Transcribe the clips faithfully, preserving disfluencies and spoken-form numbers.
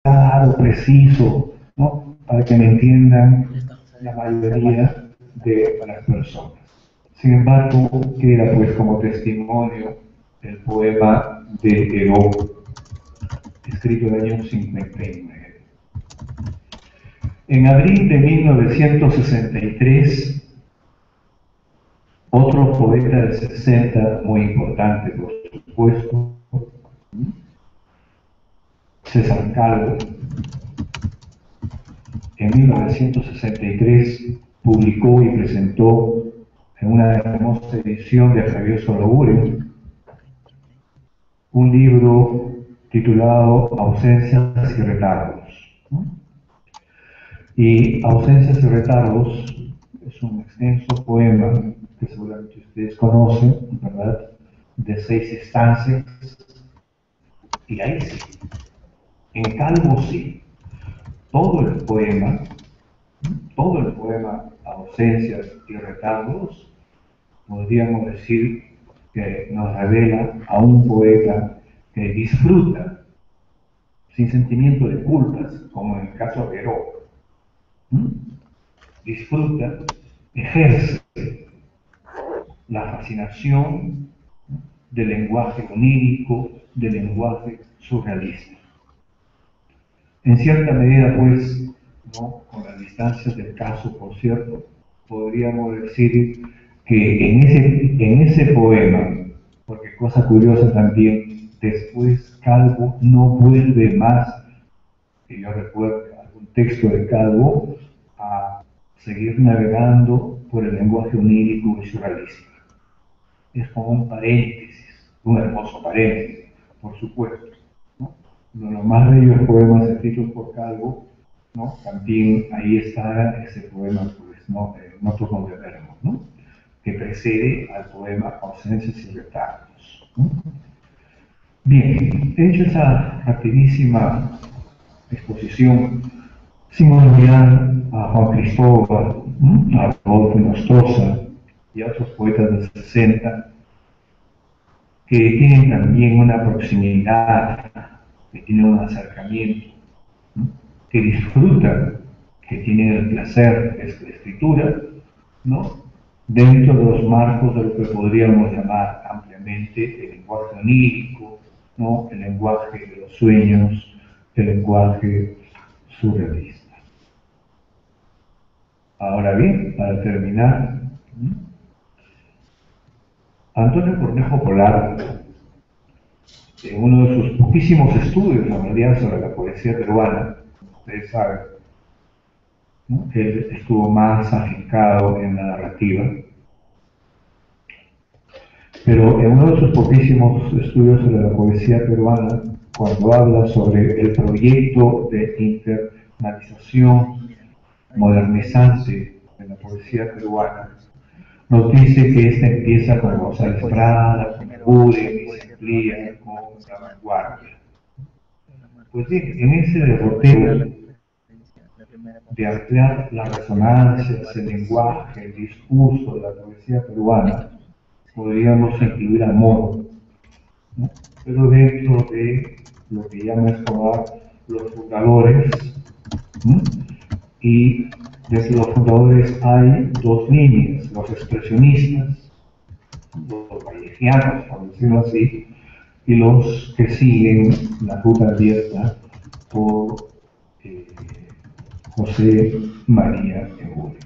claro, preciso, ¿no? Para que me entiendan la mayoría de las personas. Sin embargo, queda pues como testimonio el poema de Heró, escrito en el año cincuenta y nueve. En abril de mil novecientos sesenta y tres, otro poeta del sesenta, muy importante por supuesto, César Calvo, en mil novecientos sesenta y tres publicó y presentó en una hermosa edición de Rabioso Logure un libro titulado Ausencias y Retardos. ¿no? Y Ausencias y Retardos es un extenso poema que seguramente ustedes conocen, ¿verdad? De seis instancias, y ahí sí, en Calvo sí, todo el poema, todo el poema Ausencias y Retardos, podríamos decir que nos revela a un poeta que disfruta sin sentimiento de culpas, como en el caso de Heró. ¿Mm? Disfruta, ejerce la fascinación del lenguaje onírico, del lenguaje surrealista. En cierta medida, pues, ¿no? Con las distancias del caso, por cierto, podríamos decir que en ese, en ese poema, porque cosa curiosa también, después Calvo no vuelve más, que yo recuerdo algún texto de Calvo, a seguir navegando por el lenguaje onírico y surrealista. Es como un paréntesis, un hermoso paréntesis, por supuesto. ¿no? Uno de los más bellos poemas escritos por Calvo, ¿no? También ahí está ese poema, pues, ¿no? Eh, no turno de verbo, ¿no? que precede al poema Ausencias y Retardos. ¿no? Bien, hecha esa rapidísima exposición, sin olvidar a Juan Cristóbal, ¿no? a Rodolfo Nostroza y a otros poetas del sesenta, que tienen también una proximidad, que tienen un acercamiento, ¿no? que disfrutan, que tienen el placer de la escritura, ¿no? dentro de los marcos de lo que podríamos llamar ampliamente el lenguaje onírico, ¿no? el lenguaje de los sueños, el lenguaje surrealista. Ahora bien, para terminar, ¿no? Antonio Cornejo Polar, en uno de sus poquísimos estudios en realidad sobre la poesía peruana, ustedes saben, ¿no? él estuvo más afincado en la narrativa, pero en uno de sus poquísimos estudios sobre la poesía peruana, cuando habla sobre el proyecto de internalización modernizante de la poesía peruana, nos dice que esta empieza con González Prada, con Buren y se amplía con la vanguardia. Pues bien, en ese derrotero de ampliar las resonancias, el lenguaje, el discurso de la poesía peruana, podríamos incluir a Moro, ¿no? pero dentro de lo que llama Escobar los fundadores, ¿no? y desde los fundadores hay dos líneas, los expresionistas, los vallejianos, por decirlo así, y los que siguen la ruta abierta por eh, José María Eguren.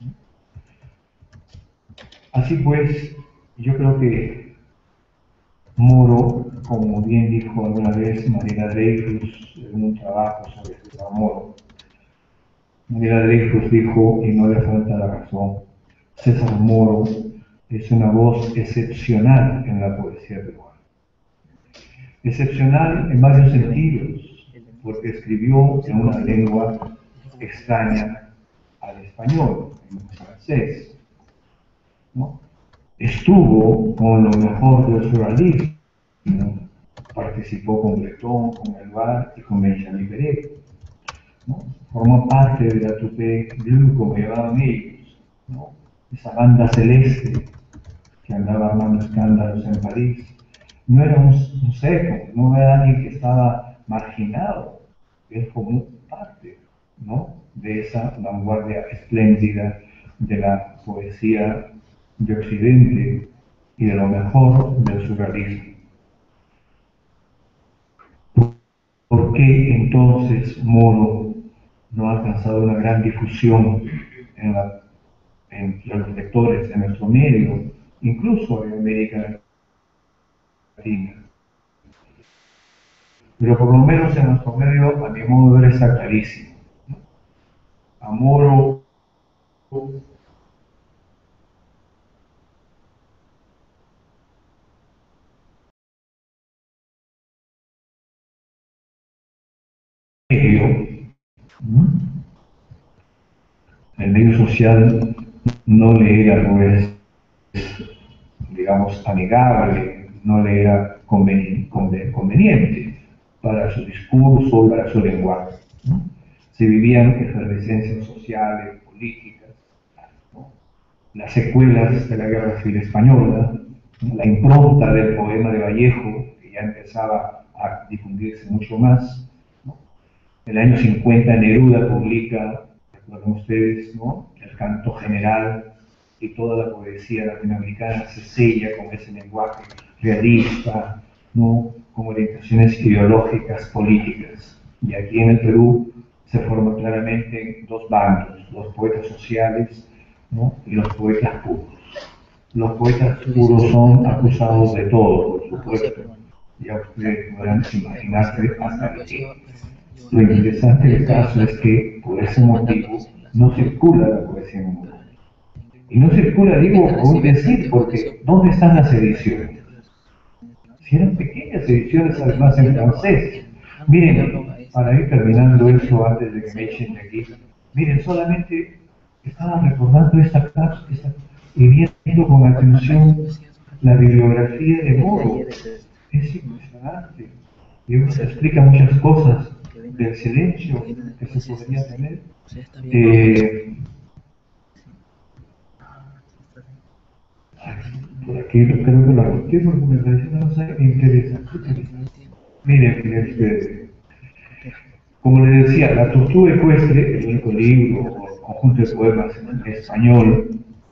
Así pues, yo creo que Moro, como bien dijo alguna vez Mariela Dreyfus en un trabajo sobre César Moro, Mariela Dreyfus dijo, y no le falta la razón, César Moro es una voz excepcional en la poesía peruana. Excepcional en varios sentidos, porque escribió en una lengua extraña al español, en francés, ¿no? Estuvo con lo mejor del surrealismo, ¿no? participó con Breton, con Elbar y con Benjamin Pérez, ¿no? formó parte de la Toupee Blue, como llamaban ellos, ¿no? esa banda celeste que andaba armando escándalos en París. No era un, un seco, no era alguien que estaba marginado, él formó parte, ¿no?, de esa vanguardia espléndida de la poesía de Occidente y de lo mejor del surrealismo. ¿Por qué entonces Moro no ha alcanzado una gran difusión en, la, en los lectores en nuestro medio, incluso en América Latina? Pero por lo menos en nuestro medio, a mi modo de ver, está clarísimo. A Moro medio, ¿no?, el medio social no le era, pues, digamos, amigable, no le era conveni conven conveniente para su discurso y para su lenguaje, ¿no? Se vivían efervescencias sociales, políticas, ¿no?, las secuelas de la Guerra Civil Española, ¿no?, la impronta del poema de Vallejo, que ya empezaba a difundirse mucho más, ¿no? En el año cincuenta Neruda publica, recuerdan ustedes, ¿no?, el Canto General, y toda la poesía latinoamericana se sella con ese lenguaje realista, ¿no?, con orientaciones ideológicas, políticas. Y aquí en el Perú se forman claramente dos bandos, los poetas sociales, ¿no?, y los poetas puros. Los poetas puros son acusados de todo, por supuesto. Ya ustedes podrán imaginarse hasta qué. Lo interesante del caso es que, por ese motivo, no circula la poesía en Moro. Y no circula, digo, por un decir, porque ¿dónde están las ediciones? Si eran pequeñas ediciones, además en francés. Miren, para ir terminando eso antes de que me echen de aquí, miren, solamente estaba recordando esta casa y viendo con atención la bibliografía de Moro. Es impresionante. Y uno se explica muchas cosas del silencio que se podría tener. Eh, Por aquí creo que la busqué porque me pareció una cosa interesante. Miren, este, como les decía, La tortuga ecuestre, el único libro o conjunto de poemas en español,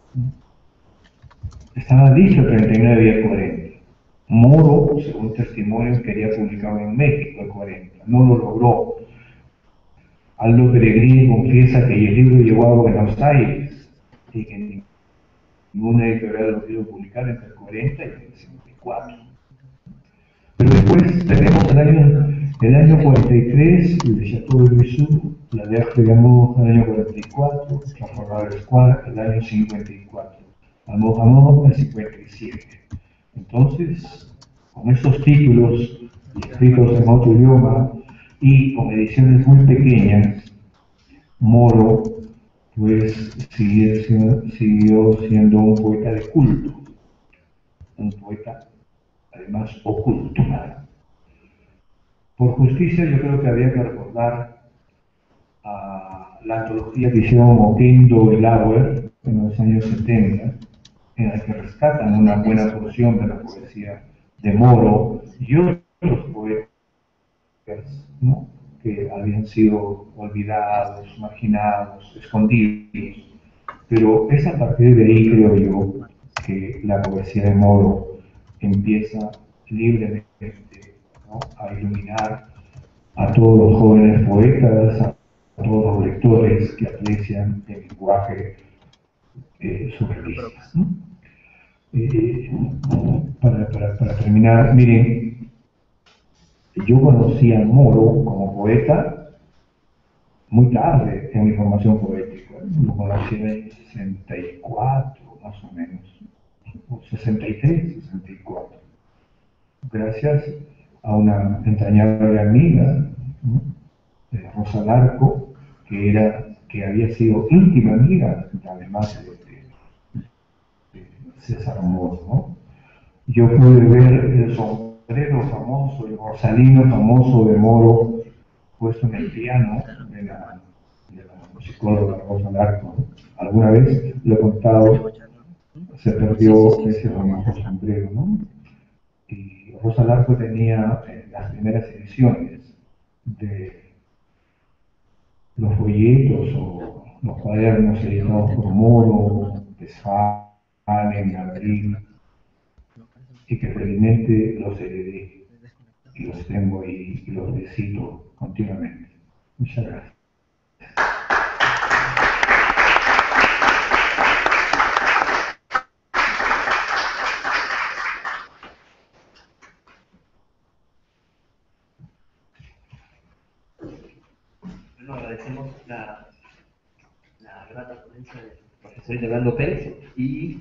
estaba listo el treinta y nueve y el cuarenta. Moro, según testimonios, quería publicarlo en México el cuarenta, no lo logró. Aldo Peregrini confiesa que el libro llegó a Buenos Aires y que ninguna editorial lo quiso publicar entre el cuarenta y el cincuenta y cuatro. Pero después tenemos el año, el año cuarenta y tres, el de Chateau de Lisieux, la de Argelamo el año cuarenta y cuatro, Trafalgar Square el año cincuenta y cuatro, Amor Amor el cincuenta y siete. Entonces, con estos títulos escritos en otro idioma y con ediciones muy pequeñas, Moro pues siguió siendo, siguió siendo un poeta de culto, un poeta además oculto. Por justicia yo creo que había que recordar a la antología que hicieron Oquendo y Lauer en los años setenta, en la que rescatan una buena porción de la poesía de Moro y otros poetas, ¿no?, que habían sido olvidados, marginados, escondidos. Pero es a partir de ahí, creo yo, que la poesía de Moro empieza libremente, ¿no?, a iluminar a todos los jóvenes poetas, a todos los lectores que aprecian el lenguaje eh, surrealista, ¿no? Eh, para, para, para terminar, miren, yo conocí a Moro como poeta muy tarde en mi formación poética. Lo conocí en el sesenta y cuatro, más o menos, o sesenta y tres, sesenta y cuatro, gracias a una entrañable amiga, ¿no?, de Rosa Larco, que, era, que había sido íntima amiga, además de, de, de César Moro, ¿no? Yo pude ver el sombrero famoso, el borsalino famoso de Moro puesto en el piano de la, de la musicóloga Rosa Larco, ¿no? Alguna vez lo he contado, se perdió ese famoso sombrero, ¿no? Y Rosa Larco tenía eh, las primeras ediciones de folletos o los cuadernos editados por Moro, Westphalen, Gabriel, y que felizmente los heredé y los tengo ahí y los recito continuamente. Muchas gracias. Bueno, agradecemos la, la grata ponencia del profesor Yolando Pérez y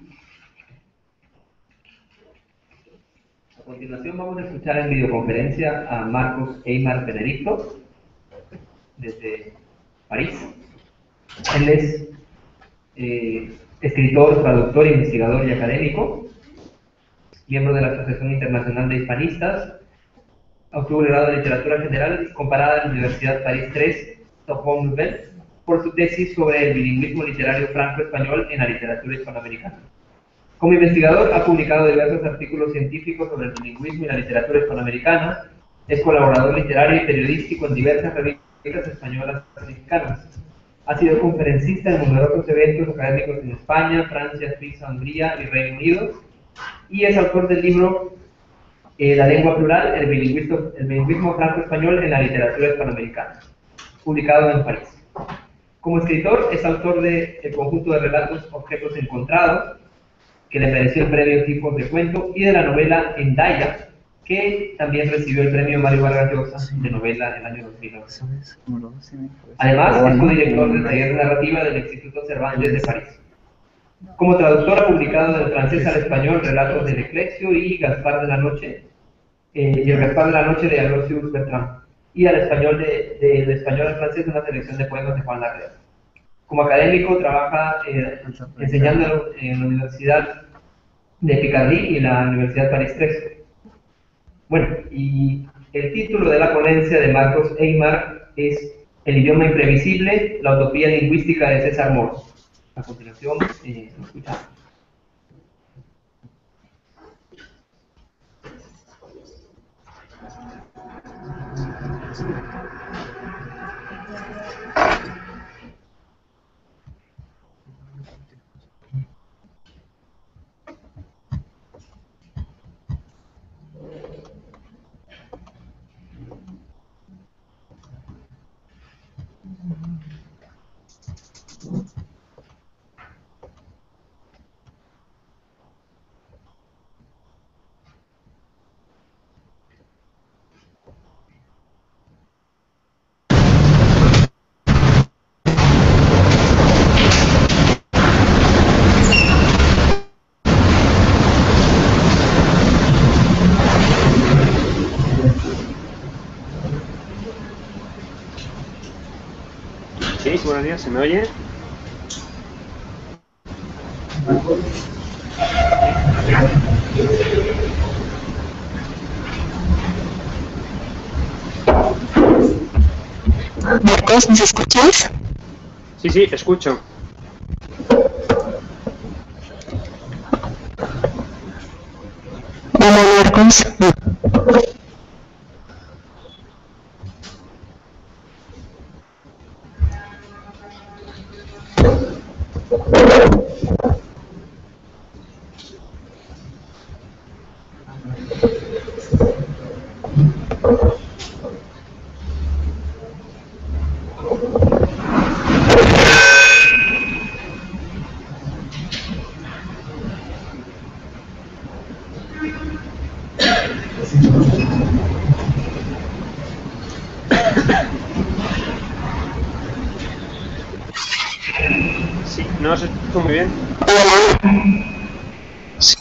a continuación vamos a escuchar en videoconferencia a Marcos Eymar Benedicto desde París. Él es eh, escritor, traductor, investigador y académico, miembro de la Asociación Internacional de Hispanistas, obtuvo el grado de Literatura General comparada en la Universidad París tres, Sorbonne Nouvelle, por su tesis sobre el bilingüismo literario franco-español en la literatura hispanoamericana. Como investigador ha publicado diversos artículos científicos sobre el bilingüismo y la literatura hispanoamericana, es colaborador literario y periodístico en diversas revistas españolas y mexicanas. Ha sido conferencista en numerosos eventos académicos en España, Francia, Suiza, Hungría y Reino Unido, y es autor del libro eh, La lengua plural, el bilingüismo, el bilingüismo franco-español en la literatura hispanoamericana, publicado en París. Como escritor, es autor de el conjunto de relatos Objetos Encontrados, que le mereció el premio Tipos de Cuento, y de la novela Endaya, que también recibió el premio Mario Vargas Llosa de novela en el año dos mil once. Además, es codirector del taller de narrativa del Instituto Cervantes de París. Como traductor ha publicado del francés al español relatos de Leclésio y Gaspar de la Noche, eh, y el Gaspar de la Noche de Aloysius Bertrand, y al español de, de, de español al francés una selección de poemas de Juan Larrea. Como académico trabaja eh, enseñando en la Universidad de Picardie y la Universidad París tres. Bueno, y el título de la ponencia de Marcos Eymar es El idioma imprevisible, la utopía lingüística de César Moro. A continuación, eh, lo escuchamos. Sí, buenos días, ¿se me oye? Marcos, ¿nos escuchas? Sí, sí, escucho. Hola, Marcos. Sí, no os escucho muy bien. Sí.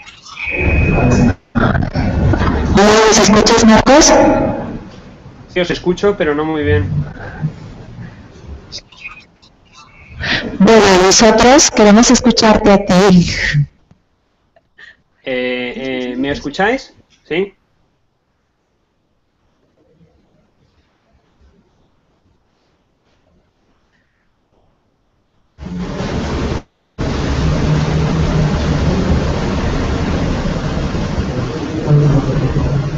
Hola, ¿nos escuchas, Marcos? Sí, os escucho, pero no muy bien. Bueno, nosotros queremos escucharte a ti. Eh, eh, ¿Me escucháis? ¿Sí?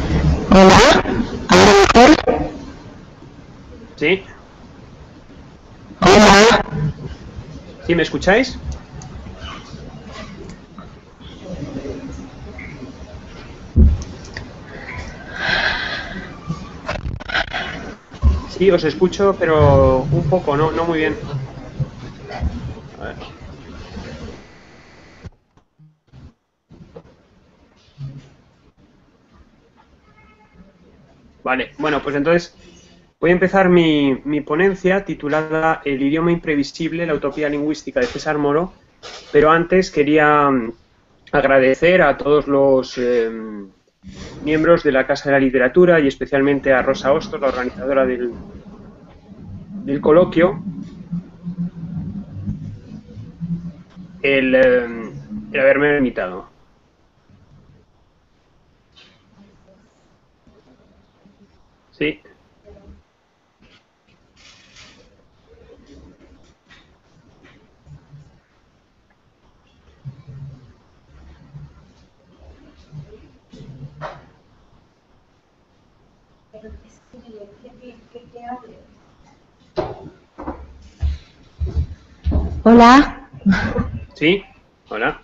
Hola, ¿ahora mejor? Sí. ¿Sí me escucháis? Sí, os escucho, pero un poco, no, no muy bien. A ver. Vale, bueno, pues entonces voy a empezar mi, mi ponencia titulada El idioma imprevisible, la utopía lingüística de César Moro, pero antes quería agradecer a todos los eh, miembros de la Casa de la Literatura y especialmente a Rosa Hostos, la organizadora del, del coloquio, el, eh, el haberme invitado. Sí. Hola. Sí, hola.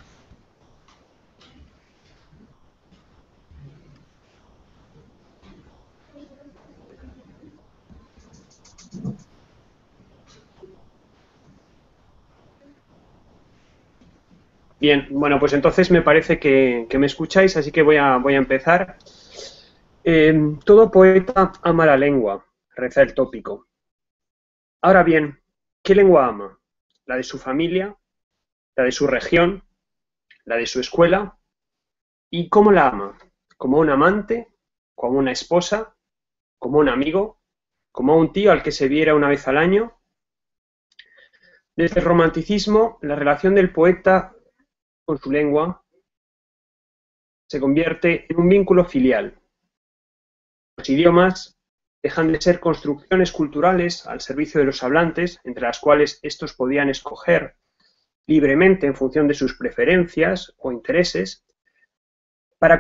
Bien, bueno, pues entonces me parece que, que me escucháis, así que voy a, voy a empezar. Eh, todo poeta ama la lengua, reza el tópico. Ahora bien, ¿qué lengua ama? ¿La de su familia? ¿La de su región? ¿La de su escuela? ¿Y cómo la ama? ¿Como un amante? ¿Como una esposa? ¿Como un amigo? ¿Como un tío al que se viera una vez al año? Desde el romanticismo, la relación del poeta con su lengua se convierte en un vínculo filial. Los idiomas dejan de ser construcciones culturales al servicio de los hablantes, entre las cuales estos podían escoger libremente en función de sus preferencias o intereses, para,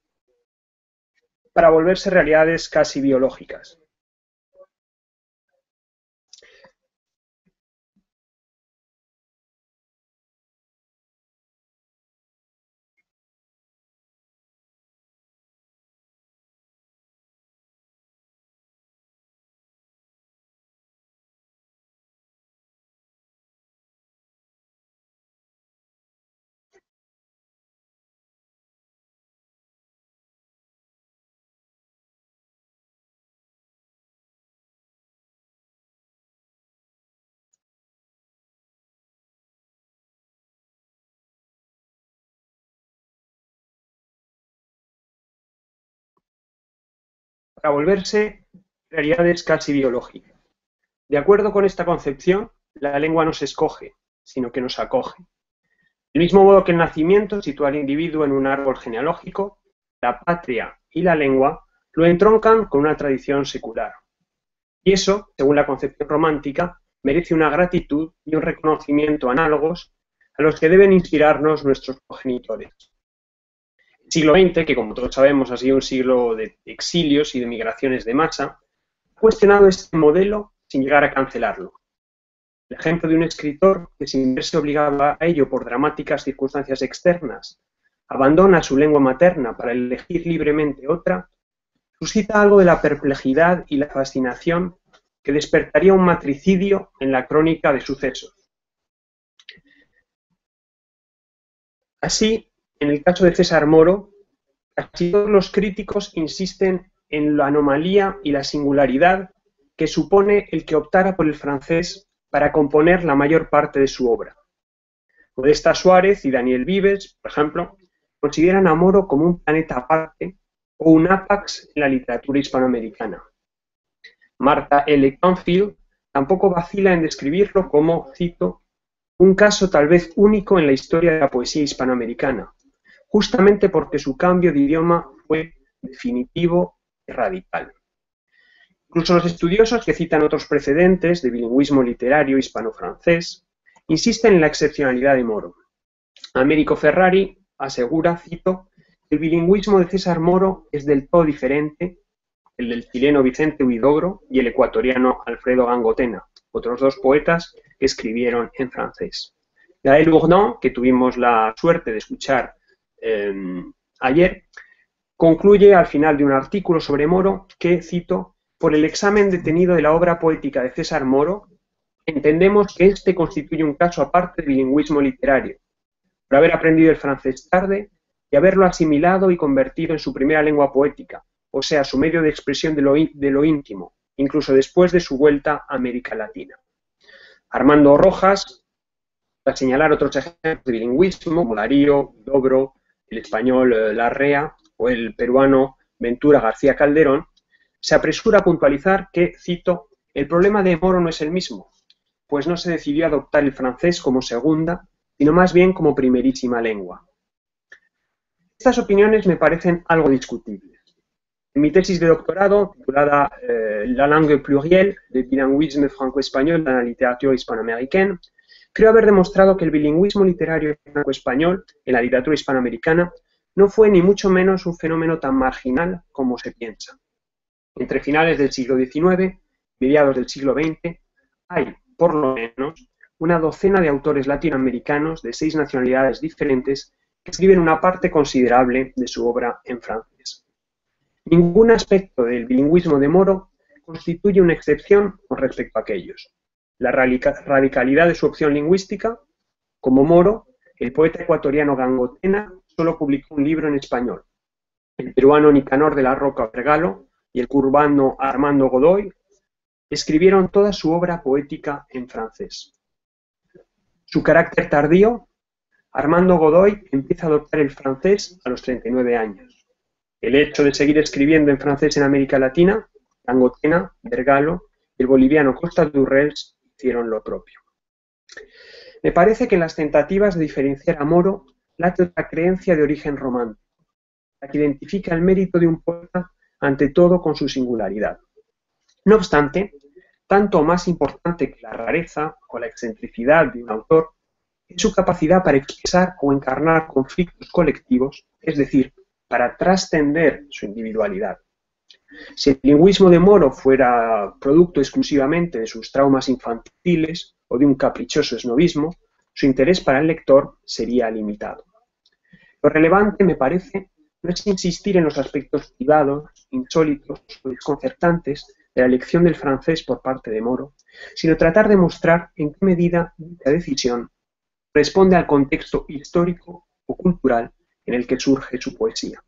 para volverse realidades casi biológicas. Para volverse realidades casi biológicas. De acuerdo con esta concepción, la lengua no se escoge, sino que nos acoge. Del mismo modo que el nacimiento sitúa al individuo en un árbol genealógico, la patria y la lengua lo entroncan con una tradición secular. Y eso, según la concepción romántica, merece una gratitud y un reconocimiento análogos a los que deben inspirarnos nuestros progenitores. El siglo veinte, que como todos sabemos ha sido un siglo de exilios y de migraciones de masa, ha cuestionado este modelo sin llegar a cancelarlo. El ejemplo de un escritor que, sin verse obligado a ello por dramáticas circunstancias externas, abandona su lengua materna para elegir libremente otra, suscita algo de la perplejidad y la fascinación que despertaría un matricidio en la crónica de sucesos. Así, en el caso de César Moro, casi todos los críticos insisten en la anomalía y la singularidad que supone el que optara por el francés para componer la mayor parte de su obra. Modesta Suárez y Daniel Vives, por ejemplo, consideran a Moro como un planeta aparte o un ápax en la literatura hispanoamericana. Martha L. Canfield tampoco vacila en describirlo como, cito, un caso tal vez único en la historia de la poesía hispanoamericana, justamente porque su cambio de idioma fue definitivo y radical. Incluso los estudiosos que citan otros precedentes de bilingüismo literario hispano-francés insisten en la excepcionalidad de Moro. Américo Ferrari asegura, cito, que el bilingüismo de César Moro es del todo diferente el del chileno Vicente Huidobro y el ecuatoriano Alfredo Gangotena, otros dos poetas que escribieron en francés. Gaël Bourdon, que tuvimos la suerte de escuchar eh, ayer, concluye al final de un artículo sobre Moro que, cito, por el examen detenido de la obra poética de César Moro, entendemos que este constituye un caso aparte de bilingüismo literario, por haber aprendido el francés tarde y haberlo asimilado y convertido en su primera lengua poética, o sea, su medio de expresión de lo, de lo íntimo, incluso después de su vuelta a América Latina. Armando Rojas, para señalar otros ejemplos de bilingüismo, como Darío, Dobro, el español eh, Larrea o el peruano Ventura García Calderón, se apresura a puntualizar que, cito, el problema de Moro no es el mismo, pues no se decidió adoptar el francés como segunda, sino más bien como primerísima lengua. Estas opiniones me parecen algo discutibles. En mi tesis de doctorado, titulada eh, La langue plurielle, le bilinguisme franco-español dans la littérature hispanoaméricaine, creo haber demostrado que el bilingüismo literario franco-español en la literatura hispanoamericana no fue ni mucho menos un fenómeno tan marginal como se piensa. Entre finales del siglo diecinueve y mediados del siglo veinte hay, por lo menos, una docena de autores latinoamericanos de seis nacionalidades diferentes que escriben una parte considerable de su obra en francés. Ningún aspecto del bilingüismo de Moro constituye una excepción con respecto a aquellos. La radicalidad de su opción lingüística, como Moro, el poeta ecuatoriano Gangotena solo publicó un libro en español. El peruano Nicanor de la Roca Vergalo y el cubano Armando Godoy escribieron toda su obra poética en francés. Su carácter tardío, Armando Godoy empieza a adoptar el francés a los treinta y nueve años. El hecho de seguir escribiendo en francés en América Latina, Gangotena, Vergalo y el boliviano Costa Durrels hicieron lo propio. Me parece que en las tentativas de diferenciar a Moro late otra creencia de origen romántico, la que identifica el mérito de un poeta ante todo con su singularidad. No obstante, tanto o más importante que la rareza o la excentricidad de un autor es su capacidad para expresar o encarnar conflictos colectivos, es decir, para trascender su individualidad. Si el lingüismo de Moro fuera producto exclusivamente de sus traumas infantiles o de un caprichoso esnovismo, su interés para el lector sería limitado. Lo relevante, me parece, no es insistir en los aspectos privados, insólitos o desconcertantes de la elección del francés por parte de Moro, sino tratar de mostrar en qué medida dicha decisión responde al contexto histórico o cultural en el que surge su poesía.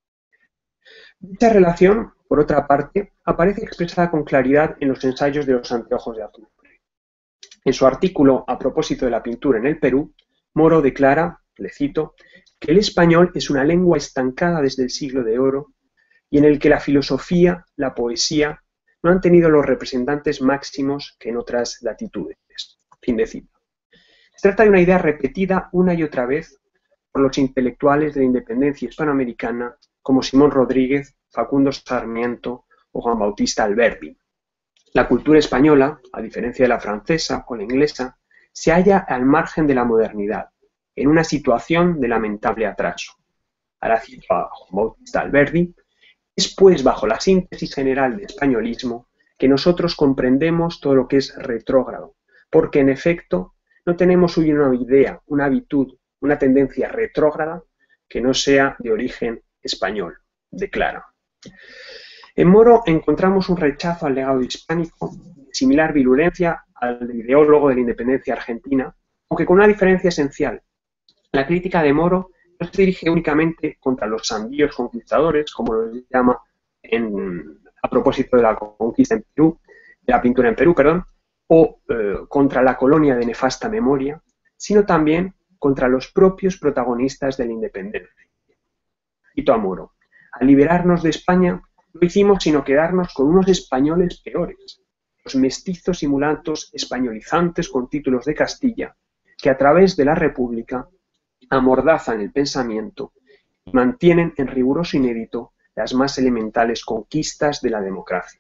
Dicha relación, por otra parte, aparece expresada con claridad en los ensayos de los anteojos de azufre. En su artículo a propósito de la pintura en el Perú, Moro declara, le cito, que el español es una lengua estancada desde el siglo de oro y en el que la filosofía, la poesía, no han tenido los representantes máximos que en otras latitudes. Fin de cita. Se trata de una idea repetida una y otra vez por los intelectuales de la independencia hispanoamericana como Simón Rodríguez, Facundo Sarmiento o Juan Bautista Alberdi. La cultura española, a diferencia de la francesa o la inglesa, se halla al margen de la modernidad, en una situación de lamentable atraso. Ahora cito a Juan Bautista Alberdi, es pues bajo la síntesis general de españolismo que nosotros comprendemos todo lo que es retrógrado, porque en efecto no tenemos hoy una idea, una habitud, una tendencia retrógrada que no sea de origen español, declara. En Moro encontramos un rechazo al legado hispánico, de similar virulencia al del ideólogo de la independencia argentina, aunque con una diferencia esencial. La crítica de Moro no se dirige únicamente contra los sandíos conquistadores, como lo llama en, a propósito de la conquista en Perú, de la pintura en Perú, perdón, o eh, contra la colonia de nefasta memoria, sino también contra los propios protagonistas de la independencia. Cito a Moro, al liberarnos de España no hicimos sino quedarnos con unos españoles peores, los mestizos y mulatos españolizantes con títulos de Castilla, que a través de la República amordazan el pensamiento y mantienen en riguroso inédito las más elementales conquistas de la democracia.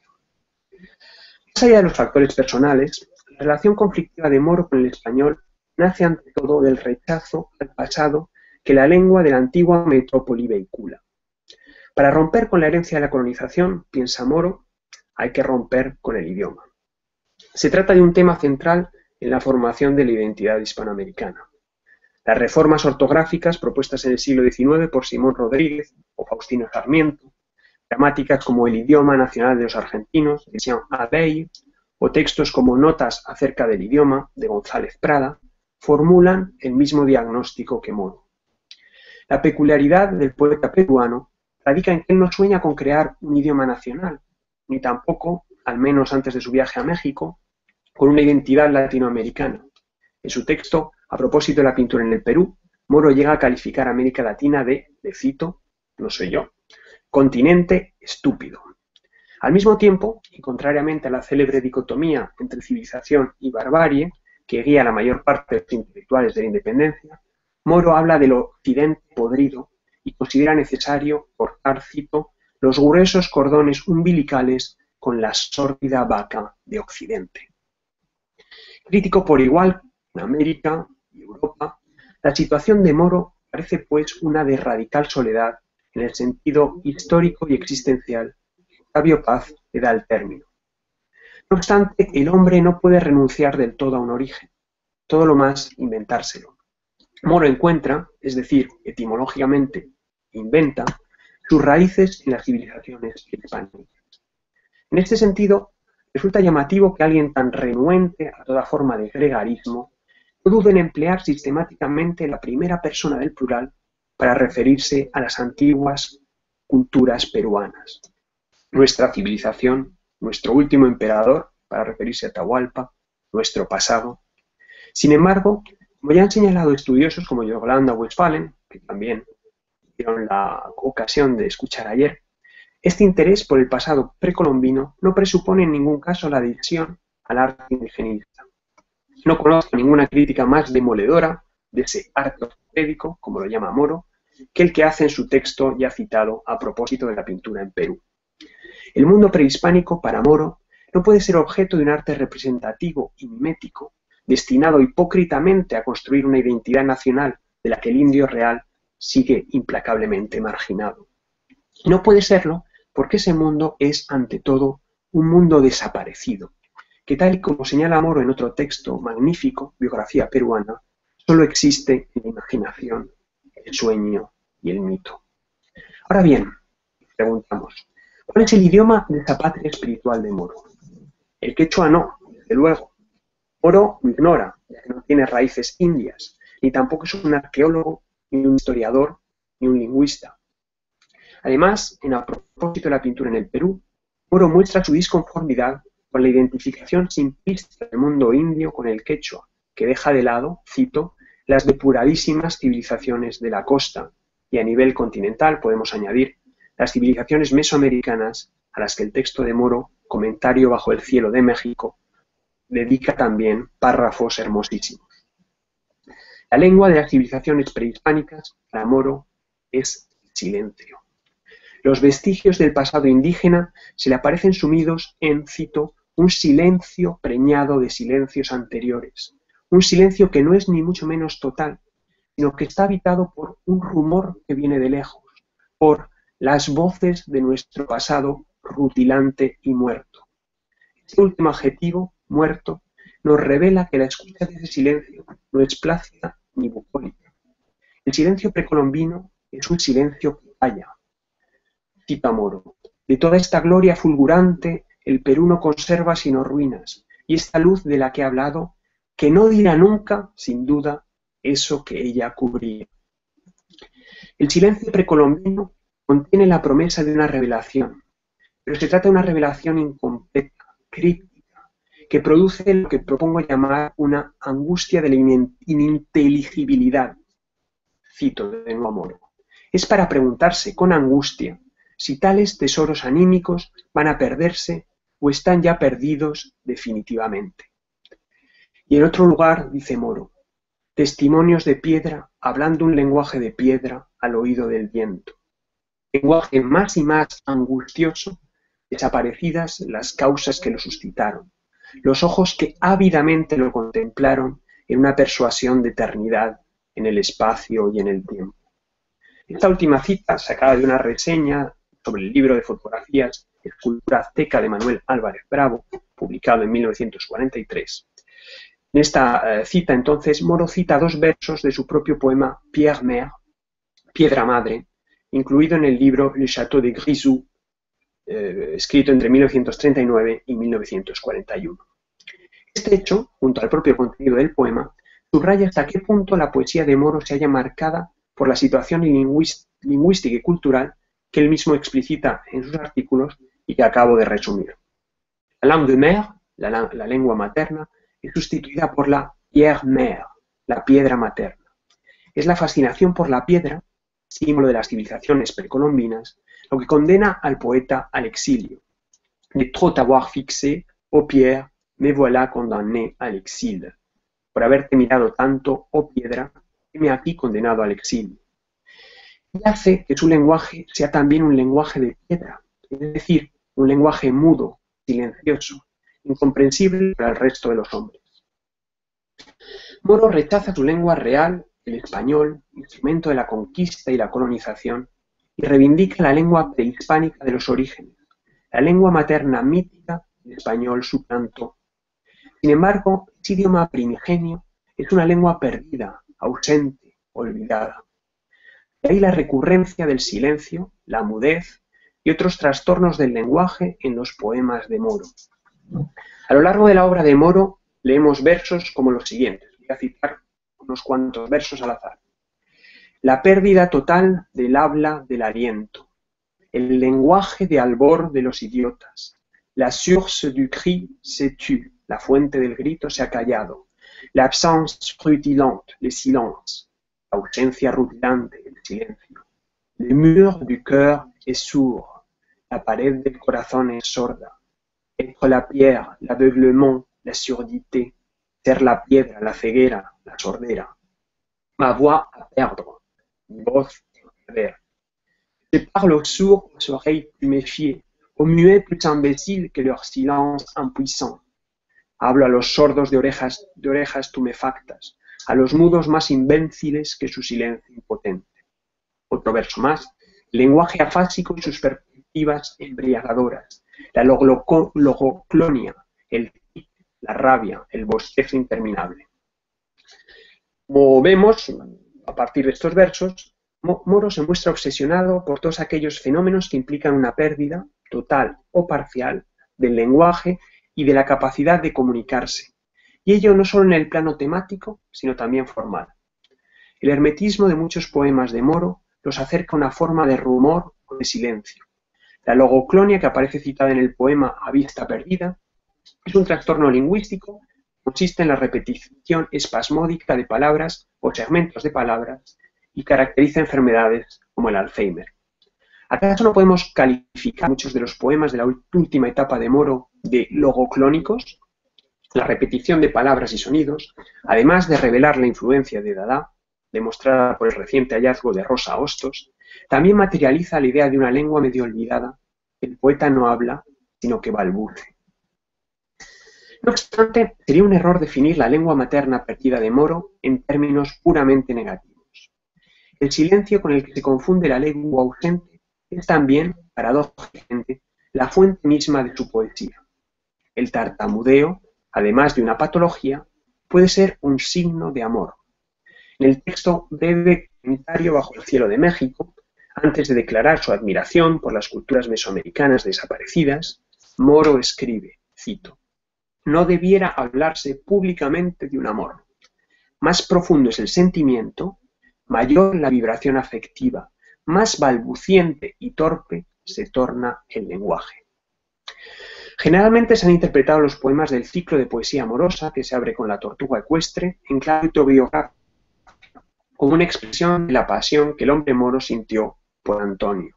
Más allá de los factores personales, la relación conflictiva de Moro con el español nace ante todo del rechazo al pasado que la lengua de la antigua metrópoli vehicula. Para romper con la herencia de la colonización, piensa Moro, hay que romper con el idioma. Se trata de un tema central en la formación de la identidad hispanoamericana. Las reformas ortográficas propuestas en el siglo diecinueve por Simón Rodríguez o Faustino Sarmiento, gramáticas como El idioma nacional de los argentinos, de Jean Abeille, o textos como Notas acerca del idioma, de González Prada, formulan el mismo diagnóstico que Moro. La peculiaridad del poeta peruano radica en que él no sueña con crear un idioma nacional, ni tampoco, al menos antes de su viaje a México, con una identidad latinoamericana. En su texto, a propósito de la pintura en el Perú, Moro llega a calificar a América Latina de, le cito, no soy yo, continente estúpido. Al mismo tiempo, y contrariamente a la célebre dicotomía entre civilización y barbarie, que guía a la mayor parte de los intelectuales de la independencia, Moro habla del occidente podrido y considera necesario cortar, cito, los gruesos cordones umbilicales con la sórdida vaca de Occidente. Crítico por igual en América y Europa, la situación de Moro parece pues una de radical soledad en el sentido histórico y existencial que Octavio Paz le da al término. No obstante, el hombre no puede renunciar del todo a un origen, todo lo más inventárselo. Moro encuentra, es decir, etimológicamente inventa, sus raíces en las civilizaciones hispánicas. En este sentido, resulta llamativo que alguien tan renuente a toda forma de gregarismo no dude en emplear sistemáticamente la primera persona del plural para referirse a las antiguas culturas peruanas. Nuestra civilización, nuestro último emperador, para referirse a Atahualpa, nuestro pasado. Sin embargo, como ya han señalado estudiosos como Yolanda Westphalen, que también tuvieron la ocasión de escuchar ayer, este interés por el pasado precolombino no presupone en ningún caso la adhesión al arte indigenista. No conozco ninguna crítica más demoledora de ese arte ortopédico, como lo llama Moro, que el que hace en su texto ya citado a propósito de la pintura en Perú. El mundo prehispánico, para Moro, no puede ser objeto de un arte representativo y mimético, destinado hipócritamente a construir una identidad nacional de la que el indio real sigue implacablemente marginado. No puede serlo porque ese mundo es, ante todo, un mundo desaparecido, que tal y como señala Moro en otro texto magnífico, Biografía peruana, solo existe en la imaginación, el sueño y el mito. Ahora bien, preguntamos, ¿cuál es el idioma de esa patria espiritual de Moro? El quechua no, desde luego. Moro lo ignora, ya que no tiene raíces indias, ni tampoco es un arqueólogo, ni un historiador, ni un lingüista. Además, en a propósito de la pintura en el Perú, Moro muestra su disconformidad con la identificación simplista del mundo indio con el quechua, que deja de lado, cito, las depuradísimas civilizaciones de la costa, y a nivel continental podemos añadir las civilizaciones mesoamericanas a las que el texto de Moro, Comentario bajo el cielo de México, dedica también párrafos hermosísimos. La lengua de las civilizaciones prehispánicas, para Moro, es silencio. Los vestigios del pasado indígena se le aparecen sumidos en, cito, un silencio preñado de silencios anteriores, un silencio que no es ni mucho menos total, sino que está habitado por un rumor que viene de lejos, por las voces de nuestro pasado rutilante y muerto. Este último adjetivo, muerto, nos revela que la escucha de ese silencio no es plácida ni bucólica. El silencio precolombino es un silencio que calla. Cita Moro, de toda esta gloria fulgurante el Perú no conserva sino ruinas, y esta luz de la que he hablado, que no dirá nunca, sin duda, eso que ella cubría. El silencio precolombino contiene la promesa de una revelación, pero se trata de una revelación incompleta, críptica, que produce lo que propongo llamar una angustia de la ininteligibilidad. Cito de nuevo a Moro. Es para preguntarse con angustia si tales tesoros anímicos van a perderse o están ya perdidos definitivamente. Y en otro lugar, dice Moro, testimonios de piedra hablando un lenguaje de piedra al oído del viento. Lenguaje más y más angustioso, desaparecidas las causas que lo suscitaron, los ojos que ávidamente lo contemplaron en una persuasión de eternidad en el espacio y en el tiempo. Esta última cita, sacada de una reseña sobre el libro de fotografías Escultura azteca de Manuel Álvarez Bravo, publicado en mil novecientos cuarenta y tres, En esta eh, cita, entonces, Moro cita dos versos de su propio poema Pierre Mère, Piedra Madre, incluido en el libro Le Château de Grisou, eh, escrito entre mil novecientos treinta y nueve y mil novecientos cuarenta y uno. Este hecho, junto al propio contenido del poema, subraya hasta qué punto la poesía de Moro se halla marcada por la situación lingüística y cultural que él mismo explicita en sus artículos y que acabo de resumir. La langue mère, la, la lengua materna, es sustituida por la pierre mère, la piedra materna. Es la fascinación por la piedra, símbolo de las civilizaciones precolombinas, lo que condena al poeta al exilio. De trop avoir fixé, oh pierre, me voilà condamné al exil. Por haberte mirado tanto, oh piedra, heme aquí condenado al exilio. Y hace que su lenguaje sea también un lenguaje de piedra, es decir, un lenguaje mudo, silencioso, incomprensible para el resto de los hombres. Moro rechaza su lengua real, el español, instrumento de la conquista y la colonización, y reivindica la lengua prehispánica de los orígenes, la lengua materna mítica del español suplantó. Sin embargo, ese idioma primigenio es una lengua perdida, ausente, olvidada. De ahí la recurrencia del silencio, la mudez y otros trastornos del lenguaje en los poemas de Moro. A lo largo de la obra de Moro leemos versos como los siguientes. Voy a citar unos cuantos versos al azar. La pérdida total del habla del aliento, el lenguaje de albor de los idiotas, la source du cri s'est tue, la fuente del grito se ha callado, l'absence rutilante, le silence, la ausencia rutilante, el silencio, le mur du cœur est sourd, la pared del corazón es sorda, être la pierre, l'aveuglement, la surdité, ser la piedra, la ceguera, la sordera, ma voix à perdre, mi voz a perder. Je parle aux sourds aux oreilles plus méfiées, aux muets plus imbéciles que leur silence impuissant. Hablo a los sordos de orejas, de orejas tumefactas, a los mudos más imbéciles que su silencio impotente. Otro verso más. Lenguaje afásico y sus perspectivas embriagadoras. La logloco, logoclonia, el tic, la rabia, el bostezo interminable. Como vemos, a partir de estos versos, Moro se muestra obsesionado por todos aquellos fenómenos que implican una pérdida, total o parcial, del lenguaje y de la capacidad de comunicarse, y ello no solo en el plano temático, sino también formal. El hermetismo de muchos poemas de Moro los acerca a una forma de rumor o de silencio. La logoclonia, que aparece citada en el poema A vista perdida, es un trastorno lingüístico que consiste en la repetición espasmódica de palabras o segmentos de palabras y caracteriza enfermedades como el Alzheimer. ¿Acaso no podemos calificar muchos de los poemas de la última etapa de Moro de logoclónicos? La repetición de palabras y sonidos, además de revelar la influencia de Dada, demostrada por el reciente hallazgo de Rosa Hostos, también materializa la idea de una lengua medio olvidada que el poeta no habla, sino que balbuce. No obstante, sería un error definir la lengua materna perdida de Moro en términos puramente negativos. El silencio con el que se confunde la lengua ausente es también, paradójicamente, la fuente misma de su poesía. El tartamudeo, además de una patología, puede ser un signo de amor. En el texto Breve comentario bajo el cielo de México, antes de declarar su admiración por las culturas mesoamericanas desaparecidas, Moro escribe, cito, «No debiera hablarse públicamente de un amor. Más profundo es el sentimiento, mayor la vibración afectiva, más balbuciente y torpe se torna el lenguaje». Generalmente se han interpretado los poemas del ciclo de poesía amorosa que se abre con La tortuga ecuestre en clave autobiográfica como una expresión de la pasión que el hombre moro sintió por Antonio.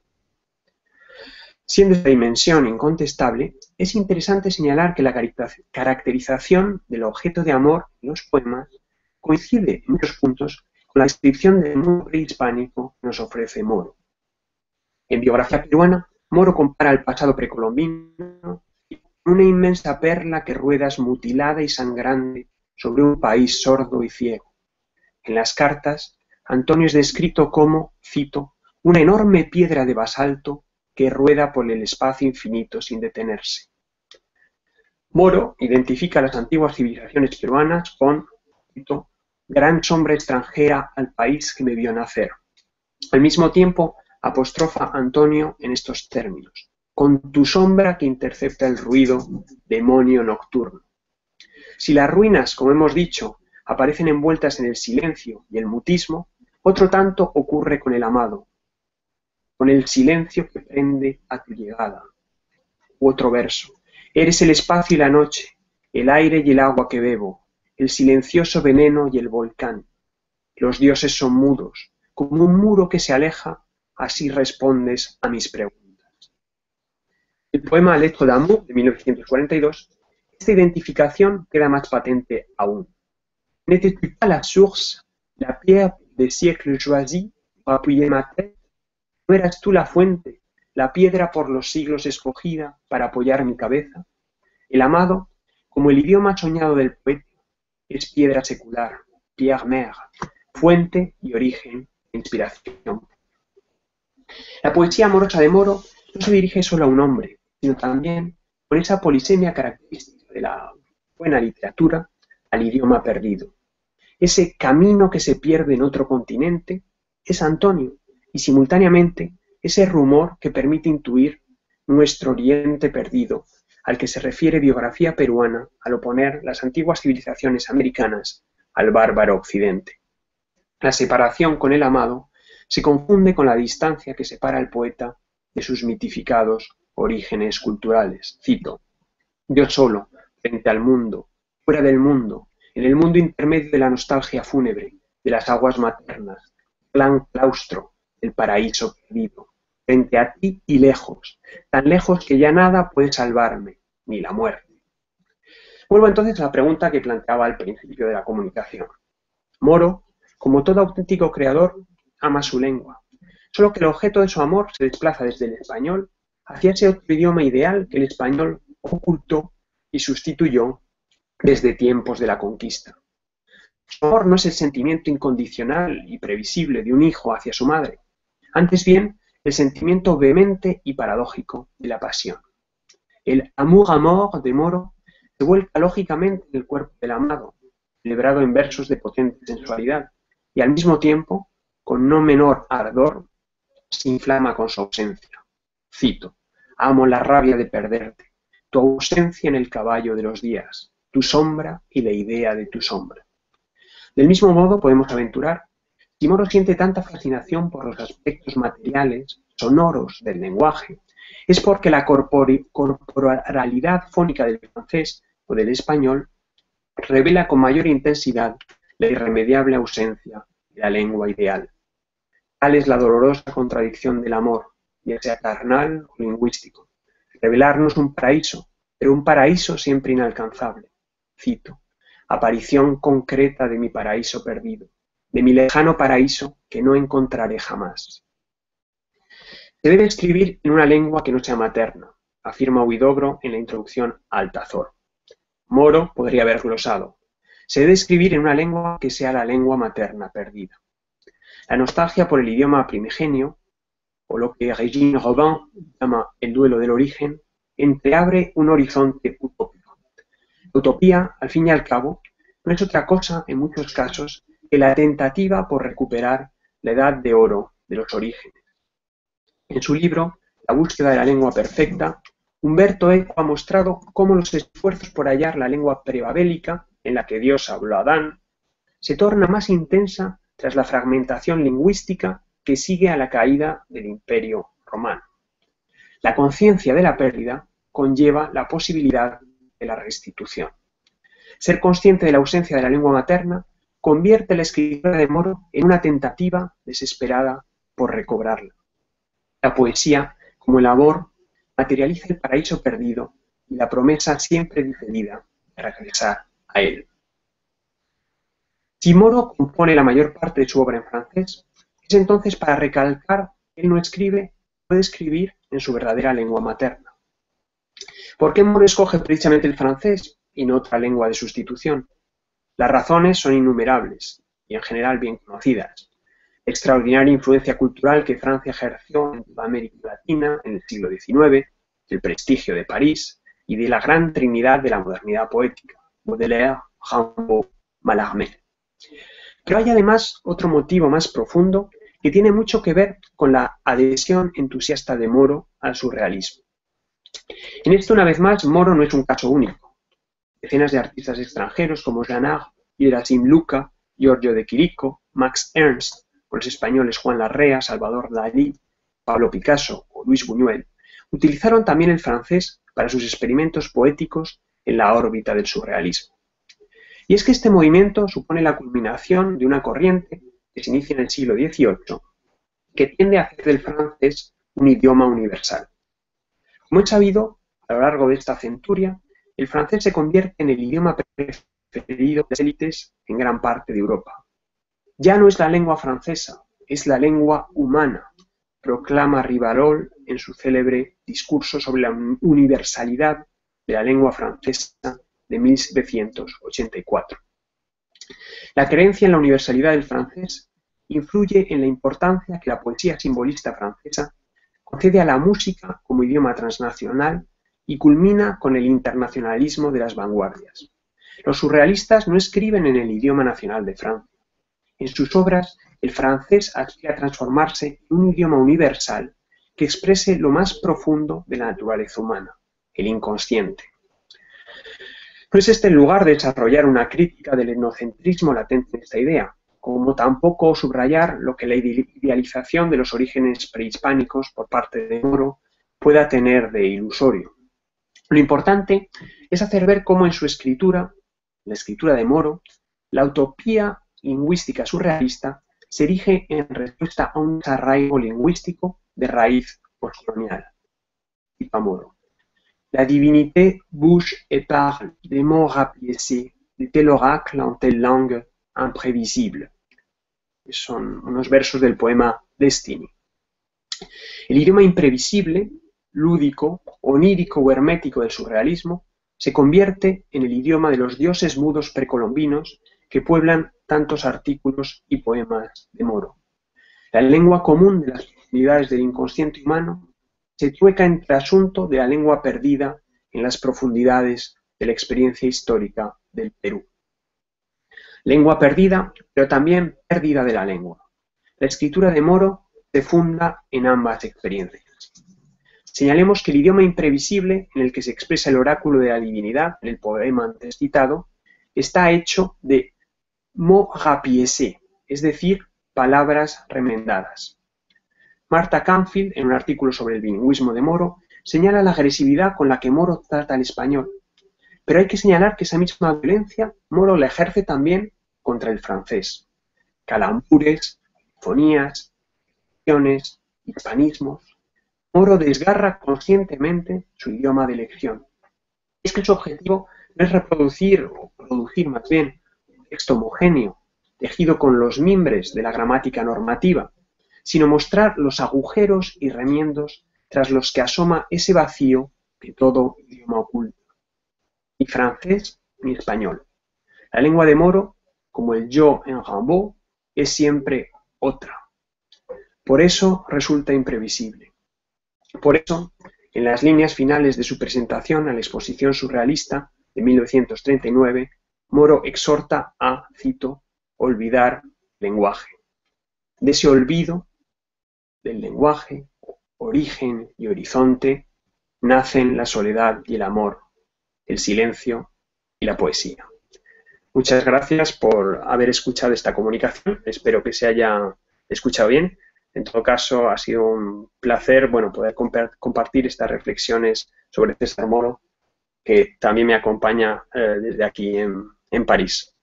Siendo esta dimensión incontestable, es interesante señalar que la caracterización del objeto de amor en los poemas coincide en muchos puntos con la descripción del mundo prehispánico que nos ofrece Moro. En Biografía peruana, Moro compara el pasado precolombino con una inmensa perla que ruedas mutilada y sangrante sobre un país sordo y ciego. En las cartas, Antonio es descrito como, cito, una enorme piedra de basalto que rueda por el espacio infinito sin detenerse. Moro identifica las antiguas civilizaciones peruanas con cito, gran sombra extranjera al país que me vio nacer. Al mismo tiempo, apostrofa a Antonio en estos términos: con tu sombra que intercepta el ruido, demonio nocturno. Si las ruinas, como hemos dicho, aparecen envueltas en el silencio y el mutismo, otro tanto ocurre con el amado, con el silencio que prende a tu llegada. U otro verso: eres el espacio y la noche, el aire y el agua que bebo, el silencioso veneno y el volcán. Los dioses son mudos, como un muro que se aleja, así respondes a mis preguntas. El poema Lettre d'amour de mil novecientos cuarenta y dos, esta identificación queda más patente aún. N'étais-tu pas la source, la pierre des siècles choisis pour appuyer ma tête? ¿No eras tú la fuente, la piedra por los siglos escogida para apoyar mi cabeza? El amado, como el idioma soñado del poeta, es piedra secular, pierre mère, fuente y origen, inspiración. La poesía amorosa de Moro no se dirige solo a un hombre, sino también, con esa polisemia característica de la buena literatura, al idioma perdido. Ese camino que se pierde en otro continente es Antonio, y simultáneamente ese rumor que permite intuir nuestro oriente perdido, al que se refiere biografía peruana al oponer las antiguas civilizaciones americanas al bárbaro occidente. La separación con el amado se confunde con la distancia que separa al poeta de sus mitificados orígenes culturales. Cito: yo solo, frente al mundo, fuera del mundo, en el mundo intermedio de la nostalgia fúnebre, de las aguas maternas, plan claustro, el paraíso perdido, frente a ti y lejos, tan lejos que ya nada puede salvarme, ni la muerte. Vuelvo entonces a la pregunta que planteaba al principio de la comunicación. Moro, como todo auténtico creador, ama su lengua, solo que el objeto de su amor se desplaza desde el español hacia ese otro idioma ideal que el español ocultó y sustituyó desde tiempos de la conquista. Su amor no es el sentimiento incondicional y previsible de un hijo hacia su madre, antes bien el sentimiento vehemente y paradójico de la pasión. El amour à mort de Moro se vuelca lógicamente en el cuerpo del amado, celebrado en versos de potente sensualidad, y al mismo tiempo, con no menor ardor, se inflama con su ausencia. Cito: amo la rabia de perderte, tu ausencia en el caballo de los días, tu sombra y la idea de tu sombra. Del mismo modo podemos aventurar, si Moro siente tanta fascinación por los aspectos materiales, sonoros del lenguaje, es porque la corpori- corporalidad fónica del francés o del español revela con mayor intensidad la irremediable ausencia de la lengua ideal. Tal es la dolorosa contradicción del amor, ya sea carnal o lingüístico. Revelarnos un paraíso, pero un paraíso siempre inalcanzable. Cito: aparición concreta de mi paraíso perdido, de mi lejano paraíso que no encontraré jamás. Se debe escribir en una lengua que no sea materna, afirma Huidobro en la introducción a Altazor. Moro podría haber glosado: se debe escribir en una lengua que sea la lengua materna perdida. La nostalgia por el idioma primigenio, o lo que Régine Robin llama el duelo del origen, entreabre un horizonte utópico. La utopía, al fin y al cabo, no es otra cosa, en muchos casos, que la tentativa por recuperar la edad de oro de los orígenes. En su libro, La búsqueda de la lengua perfecta, Humberto Eco ha mostrado cómo los esfuerzos por hallar la lengua prebabélica, en la que Dios habló a Adán, se torna más intensa tras la fragmentación lingüística que sigue a la caída del Imperio Romano. La conciencia de la pérdida conlleva la posibilidad de la restitución. Ser consciente de la ausencia de la lengua materna convierte la escritura de Moro en una tentativa desesperada por recobrarla. La poesía, como el amor, materializa el paraíso perdido y la promesa siempre diferida de regresar a él. Si Moro compone la mayor parte de su obra en francés, es entonces para recalcar que él no escribe, puede escribir en su verdadera lengua materna. ¿Por qué Moro escoge precisamente el francés y no otra lengua de sustitución? Las razones son innumerables y en general bien conocidas. La extraordinaria influencia cultural que Francia ejerció en toda América Latina en el siglo diecinueve, el prestigio de París, y de la gran trinidad de la modernidad poética, Baudelaire, Rimbaud, Mallarmé. Pero hay además otro motivo más profundo que tiene mucho que ver con la adhesión entusiasta de Moro al surrealismo. En esto, una vez más, Moro no es un caso único. Decenas de artistas extranjeros como Jean Art, Gerasim Luca, Giorgio de Chirico, Max Ernst, o los españoles Juan Larrea, Salvador Dalí, Pablo Picasso o Luis Buñuel, utilizaron también el francés para sus experimentos poéticos en la órbita del surrealismo. Y es que este movimiento supone la culminación de una corriente que se inicia en el siglo dieciocho, que tiende a hacer del francés un idioma universal. Como es sabido, a lo largo de esta centuria, el francés se convierte en el idioma preferido de las élites en gran parte de Europa. Ya no es la lengua francesa, es la lengua humana, proclama Rivarol en su célebre discurso sobre la universalidad de la lengua francesa de mil setecientos ochenta y cuatro. La creencia en la universalidad del francés influye en la importancia que la poesía simbolista francesa concede a la música como idioma transnacional y culmina con el internacionalismo de las vanguardias. Los surrealistas no escriben en el idioma nacional de Francia. En sus obras, el francés aspira a transformarse en un idioma universal que exprese lo más profundo de la naturaleza humana, el inconsciente. No es este el lugar de desarrollar una crítica del etnocentrismo latente en esta idea, como tampoco subrayar lo que la idealización de los orígenes prehispánicos por parte de Moro pueda tener de ilusorio. Lo importante es hacer ver cómo en su escritura, la escritura de Moro, la utopía lingüística surrealista se erige en respuesta a un desarraigo lingüístico de raíz postcolonial. Y para Moro. La divinité bouge et parle des mots rapiécés, de tel oracle en telle langue imprévisible. Son unos versos del poema Destiny. El idioma imprevisible, lúdico, onírico o hermético del surrealismo se convierte en el idioma de los dioses mudos precolombinos que pueblan tantos artículos y poemas de Moro. La lengua común de las profundidades del inconsciente humano se trueca en trasunto de la lengua perdida en las profundidades de la experiencia histórica del Perú. Lengua perdida, pero también pérdida de la lengua. La escritura de Moro se funda en ambas experiencias. Señalemos que el idioma imprevisible en el que se expresa el oráculo de la divinidad, en el poema antes citado, está hecho de mots rapiécés, es decir, palabras remendadas. Marta Canfield, en un artículo sobre el bilingüismo de Moro, señala la agresividad con la que Moro trata al español, pero hay que señalar que esa misma violencia Moro la ejerce también contra el francés. Calambures, fonías, dicciones, hispanismos. Moro desgarra conscientemente su idioma de elección. Es que su objetivo no es reproducir, o producir más bien, un texto homogéneo, tejido con los mimbres de la gramática normativa, sino mostrar los agujeros y remiendos tras los que asoma ese vacío que todo idioma oculta. Ni francés ni español. La lengua de Moro, como el yo en Rimbaud, es siempre otra. Por eso resulta imprevisible. Por eso, en las líneas finales de su presentación a la exposición surrealista de mil novecientos treinta y nueve, Moro exhorta a, cito, olvidar lenguaje. De ese olvido del lenguaje, origen y horizonte, nacen la soledad y el amor, el silencio y la poesía. Muchas gracias por haber escuchado esta comunicación. Espero que se haya escuchado bien. En todo caso, ha sido un placer, bueno, poder compartir estas reflexiones sobre César Moro, que también me acompaña eh, desde aquí en, en París.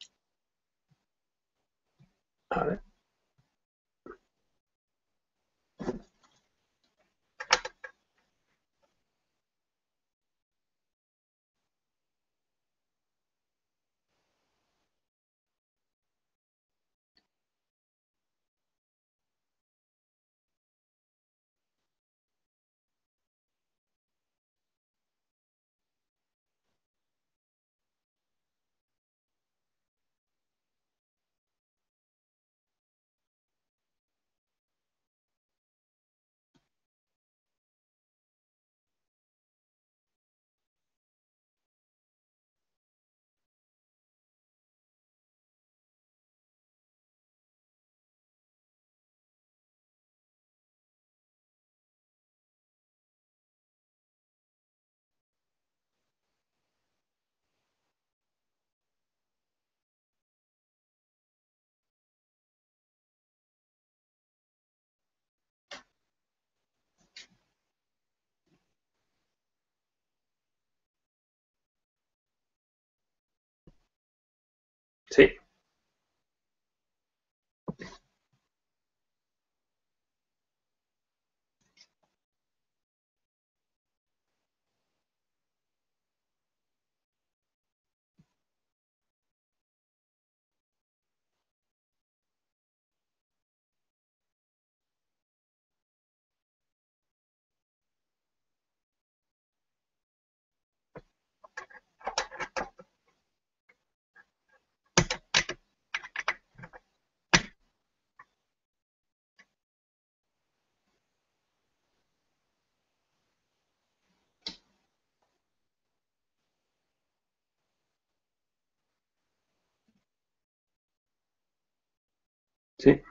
A ver. Sí. Sí.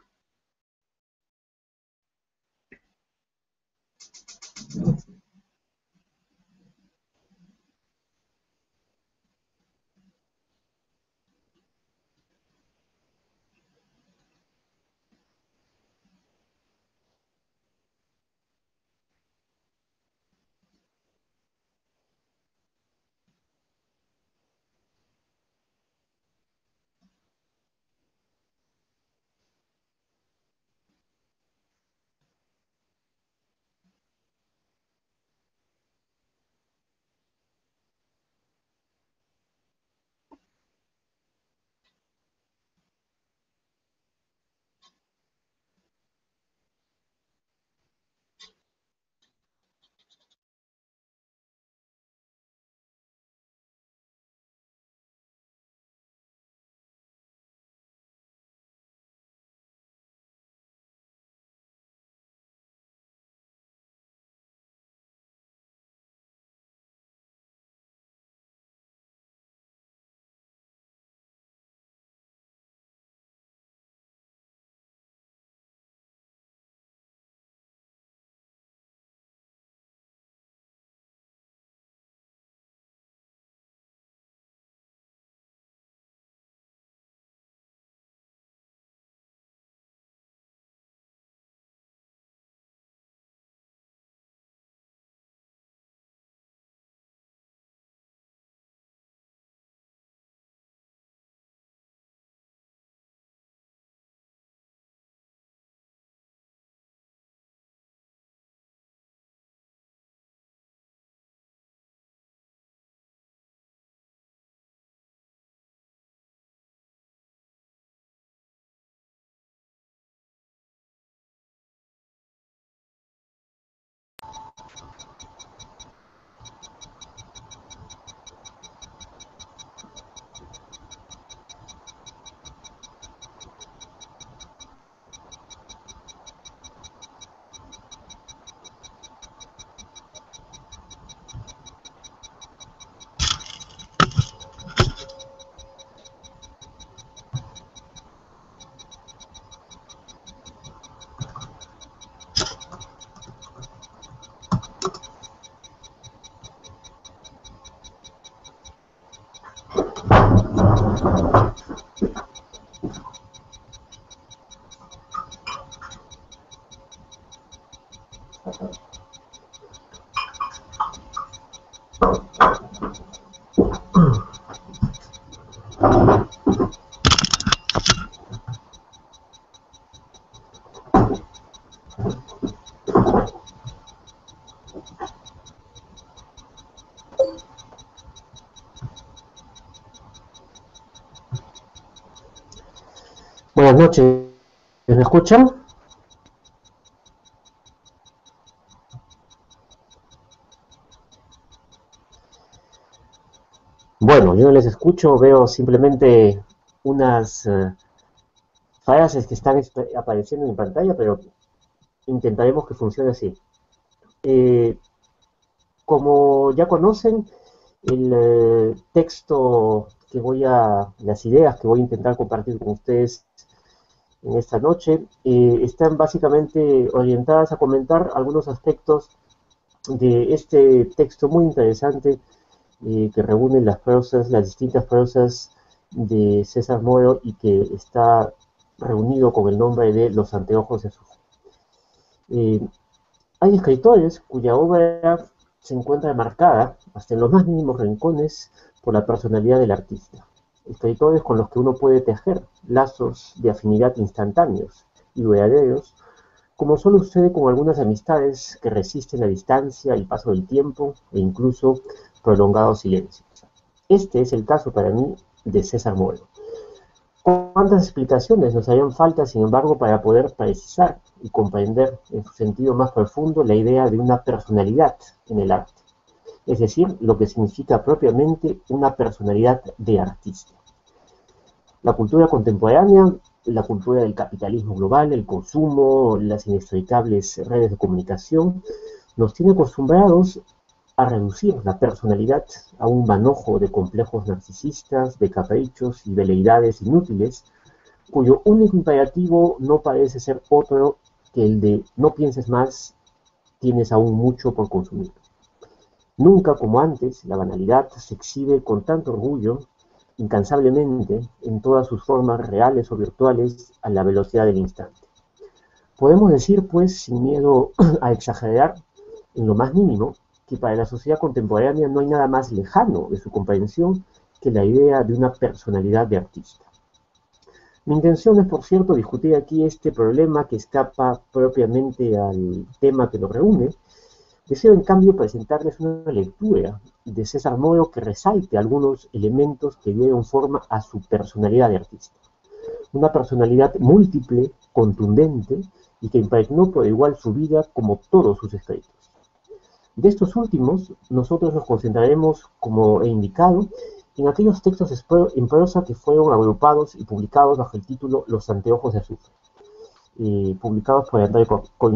Buenas noches, ¿me escuchan? Bueno, yo no les escucho, veo simplemente unas uh, frases que están apareciendo en pantalla, pero intentaremos que funcione así. Eh, como ya conocen, el eh, texto que voy a, las ideas que voy a intentar compartir con ustedes en esta noche, eh, están básicamente orientadas a comentar algunos aspectos de este texto muy interesante eh, que reúne las prosas, las distintas prosas de César Moro y que está reunido con el nombre de Los Anteojos de Azul. Eh, hay escritores cuya obra se encuentra marcada, hasta en los más mínimos rincones, por la personalidad del artista. escritores con los que uno puede tejer lazos de afinidad instantáneos y verdaderos, como solo sucede con algunas amistades que resisten la distancia, el paso del tiempo e incluso prolongados silencios. Este es el caso para mí de César Moro. ¿Cuántas explicaciones nos harían falta, sin embargo, para poder precisar y comprender en su sentido más profundo la idea de una personalidad en el arte? Es decir, lo que significa propiamente una personalidad de artista. La cultura contemporánea, la cultura del capitalismo global, el consumo, las inextricables redes de comunicación, nos tiene acostumbrados a reducir la personalidad a un manojo de complejos narcisistas, de caprichos y veleidades inútiles, cuyo único imperativo no parece ser otro que el de no pienses más, tienes aún mucho por consumir. Nunca como antes, la banalidad se exhibe con tanto orgullo, incansablemente, en todas sus formas reales o virtuales, a la velocidad del instante. Podemos decir, pues, sin miedo a exagerar, en lo más mínimo, que para la sociedad contemporánea no hay nada más lejano de su comprensión que la idea de una personalidad de artista. Mi intención es, por cierto, discutir aquí este problema que escapa propiamente al tema que nos reúne. Deseo, en cambio, presentarles una lectura de César Moro que resalte algunos elementos que dieron forma a su personalidad de artista. Una personalidad múltiple, contundente y que impregnó por igual su vida como todos sus escritos. De estos últimos, nosotros nos concentraremos, como he indicado, en aquellos textos en prosa que fueron agrupados y publicados bajo el título Los anteojos de azufre, eh, publicados por André Coll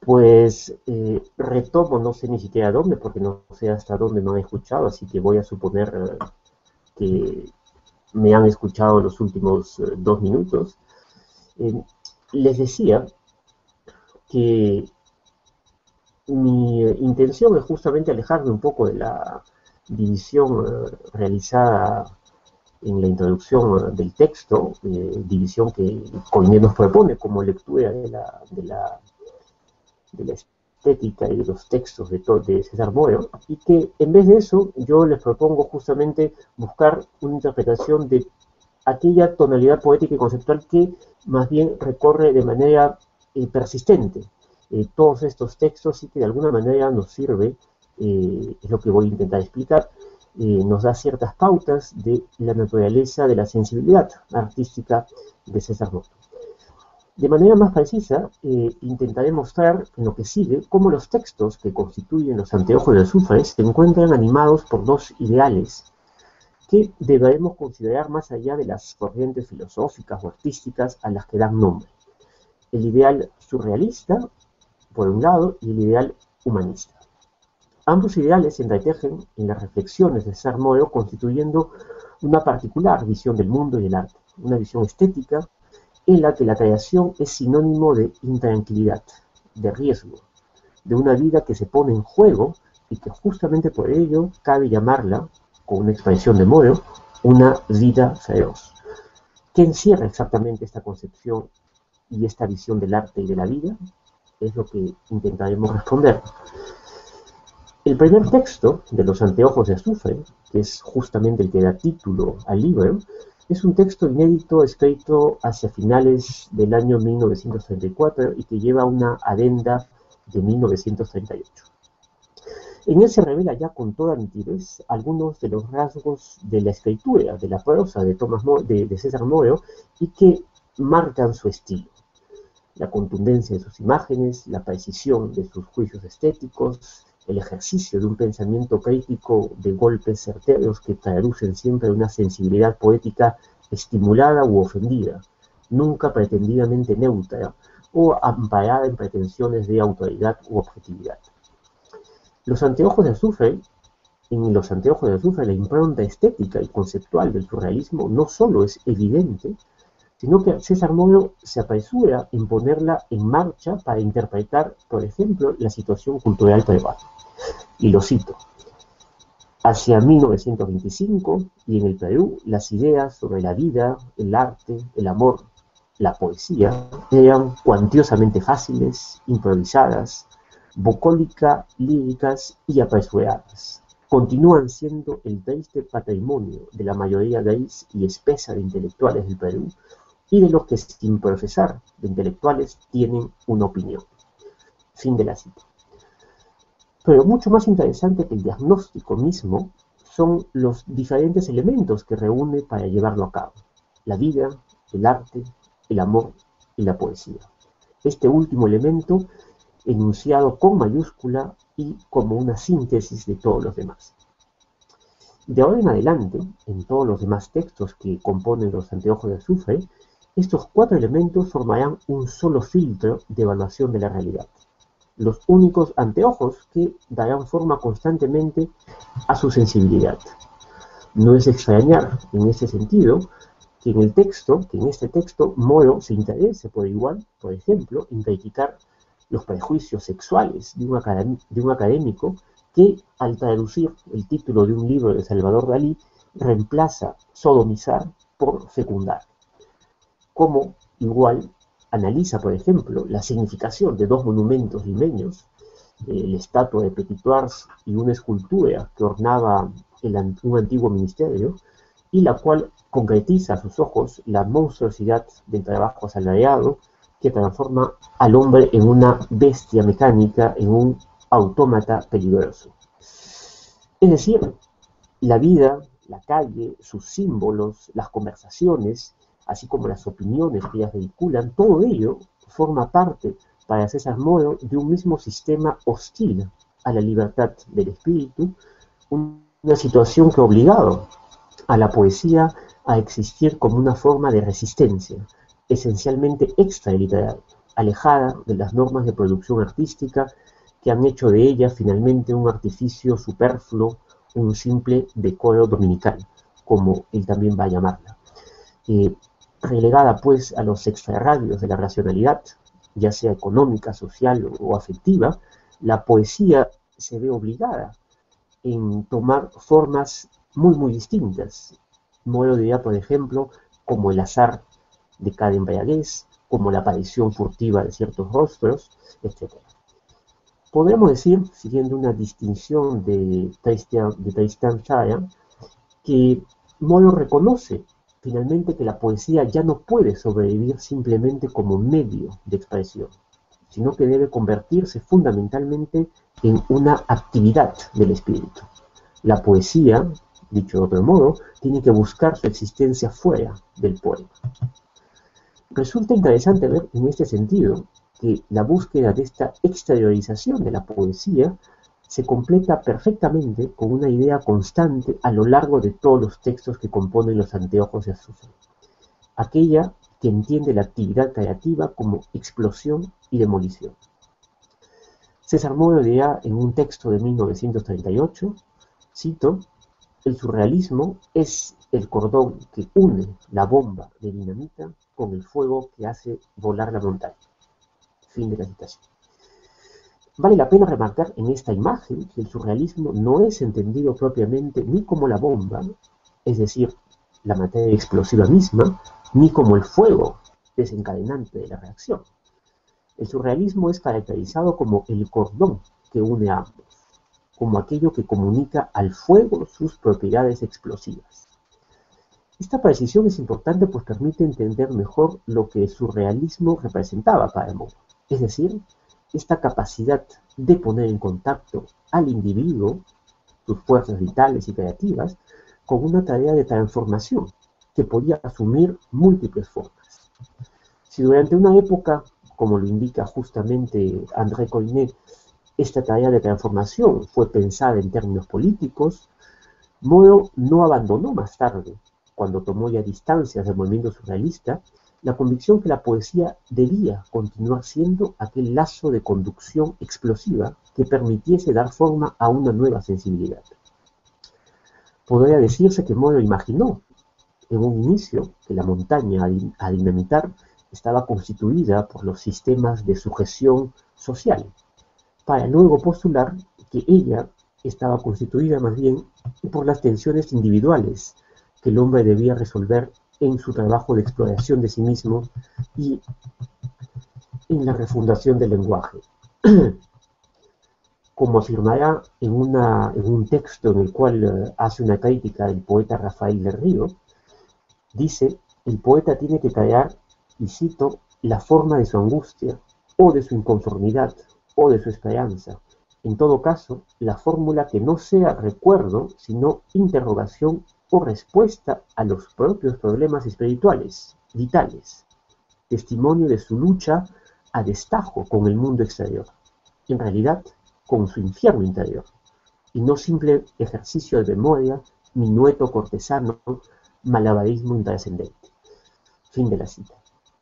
pues eh, retomo, no sé ni siquiera dónde, porque no sé hasta dónde me han escuchado, así que voy a suponer eh, que me han escuchado en los últimos eh, dos minutos. Eh, les decía que mi eh, intención es justamente alejarme un poco de la división eh, realizada en la introducción eh, del texto, eh, división que Coinet nos propone como lectura de la, de la, de la estética y de los textos de, de César Moyo, y que en vez de eso yo les propongo justamente buscar una interpretación de aquella tonalidad poética y conceptual que más bien recorre de manera eh, persistente eh, todos estos textos y que de alguna manera nos sirve, eh, es lo que voy a intentar explicar, eh, nos da ciertas pautas de la naturaleza de la sensibilidad artística de César Moyo. De manera más precisa, eh, intentaré mostrar en lo que sigue cómo los textos que constituyen los anteojos de azufre se encuentran animados por dos ideales que deberemos considerar más allá de las corrientes filosóficas o artísticas a las que dan nombre. El ideal surrealista, por un lado, y el ideal humanista. Ambos ideales se entretejen en las reflexiones de César Moyo, constituyendo una particular visión del mundo y del arte, una visión estética en la que la creación es sinónimo de intranquilidad, de riesgo, de una vida que se pone en juego y que justamente por ello cabe llamarla, con una expresión de Moyo, una vida feroz. ¿Qué encierra exactamente esta concepción y esta visión del arte y de la vida? Es lo que intentaremos responder. El primer texto de los anteojos de azufre, que es justamente el que da título al libro, es un texto inédito escrito hacia finales del año mil novecientos treinta y cuatro y que lleva una adenda de mil novecientos treinta y ocho. En él se revela ya con toda nitidez algunos de los rasgos de la escritura, de la prosa de, Tomás Mo, de, de César Moyo, y que marcan su estilo. La contundencia de sus imágenes, la precisión de sus juicios estéticos, el ejercicio de un pensamiento crítico de golpes certeros que traducen siempre una sensibilidad poética estimulada u ofendida, nunca pretendidamente neutra o amparada en pretensiones de autoridad u objetividad. Los anteojos de azufre, en los anteojos de azufre la impronta estética y conceptual del surrealismo no solo es evidente, sino que César Moyo se apresura en ponerla en marcha para interpretar, por ejemplo, la situación cultural peruana. Y lo cito: hacia mil novecientos veinticinco, y en el Perú, las ideas sobre la vida, el arte, el amor, la poesía, eran cuantiosamente fáciles, improvisadas, bucólica, líricas y apresuradas. Continúan siendo el triste patrimonio de la mayoría gris y espesa de intelectuales del Perú, y de los que sin profesar de intelectuales tienen una opinión. Fin de la cita. Pero mucho más interesante que el diagnóstico mismo son los diferentes elementos que reúne para llevarlo a cabo: la vida, el arte, el amor y la poesía. Este último elemento enunciado con mayúscula y como una síntesis de todos los demás. De ahora en adelante, en todos los demás textos que componen los anteojos de azufre, estos cuatro elementos formarán un solo filtro de evaluación de la realidad. Los únicos anteojos que darán forma constantemente a su sensibilidad. No es extrañar, en ese sentido, que en el texto, que en este texto, Moyo se interese por igual, por ejemplo, en criticar los prejuicios sexuales de un, académico, de un académico que, al traducir el título de un libro de Salvador Dalí, reemplaza sodomizar por fecundar. Como igual analiza, por ejemplo, la significación de dos monumentos limeños, eh, la estatua de Petitoars y una escultura que ornaba el, un antiguo ministerio, y la cual concretiza a sus ojos la monstruosidad del trabajo asalariado que transforma al hombre en una bestia mecánica, en un autómata peligroso. Es decir, la vida, la calle, sus símbolos, las conversaciones, así como las opiniones que ellas vehiculan, todo ello forma parte, para César Moyo, de un mismo sistema hostil a la libertad del espíritu, una situación que ha obligado a la poesía a existir como una forma de resistencia, esencialmente extraliteral, alejada de las normas de producción artística que han hecho de ella finalmente un artificio superfluo, un simple decoro dominical, como él también va a llamarla. Eh, relegada pues a los extrarradios de la racionalidad, ya sea económica, social o afectiva, la poesía se ve obligada en tomar formas muy muy distintas. Modo de idea, por ejemplo, como el azar de cada embriaguez, como la aparición furtiva de ciertos rostros, etcétera. Podríamos decir, siguiendo una distinción de Tristan, de Tristan Tzara, que Moro reconoce finalmente que la poesía ya no puede sobrevivir simplemente como medio de expresión, sino que debe convertirse fundamentalmente en una actividad del espíritu. La poesía, dicho de otro modo, tiene que buscar su existencia fuera del poema. Resulta interesante ver en este sentido que la búsqueda de esta exteriorización de la poesía se completa perfectamente con una idea constante a lo largo de todos los textos que componen los anteojos de azufre. Aquella que entiende la actividad creativa como explosión y demolición. César Moro dirá en un texto de mil novecientos treinta y ocho, cito, el surrealismo es el cordón que une la bomba de dinamita con el fuego que hace volar la montaña. Fin de la citación. Vale la pena remarcar en esta imagen que el surrealismo no es entendido propiamente ni como la bomba, es decir, la materia explosiva misma, ni como el fuego desencadenante de la reacción. El surrealismo es caracterizado como el cordón que une a ambos, como aquello que comunica al fuego sus propiedades explosivas. Esta precisión es importante pues permite entender mejor lo que el surrealismo representaba para Moro, es decir, esta capacidad de poner en contacto al individuo, sus fuerzas vitales y creativas, con una tarea de transformación que podía asumir múltiples formas. Si durante una época, como lo indica justamente André Coynet, esta tarea de transformación fue pensada en términos políticos, Moro no abandonó más tarde, cuando tomó ya distancias del movimiento surrealista, la convicción que la poesía debía continuar siendo aquel lazo de conducción explosiva que permitiese dar forma a una nueva sensibilidad. Podría decirse que Moro imaginó en un inicio que la montaña a dinamitar estaba constituida por los sistemas de sujeción social, para luego postular que ella estaba constituida más bien por las tensiones individuales que el hombre debía resolver en su trabajo de exploración de sí mismo y en la refundación del lenguaje. Como afirmará en, una, en un texto en el cual uh, hace una crítica el poeta Rafael del Río, dice, el poeta tiene que crear, y cito, la forma de su angustia, o de su inconformidad, o de su esperanza. En todo caso, la fórmula que no sea recuerdo, sino interrogación o respuesta a los propios problemas espirituales, vitales, testimonio de su lucha a destajo con el mundo exterior, en realidad con su infierno interior, y no simple ejercicio de memoria, minueto cortesano, malabarismo intrascendente. Fin de la cita.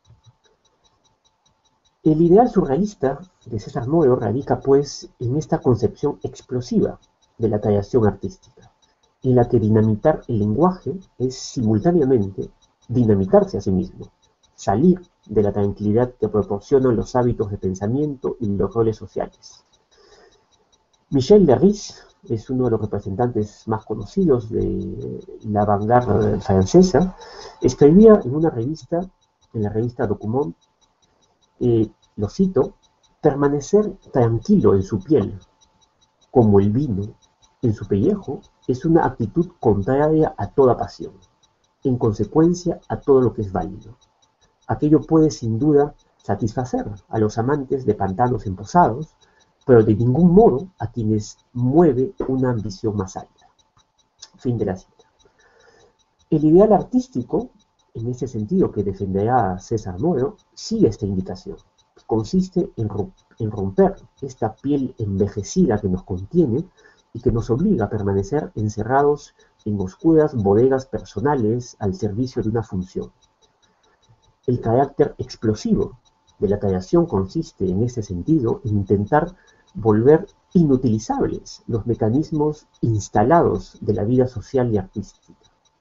El ideal surrealista de César Moro radica pues en esta concepción explosiva de la creación artística, en la que dinamitar el lenguaje es simultáneamente dinamitarse a sí mismo, salir de la tranquilidad que proporcionan los hábitos de pensamiento y los roles sociales. Michel Derrisse es uno de los representantes más conocidos de la vanguardia francesa, escribía en una revista, en la revista Document, eh, lo cito, permanecer tranquilo en su piel, como el vino en su pellejo, es una actitud contraria a toda pasión, en consecuencia a todo lo que es válido. Aquello puede sin duda satisfacer a los amantes de pantanos emposados, pero de ningún modo a quienes mueve una ambición más alta. Fin de la cita. El ideal artístico, en ese sentido que defenderá César Moro, sigue esta indicación. Consiste en, en romper esta piel envejecida que nos contiene y que nos obliga a permanecer encerrados en oscuras bodegas personales al servicio de una función. El carácter explosivo de la creación consiste en ese sentido en intentar volver inutilizables los mecanismos instalados de la vida social y artística.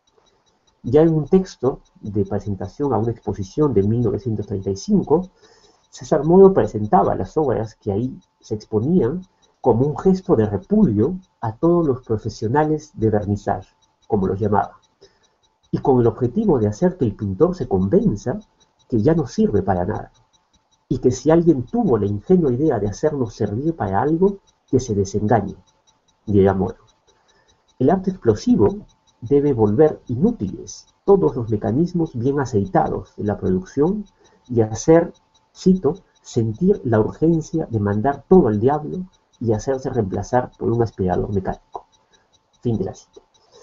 Ya en un texto de presentación a una exposición de mil novecientos treinta y cinco, César Moro presentaba las obras que ahí se exponían como un gesto de repudio a todos los profesionales de vernissage, como los llamaba, y con el objetivo de hacer que el pintor se convenza que ya no sirve para nada, y que si alguien tuvo la ingenua idea de hacernos servir para algo, que se desengañe, dirá Moro. El arte explosivo debe volver inútiles todos los mecanismos bien aceitados de la producción y hacer, cito, sentir la urgencia de mandar todo al diablo y hacerse reemplazar por un aspirador mecánico. Fin de la cita.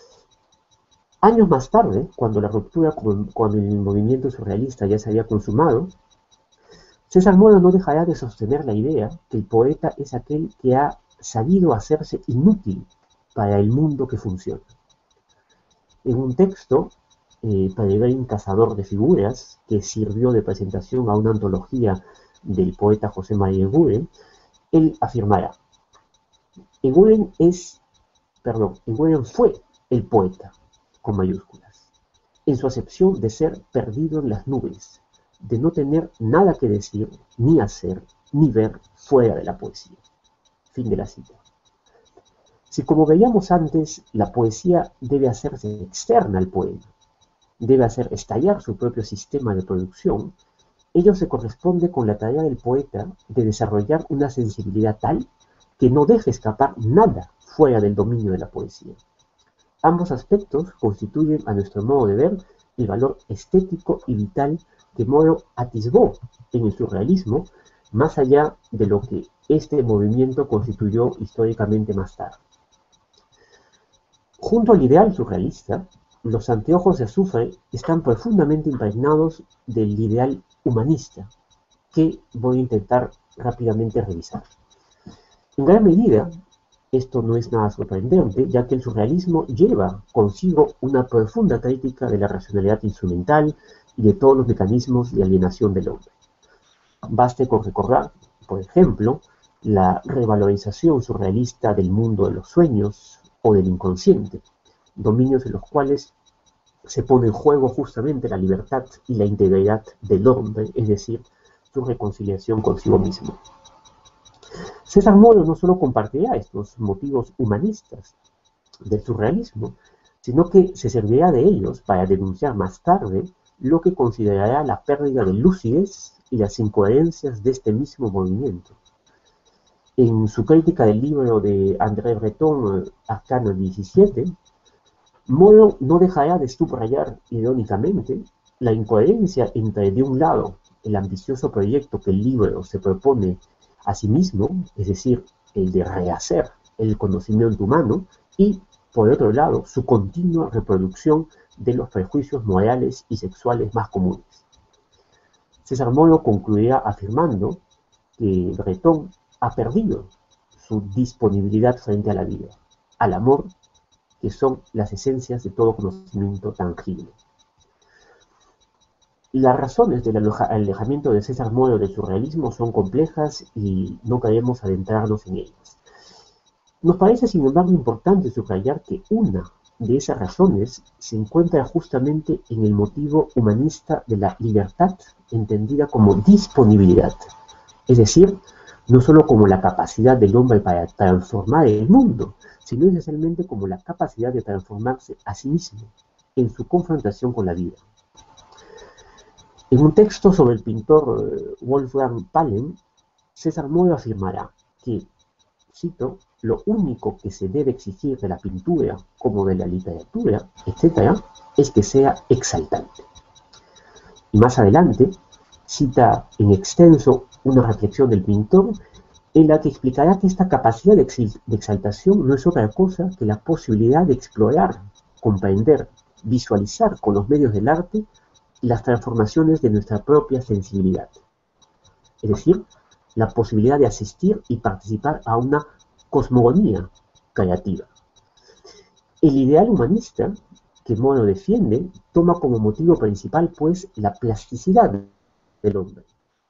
Años más tarde, cuando la ruptura con, con el movimiento surrealista ya se había consumado, César Moro no dejará de sostener la idea que el poeta es aquel que ha sabido hacerse inútil para el mundo que funciona. En un texto, eh, Peregrine Cazador de Figuras, que sirvió de presentación a una antología del poeta José María Eguren, él afirmará: Eguren es, perdón, Eguren fue el poeta, con mayúsculas, en su acepción de ser perdido en las nubes, de no tener nada que decir, ni hacer, ni ver fuera de la poesía. Fin de la cita. Si, como veíamos antes, la poesía debe hacerse externa al poema, debe hacer estallar su propio sistema de producción, ello se corresponde con la tarea del poeta de desarrollar una sensibilidad tal que no deje escapar nada fuera del dominio de la poesía. Ambos aspectos constituyen, a nuestro modo de ver, el valor estético y vital que Moro atisbó en el surrealismo, más allá de lo que este movimiento constituyó históricamente más tarde. Junto al ideal surrealista, los anteojos de azufre están profundamente impregnados del ideal humanista, que voy a intentar rápidamente revisar. En gran medida, esto no es nada sorprendente, ya que el surrealismo lleva consigo una profunda crítica de la racionalidad instrumental y de todos los mecanismos de alienación del hombre. Baste con recordar, por ejemplo, la revalorización surrealista del mundo de los sueños o del inconsciente, dominios en los cuales se pone en juego justamente la libertad y la integridad del hombre, es decir, su reconciliación consigo mismo. César Moro no solo compartirá estos motivos humanistas del surrealismo, sino que se servirá de ellos para denunciar más tarde lo que considerará la pérdida de lucidez y las incoherencias de este mismo movimiento. En su crítica del libro de André Breton, Arcano diecisiete, Moro no dejará de subrayar irónicamente la incoherencia entre, de un lado, el ambicioso proyecto que el libro se propone a sí mismo, es decir, el de rehacer el conocimiento humano, y, por otro lado, su continua reproducción de los prejuicios morales y sexuales más comunes. César Moro concluirá afirmando que Breton ha perdido su disponibilidad frente a la vida, al amor, que son las esencias de todo conocimiento tangible. Las razones del alejamiento de César Moro del surrealismo son complejas y no queremos adentrarnos en ellas. Nos parece, sin embargo, importante subrayar que una de esas razones se encuentra justamente en el motivo humanista de la libertad, entendida como disponibilidad, es decir, no solo como la capacidad del hombre para transformar el mundo, sino esencialmente como la capacidad de transformarse a sí mismo en su confrontación con la vida. En un texto sobre el pintor Wolfgang Paalen, César Moro afirmará que, cito, lo único que se debe exigir de la pintura como de la literatura, etcétera, es que sea exaltante. Y más adelante, cita en extenso una reflexión del pintor en la que explicará que esta capacidad de exaltación no es otra cosa que la posibilidad de explorar, comprender, visualizar con los medios del arte las transformaciones de nuestra propia sensibilidad. Es decir, la posibilidad de asistir y participar a una cosmogonía creativa. El ideal humanista que Moro defiende toma como motivo principal, pues, la plasticidad del hombre.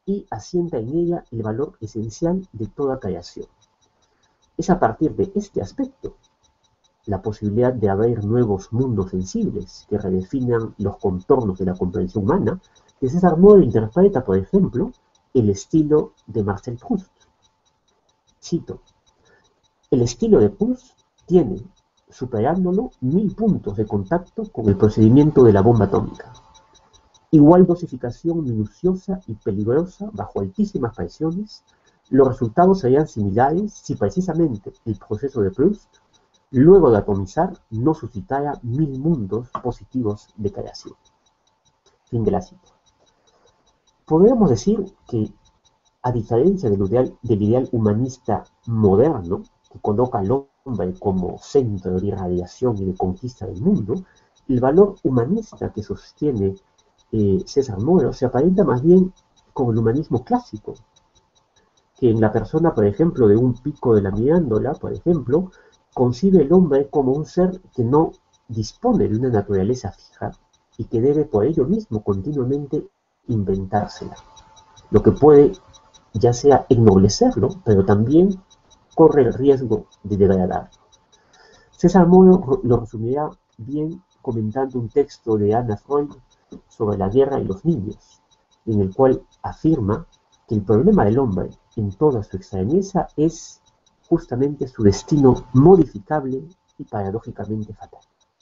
y asienta en ella el valor esencial de toda creación. Es a partir de este aspecto, la posibilidad de abrir nuevos mundos sensibles que redefinan los contornos de la comprensión humana, que César Moll interpreta, por ejemplo, el estilo de Marcel Proust. Cito: el estilo de Proust tiene, superándolo, mil puntos de contacto con el procedimiento de la bomba atómica. Igual dosificación minuciosa y peligrosa bajo altísimas presiones, los resultados serían similares si precisamente el proceso de Proust, luego de atomizar, no suscitara mil mundos positivos de creación. Fin de la cita. Podríamos decir que, a diferencia del ideal, del ideal humanista moderno, que coloca al hombre como centro de irradiación y de conquista del mundo, el valor humanista que sostiene eh, César Moll se aparenta más bien con el humanismo clásico, que en la persona, por ejemplo, de un Pico de la Mirándola, por ejemplo, concibe el hombre como un ser que no dispone de una naturaleza fija y que debe por ello mismo continuamente inventársela, lo que puede ya sea ennoblecerlo, pero también corre el riesgo de degradarlo. César Moll lo resumirá bien comentando un texto de Anna Freud sobre la guerra y los niños, en el cual afirma que el problema del hombre, en toda su extrañeza, es justamente su destino modificable y paradójicamente fatal.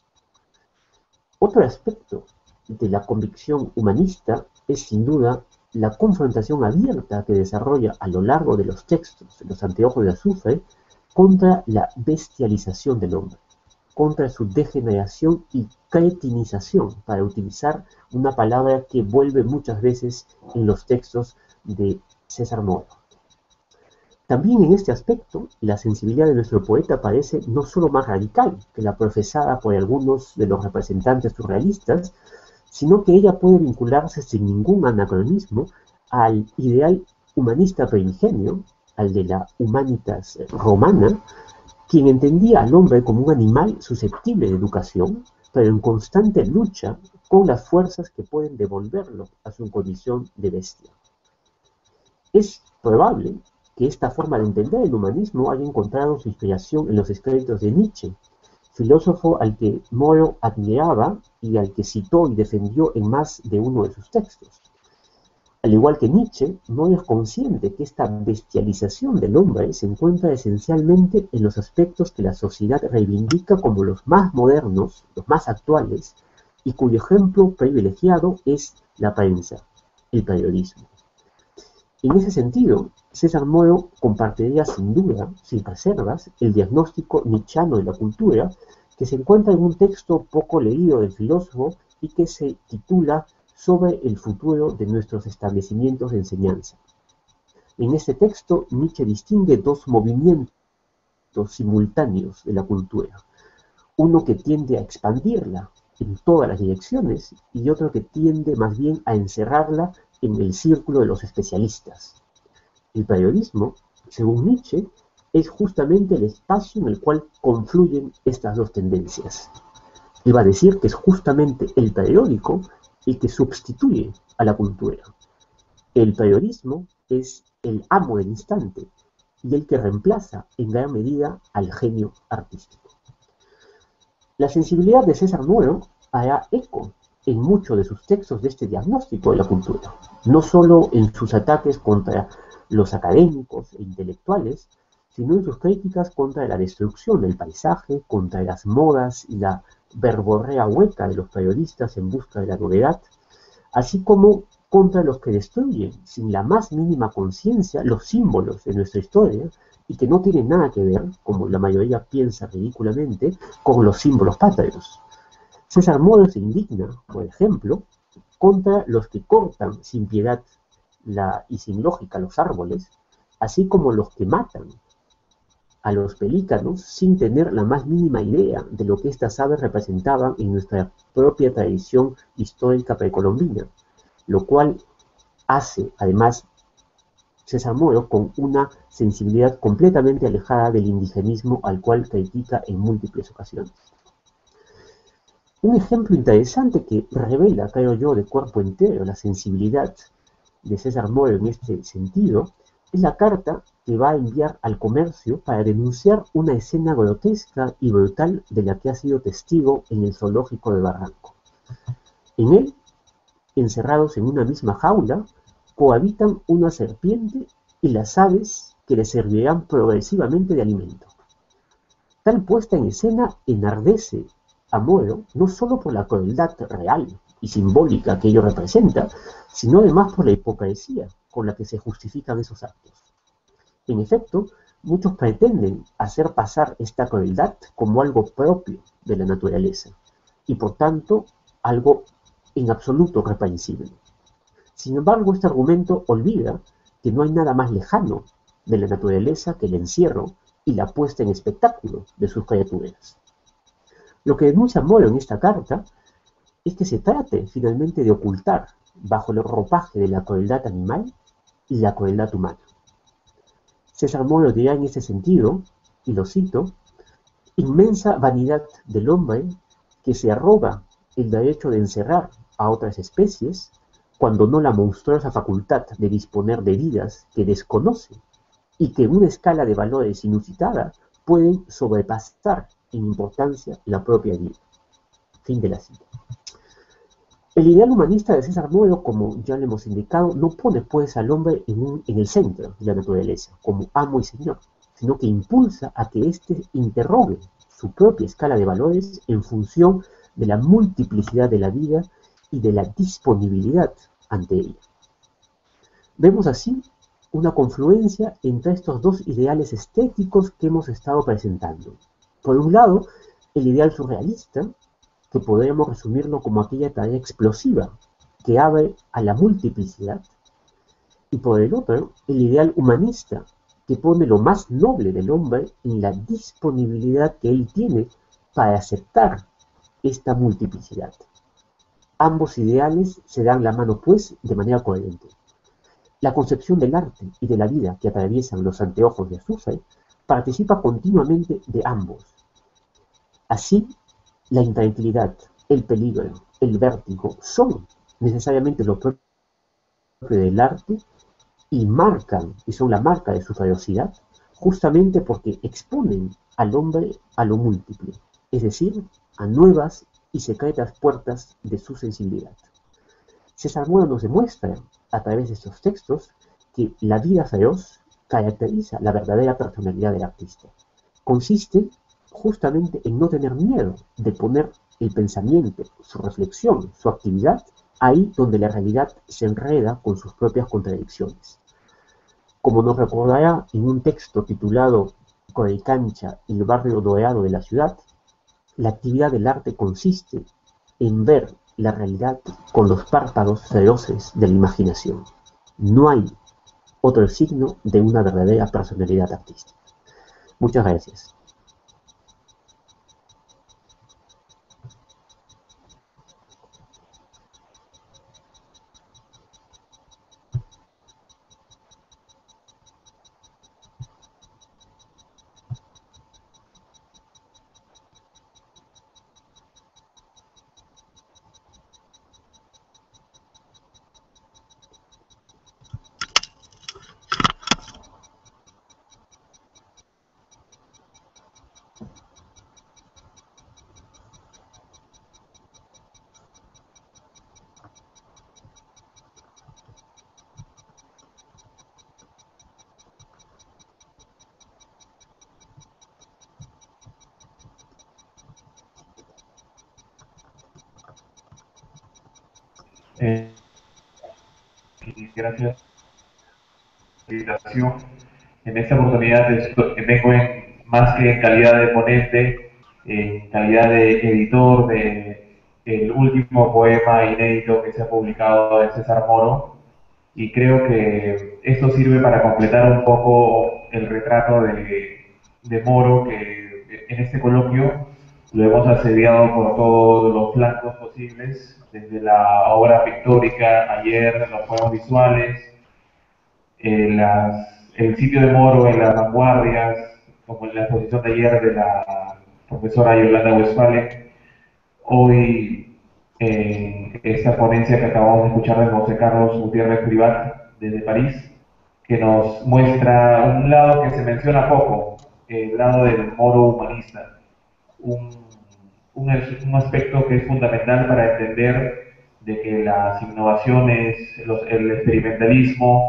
Otro aspecto de la convicción humanista es sin duda la confrontación abierta que desarrolla a lo largo de los textos de los Anteojos de Azufre contra la bestialización del hombre, contra su degeneración y cretinización, para utilizar una palabra que vuelve muchas veces en los textos de César Moll. También en este aspecto, la sensibilidad de nuestro poeta parece no solo más radical que la profesada por algunos de los representantes surrealistas, sino que ella puede vincularse sin ningún anacronismo al ideal humanista primigenio, al de la humanitas romana, quien entendía al hombre como un animal susceptible de educación, pero en constante lucha con las fuerzas que pueden devolverlo a su condición de bestia. Es probable que esta forma de entender el humanismo haya encontrado su inspiración en los escritos de Nietzsche, filósofo al que Moll admiraba y al que citó y defendió en más de uno de sus textos. Al igual que Nietzsche, Moll es consciente que esta bestialización del hombre se encuentra esencialmente en los aspectos que la sociedad reivindica como los más modernos, los más actuales, y cuyo ejemplo privilegiado es la prensa, el periodismo. En ese sentido, César Moll compartiría sin duda, sin reservas, el diagnóstico nietzscheano de la cultura, que se encuentra en un texto poco leído del filósofo y que se titula Sobre el futuro de nuestros establecimientos de enseñanza. En este texto, Nietzsche distingue dos movimientos simultáneos de la cultura, uno que tiende a expandirla en todas las direcciones y otro que tiende más bien a encerrarla en el círculo de los especialistas. El periodismo, según Nietzsche, es justamente el espacio en el cual confluyen estas dos tendencias. Él va a decir que es justamente el periódico el que sustituye a la cultura. El periodismo es el amo del instante y el que reemplaza en gran medida al genio artístico. La sensibilidad de César Moll hará eco en muchos de sus textos de este diagnóstico de la cultura, no solo en sus ataques contra los académicos e intelectuales, sino en sus críticas contra la destrucción del paisaje, contra las modas y la verborrea hueca de los periodistas en busca de la novedad, así como contra los que destruyen sin la más mínima conciencia los símbolos de nuestra historia y que no tienen nada que ver, como la mayoría piensa ridículamente, con los símbolos patrios. César Moll se indigna, por ejemplo, contra los que cortan sin piedad la, y sin lógica los árboles, así como los que matan a los pelícanos sin tener la más mínima idea de lo que estas aves representaban en nuestra propia tradición histórica precolombina, lo cual hace, además, César Moll con una sensibilidad completamente alejada del indigenismo al cual critica en múltiples ocasiones. Un ejemplo interesante que revela, creo yo, de cuerpo entero la sensibilidad de César Moro en este sentido es la carta que va a enviar al comercio para denunciar una escena grotesca y brutal de la que ha sido testigo en el zoológico de Barranco. En él, encerrados en una misma jaula, cohabitan una serpiente y las aves que le servirán progresivamente de alimento. Tal puesta en escena enardece a Moro no solo por la crueldad real y simbólica que ello representa, sino además por la hipocresía con la que se justifican esos actos. En efecto, muchos pretenden hacer pasar esta crueldad como algo propio de la naturaleza y por tanto algo en absoluto reprensible. Sin embargo, este argumento olvida que no hay nada más lejano de la naturaleza que el encierro y la puesta en espectáculo de sus criaturas. Lo que denuncia Moro en esta carta es que se trate finalmente de ocultar bajo el ropaje de la crueldad animal y la crueldad humana. César Moro dirá en ese sentido, y lo cito, inmensa vanidad del hombre que se arroga el derecho de encerrar a otras especies cuando no la monstruosa facultad de disponer de vidas que desconoce y que en una escala de valores inusitada pueden sobrepasar en importancia la propia vida. Fin de la cita. El ideal humanista de César Moro, como ya le hemos indicado, no pone pues al hombre en, un, en el centro de la naturaleza, como amo y señor, sino que impulsa a que éste interrogue su propia escala de valores en función de la multiplicidad de la vida y de la disponibilidad ante ella. Vemos así una confluencia entre estos dos ideales estéticos que hemos estado presentando. Por un lado, el ideal surrealista, que podemos resumirlo como aquella tarea explosiva que abre a la multiplicidad, y por el otro, el ideal humanista, que pone lo más noble del hombre en la disponibilidad que él tiene para aceptar esta multiplicidad. Ambos ideales se dan la mano, pues, de manera coherente. La concepción del arte y de la vida que atraviesan los anteojos de Azufre participa continuamente de ambos. Así, la intranquilidad, el peligro, el vértigo son necesariamente lo propio del arte y marcan, y son la marca de su ferocidad, justamente porque exponen al hombre a lo múltiple, es decir, a nuevas y secretas puertas de su sensibilidad. César Moro nos demuestra, a través de estos textos, que la vida feroz caracteriza la verdadera personalidad del artista. Consiste justamente en no tener miedo de poner el pensamiento, su reflexión, su actividad, ahí donde la realidad se enreda con sus propias contradicciones. Como nos recordará en un texto titulado Correcancha, el barrio dorado de la ciudad, la actividad del arte consiste en ver la realidad con los párpados feroces de la imaginación. No hay otro signo de una verdadera personalidad artística. Muchas gracias. Eh, gracias por la invitación. En esta oportunidad estoy, vengo en, más que en calidad de ponente, en calidad de editor de el último poema inédito que se ha publicado de César Moro, y creo que esto sirve para completar un poco el retrato de, de Moro, que en este coloquio lo hemos asediado por todos los flancos posibles, desde la obra pictórica, ayer los poemas visuales, eh, las, el sitio de Moro en las vanguardias, como en la exposición de ayer de la profesora Yolanda Westphalen. Hoy en esta ponencia que acabamos de escuchar de José Carlos Gutiérrez Privat desde París, que nos muestra un lado que se menciona poco, el lado del moro humanista, un, un, un aspecto que es fundamental para entender de que las innovaciones, los, el experimentalismo,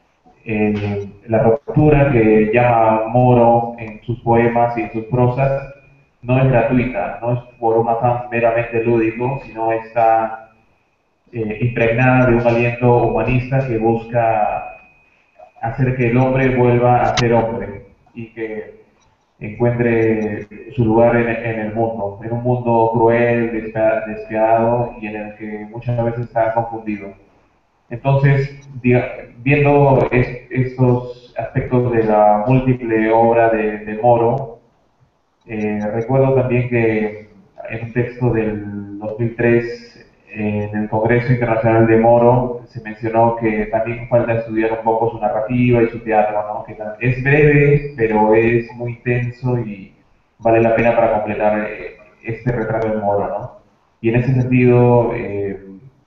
eh, la ruptura que llama Moro en sus poemas y en sus prosas no es gratuita, no es por un afán meramente lúdico, sino está eh, impregnada de un aliento humanista que busca hacer que el hombre vuelva a ser hombre y que encuentre su lugar en, en el mundo, en un mundo cruel, despiadado y en el que muchas veces está confundido. Entonces, diga, viendo es, estos aspectos de la múltiple obra de, de Moro, eh, recuerdo también que en un texto del dos mil tres, eh, en el Congreso Internacional de Moro, se mencionó que también falta estudiar un poco su narrativa y su teatro, ¿no? Que es breve, pero es muy intenso y vale la pena para completar eh, este retrato de Moro, ¿no? Y en ese sentido, eh,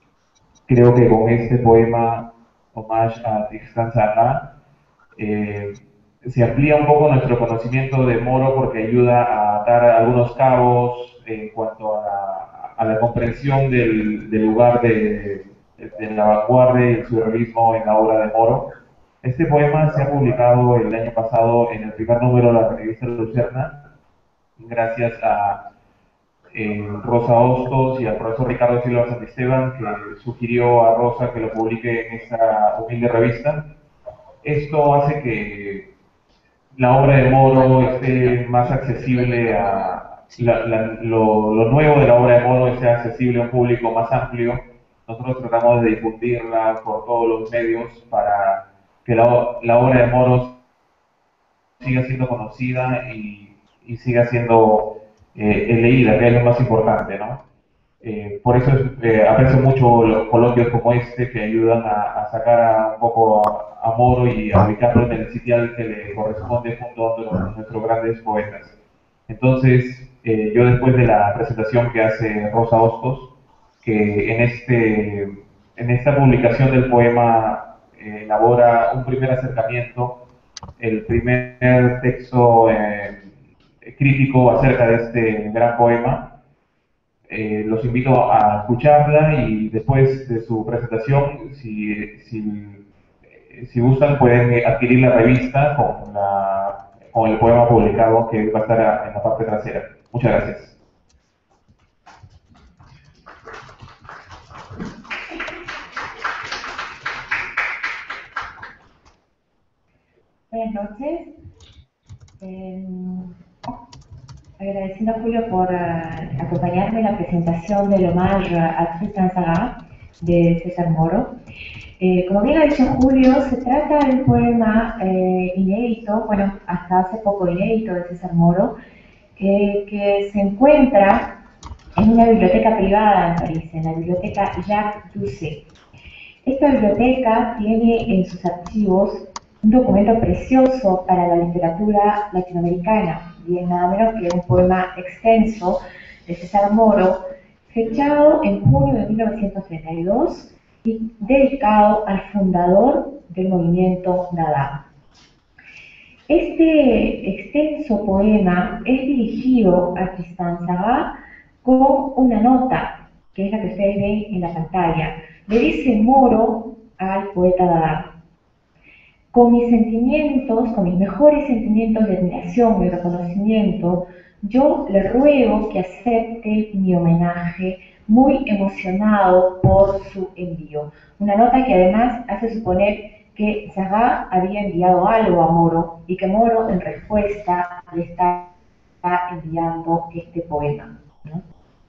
creo que con este poema, Homage a Tristan Tzara, eh, se amplía un poco nuestro conocimiento de Moro porque ayuda a atar algunos cabos en cuanto a la, a la comprensión del, del lugar de, de, de la vanguardia y el surrealismo en la obra de Moro. Este poema se ha publicado el año pasado en el primer número de la revista Lucerna, gracias a eh, Rosa Hostos y al profesor Ricardo Silva Santisteban, que sugirió a Rosa que lo publique en esta humilde revista. Esto hace que la obra de Moro esté más accesible a la, la, lo, lo nuevo de la obra de Moro esté accesible a un público más amplio. Nosotros tratamos de difundirla por todos los medios para que la, la obra de Moro siga siendo conocida y, y siga siendo eh, leída, que es lo más importante, ¿no? Eh, por eso eh, aprecio mucho los coloquios como este que ayudan a, a sacar a, un poco a, a Moro y a ubicarlo en el sitial que le corresponde junto a nuestros grandes poetas. Entonces, eh, yo después de la presentación que hace Rosa Hostos, que en, este, en esta publicación del poema eh, elabora un primer acercamiento, el primer texto eh, crítico acerca de este gran poema. Eh, los invito a escucharla y después de su presentación, si, si, si gustan, pueden adquirir la revista con, la, con el poema publicado que va a estar en la parte trasera. Muchas gracias. Buenas noches. Eh, agradeciendo a Julio por uh, acompañarme en la presentación del Homage a Tristan Tzara de César Moro. Eh, como bien ha dicho Julio, se trata de un poema eh, inédito, bueno, hasta hace poco inédito de César Moro, eh, que se encuentra en una biblioteca privada en París, en la biblioteca Jacques Doucet. Esta biblioteca tiene en sus archivos un documento precioso para la literatura latinoamericana, y es nada menos que un poema extenso de César Moro, fechado en junio de mil novecientos treinta y dos y dedicado al fundador del movimiento Dada. Este extenso poema es dirigido a Tristan Tzara con una nota, que es la que ustedes ven en la pantalla. Le dice Moro al poeta Dada: con mis sentimientos, con mis mejores sentimientos de admiración y reconocimiento, yo le ruego que acepte mi homenaje, muy emocionado por su envío. Una nota que además hace suponer que Tzara había enviado algo a Moro y que Moro en respuesta le está enviando este poema, ¿no?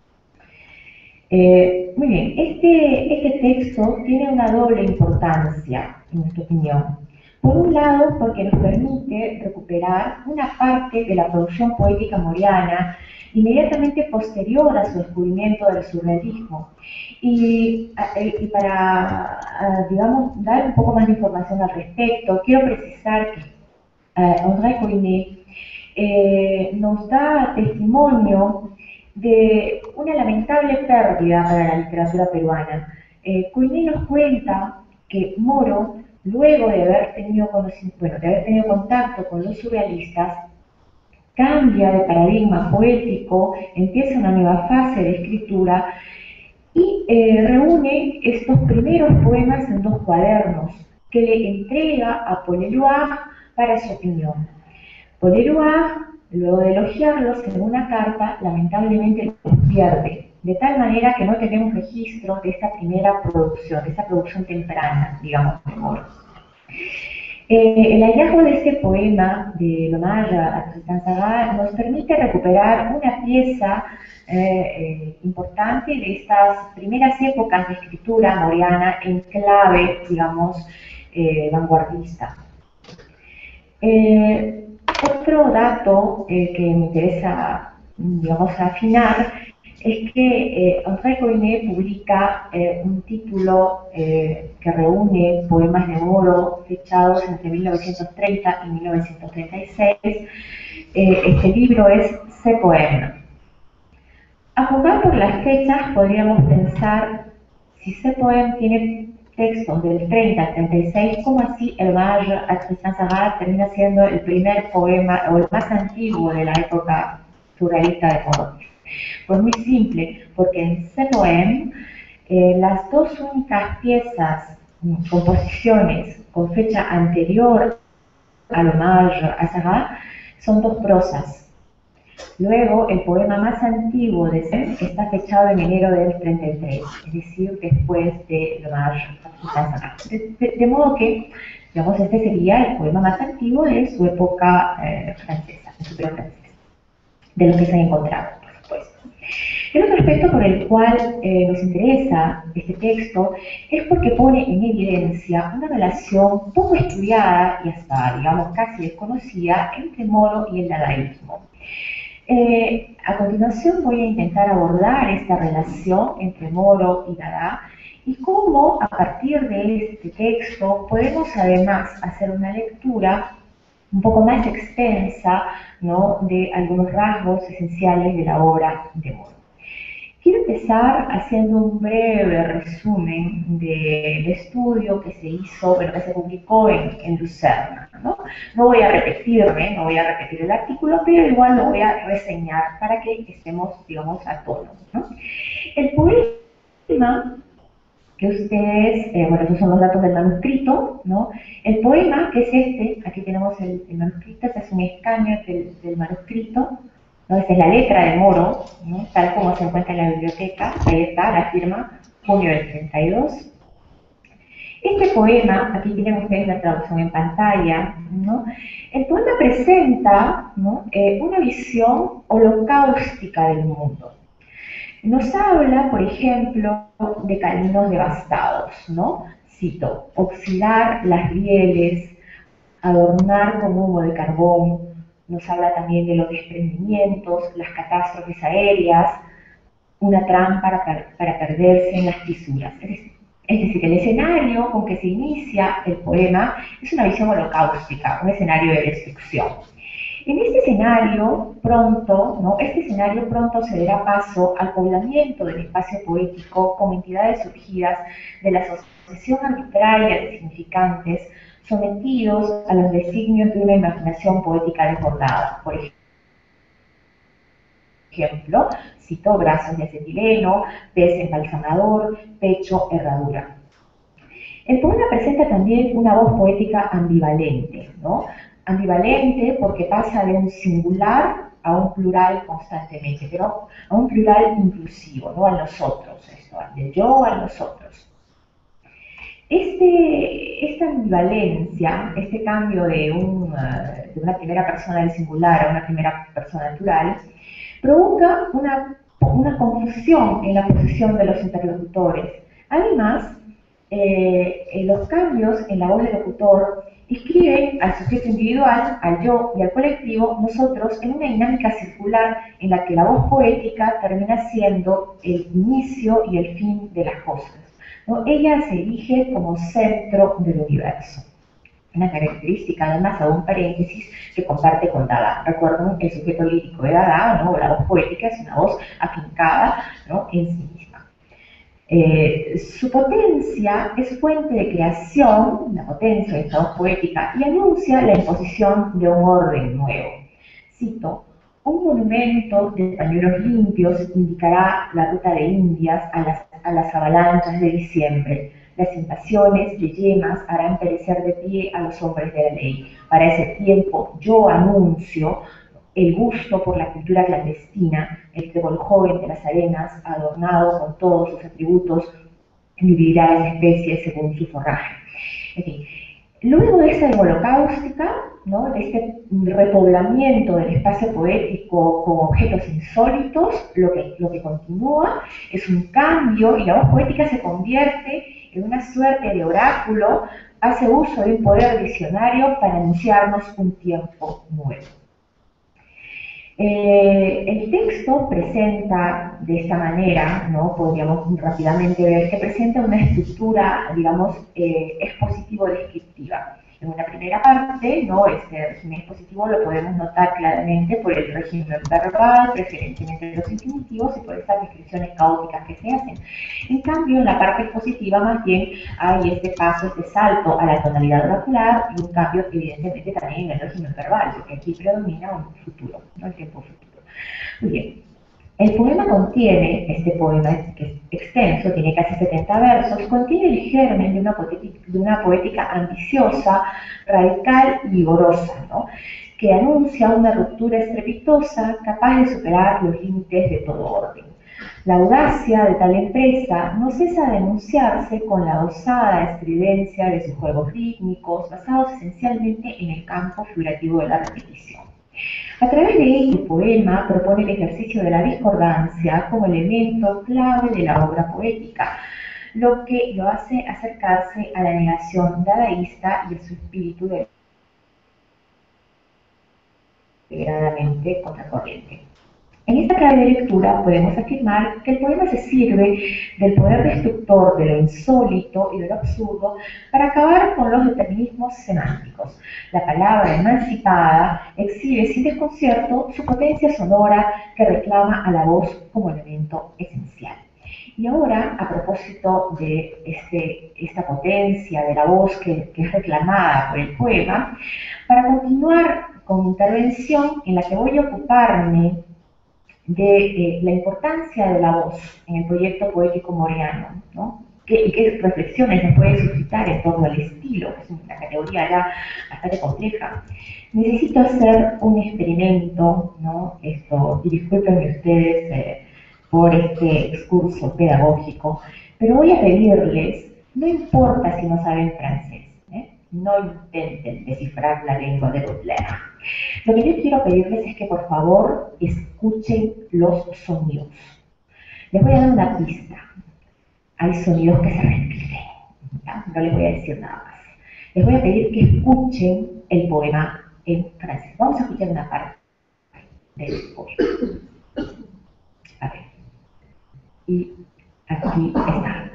Eh, muy bien, este, este texto tiene una doble importancia, en nuestra opinión. Por un lado, porque nos permite recuperar una parte de la producción poética moriana inmediatamente posterior a su descubrimiento del surrealismo. Y, y para, digamos, dar un poco más de información al respecto, quiero precisar que uh, André Coinet eh, nos da testimonio de una lamentable pérdida para la literatura peruana. Eh, Coiné nos cuenta que Moro, luego de haber tenido, bueno, de haber tenido contacto con los surrealistas, cambia de paradigma poético, empieza una nueva fase de escritura y eh, reúne estos primeros poemas en dos cuadernos que le entrega a Paul Éluard para su opinión. Paul Éluard, luego de elogiarlos en una carta, lamentablemente los pierde, de tal manera que no tenemos registro de esta primera producción, de esta producción temprana, digamos, de Moro. Eh, el hallazgo de este poema de L'Hommage a Tristan Tzara nos permite recuperar una pieza eh, eh, importante de estas primeras épocas de escritura moreana en clave, digamos, eh, vanguardista. Eh, otro dato eh, que me interesa, digamos, afinar es que eh, André Coiné publica eh, un título eh, que reúne poemas de Moro fechados entre mil novecientos treinta y mil novecientos treinta y seis. Eh, este libro es Ce Poème. A juzgar por las fechas, podríamos pensar, si Ce Poème tiene textos del treinta al treinta y seis, ¿cómo así el Hommage a Tristan Tzara termina siendo el primer poema o el más antiguo de la época surrealista de Moro? Pues muy simple, porque en Ce Poème eh, las dos únicas piezas, composiciones con fecha anterior al Hommage a Tzara son dos prosas. Luego, el poema más antiguo de Ce está fechado en enero del treinta y tres, es decir, después del Hommage a Tzara. De, de, de modo que, digamos, este sería el poema más antiguo de su época eh, francesa, de su periodo francés, de los que se han encontrado. El otro aspecto por el cual eh, nos interesa este texto es porque pone en evidencia una relación poco estudiada y hasta, digamos, casi desconocida entre Moro y el dadaísmo. Eh, a continuación voy a intentar abordar esta relación entre Moro y Dada y cómo a partir de este texto podemos además hacer una lectura un poco más extensa, ¿no?, de algunos rasgos esenciales de la obra de Moro. Quiero empezar haciendo un breve resumen del estudio que se hizo, bueno, que se publicó en, en Lucerna, ¿no? No voy a repetirme, no voy a repetir el artículo, pero igual lo voy a reseñar para que estemos, digamos, a tono, ¿no? El poema que ustedes, eh, bueno, esos son los datos del manuscrito, ¿no? El poema, que es este, aquí tenemos el, el manuscrito, este es un escáner del, del manuscrito, ¿no? Esta es la letra de Moro, ¿no?, tal como se encuentra en la biblioteca, ahí está la firma, junio del treinta y dos. Este poema, aquí tienen ustedes la traducción en pantalla, ¿no? El poema presenta, ¿no?, eh, una visión holocáustica del mundo. Nos habla, por ejemplo, de caminos devastados, ¿no? Cito, oxidar las rieles, adornar con humo de carbón. Nos habla también de los desprendimientos, las catástrofes aéreas, una trampa para, para perderse en las fisuras. Es decir, es decir, el escenario con que se inicia el poema es una visión holocáustica, un escenario de destrucción. En este escenario pronto, ¿no? Este escenario pronto se dará paso al poblamiento del espacio poético como entidades surgidas de la asociación arbitraria de significantes sometidos a los designios de una imaginación poética desbordada. Por ejemplo, citó brazos de acetileno, pez embalsamador, pecho, herradura. El poema presenta también una voz poética ambivalente, ¿no? Ambivalente porque pasa de un singular a un plural constantemente, pero a un plural inclusivo, ¿no?, a nosotros, esto, del yo a nosotros. Este, esta ambivalencia, este cambio de, un, de una primera persona del singular a una primera persona plural, provoca una, una confusión en la posición de los interlocutores. Además, eh, en los cambios en la voz del locutor inscriben al sujeto individual, al yo y al colectivo, nosotros, en una dinámica circular en la que la voz poética termina siendo el inicio y el fin de las cosas, ¿no? Ella se erige como centro del universo. una característica, además, hago un paréntesis, que comparte con Dada. Recuerden que el sujeto lírico de Dada, ¿no? La voz poética es una voz afincada, ¿no? En sí misma. Eh, su potencia es fuente de creación, la potencia de esta voz poética, y anuncia la imposición de un orden nuevo. Cito: un monumento de pañuelos limpios indicará la ruta de Indias a las, a las avalanchas de diciembre. Las invasiones de yemas harán perecer de pie a los hombres de la ley. Para ese tiempo yo anuncio el gusto por la cultura clandestina. El trébol joven de las arenas, adornado con todos sus atributos, dividirá las especies según su forraje. En fin, luego de esta holocaustica, ¿no? De este repoblamiento del espacio poético con objetos insólitos, lo que, lo que continúa es un cambio, y la voz poética se convierte en una suerte de oráculo, hace uso de un poder visionario para anunciarnos un tiempo nuevo. Eh, el texto presenta de esta manera, ¿no? Podríamos rápidamente ver que presenta una estructura, digamos, eh, expositivo-descriptiva. En una primera parte, ¿no? Este régimen expositivo lo podemos notar claramente por el régimen verbal, preferentemente los infinitivos, y por estas descripciones caóticas que se hacen. En cambio, en la parte expositiva, más bien, hay este paso, este salto a la tonalidad oracular, y un cambio, evidentemente, también en el régimen verbal, porque aquí predomina un futuro, ¿no? El tiempo futuro. Muy bien. El poema contiene, este poema que es extenso, tiene casi setenta versos, contiene el germen de una poética, de una poética ambiciosa, radical y vigorosa, ¿no? Que anuncia una ruptura estrepitosa capaz de superar los límites de todo orden. La audacia de tal empresa no cesa de anunciarse con la osada estridencia de sus juegos rítmicos, basados esencialmente en el campo figurativo de la repetición. A través de ello, el poema propone el ejercicio de la discordancia como elemento clave de la obra poética, lo que lo hace acercarse a la negación dadaísta y a su espíritu deliberadamente contracorriente. En esta clave de lectura podemos afirmar que el poema se sirve del poder destructor de lo insólito y de lo absurdo para acabar con los determinismos semánticos. La palabra emancipada exhibe sin desconcierto su potencia sonora que reclama a la voz como elemento esencial. Y ahora, a propósito de este, esta potencia de la voz que, que es reclamada por el poema, para continuar con mi intervención en la que voy a ocuparme de eh, la importancia de la voz en el proyecto poético moreano, ¿no? ¿Qué, qué reflexiones nos puede suscitar en torno al estilo? Que es una categoría ya bastante compleja. Necesito hacer un experimento, ¿no? Esto, y discúlpenme ustedes eh, por este excurso pedagógico, pero voy a pedirles, no importa si no saben francés, ¿eh? No intenten descifrar la lengua de Baudelaire. Lo que yo quiero pedirles es que por favor escuchen los sonidos. Les voy a dar una pista. Hay sonidos que se repiten, ¿ya? No les voy a decir nada más. Les voy a pedir que escuchen el poema en francés. Vamos a escuchar una parte del poema. A ver. Y aquí está.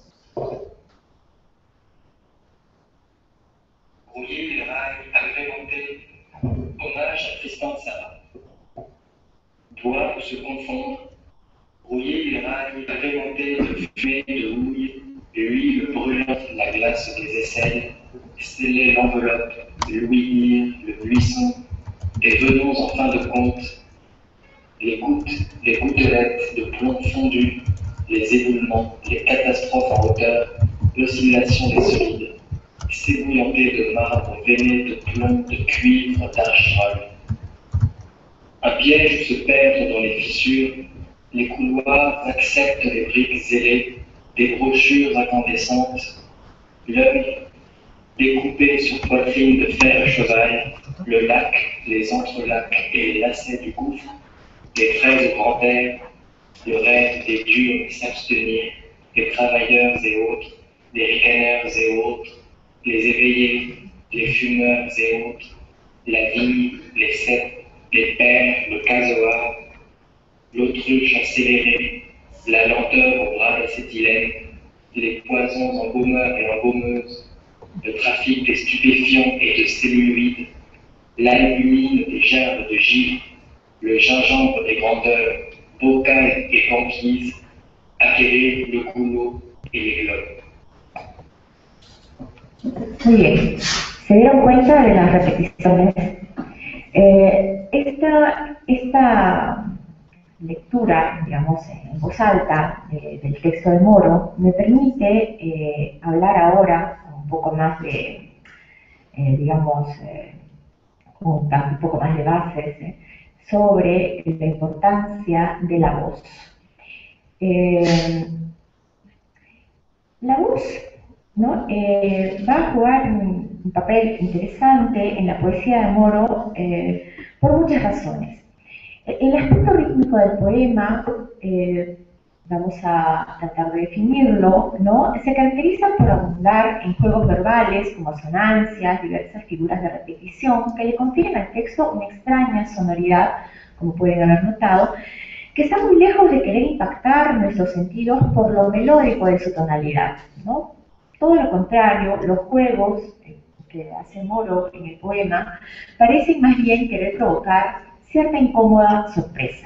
Rouiller le rail agrémenté, hommage à Tristan Tzara. Doigts se confondre, rouiller le rail agrémenté de fumée, de houille, huile brûlante la glace des aisselles, sceller l'enveloppe, l'ouïr, le buisson, et venons en fin de compte, les gouttes, les gouttelettes de plomb fondu, les éboulements, les catastrophes en hauteur, l'oscillation des solides, s'ébouillanter de marbre veiné de plomb, de cuivre, d'argile. Un piège se perd dans les fissures, les couloirs acceptent les briques ailées, des brochures incandescentes, l'œil découpé sur poitrine de fer et cheval, le lac, les entrelacs et les lacets du gouffre, les fraises au grand air, le rêve des durs s'abstenir, les travailleurs et autres, les ricaneurs et autres, les éveillés, les fumeurs et autres, la vigne, les cèpes, les pères, le casoar, l'autruche accélérée, la lenteur au bras d'acétylène, les poisons embaumeurs et embaumeuses, de trafic des stupéfiants et de celluloïdes, l'albumine des gerbes de givre, le gingembre des grandeurs, bocal et banquise, acquérir le goulot et les globes. Muy bien, se dieron cuenta de las repeticiones. Eh, esta, esta lectura, digamos, en voz alta de, del texto de Moro me permite eh, hablar ahora un poco más de, eh, digamos, eh, un, un poco más de bases eh, sobre la importancia de la voz. Eh, la voz, ¿no? Eh, va a jugar un, un papel interesante en la poesía de Moro eh, por muchas razones. El aspecto rítmico del poema, eh, vamos a tratar de definirlo, ¿no? Se caracteriza por abundar en juegos verbales como asonancias, diversas figuras de repetición que le confieren al texto una extraña sonoridad, como pueden haber notado, que está muy lejos de querer impactar nuestros sentidos por lo melódico de su tonalidad, ¿no? Todo lo contrario, los juegos que hace Moro en el poema parecen más bien querer provocar cierta incómoda sorpresa.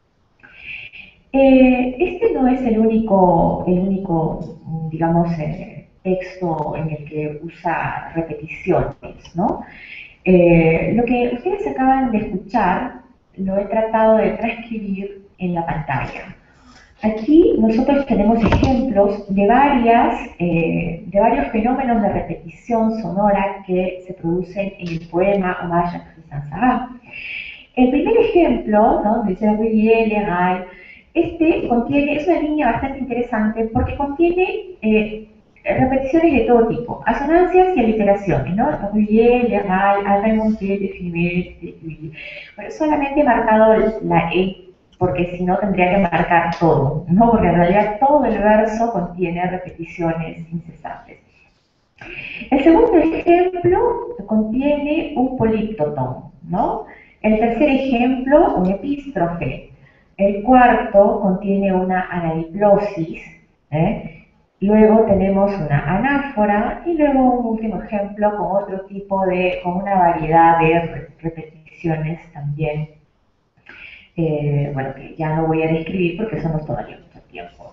Eh, este no es el único, el único digamos, eh, texto en el que usa repeticiones, ¿no? Eh, lo que ustedes acaban de escuchar lo he tratado de transcribir en la pantalla. Aquí nosotros tenemos ejemplos de, varias, eh, de varios fenómenos de repetición sonora que se producen en el poema Hommage a Tristan Tzara. El primer ejemplo, ¿no?, de Servier, Leray, este contiene, es una línea bastante interesante porque contiene eh, repeticiones de todo tipo, asonancias y aliteraciones, ¿no? Servier, Leray, Alremonté, Defimé, pero solamente he marcado la E, porque si no tendría que marcar todo, ¿no? Porque en realidad todo el verso contiene repeticiones incesantes. El segundo ejemplo contiene un políptoton, ¿no? El tercer ejemplo, un epístrofe. El cuarto contiene una anadiplosis, ¿eh? Luego tenemos una anáfora y luego un último ejemplo con otro tipo de, con una variedad de repeticiones también. Eh, bueno, que ya no voy a describir porque eso nos tomaría mucho tiempo.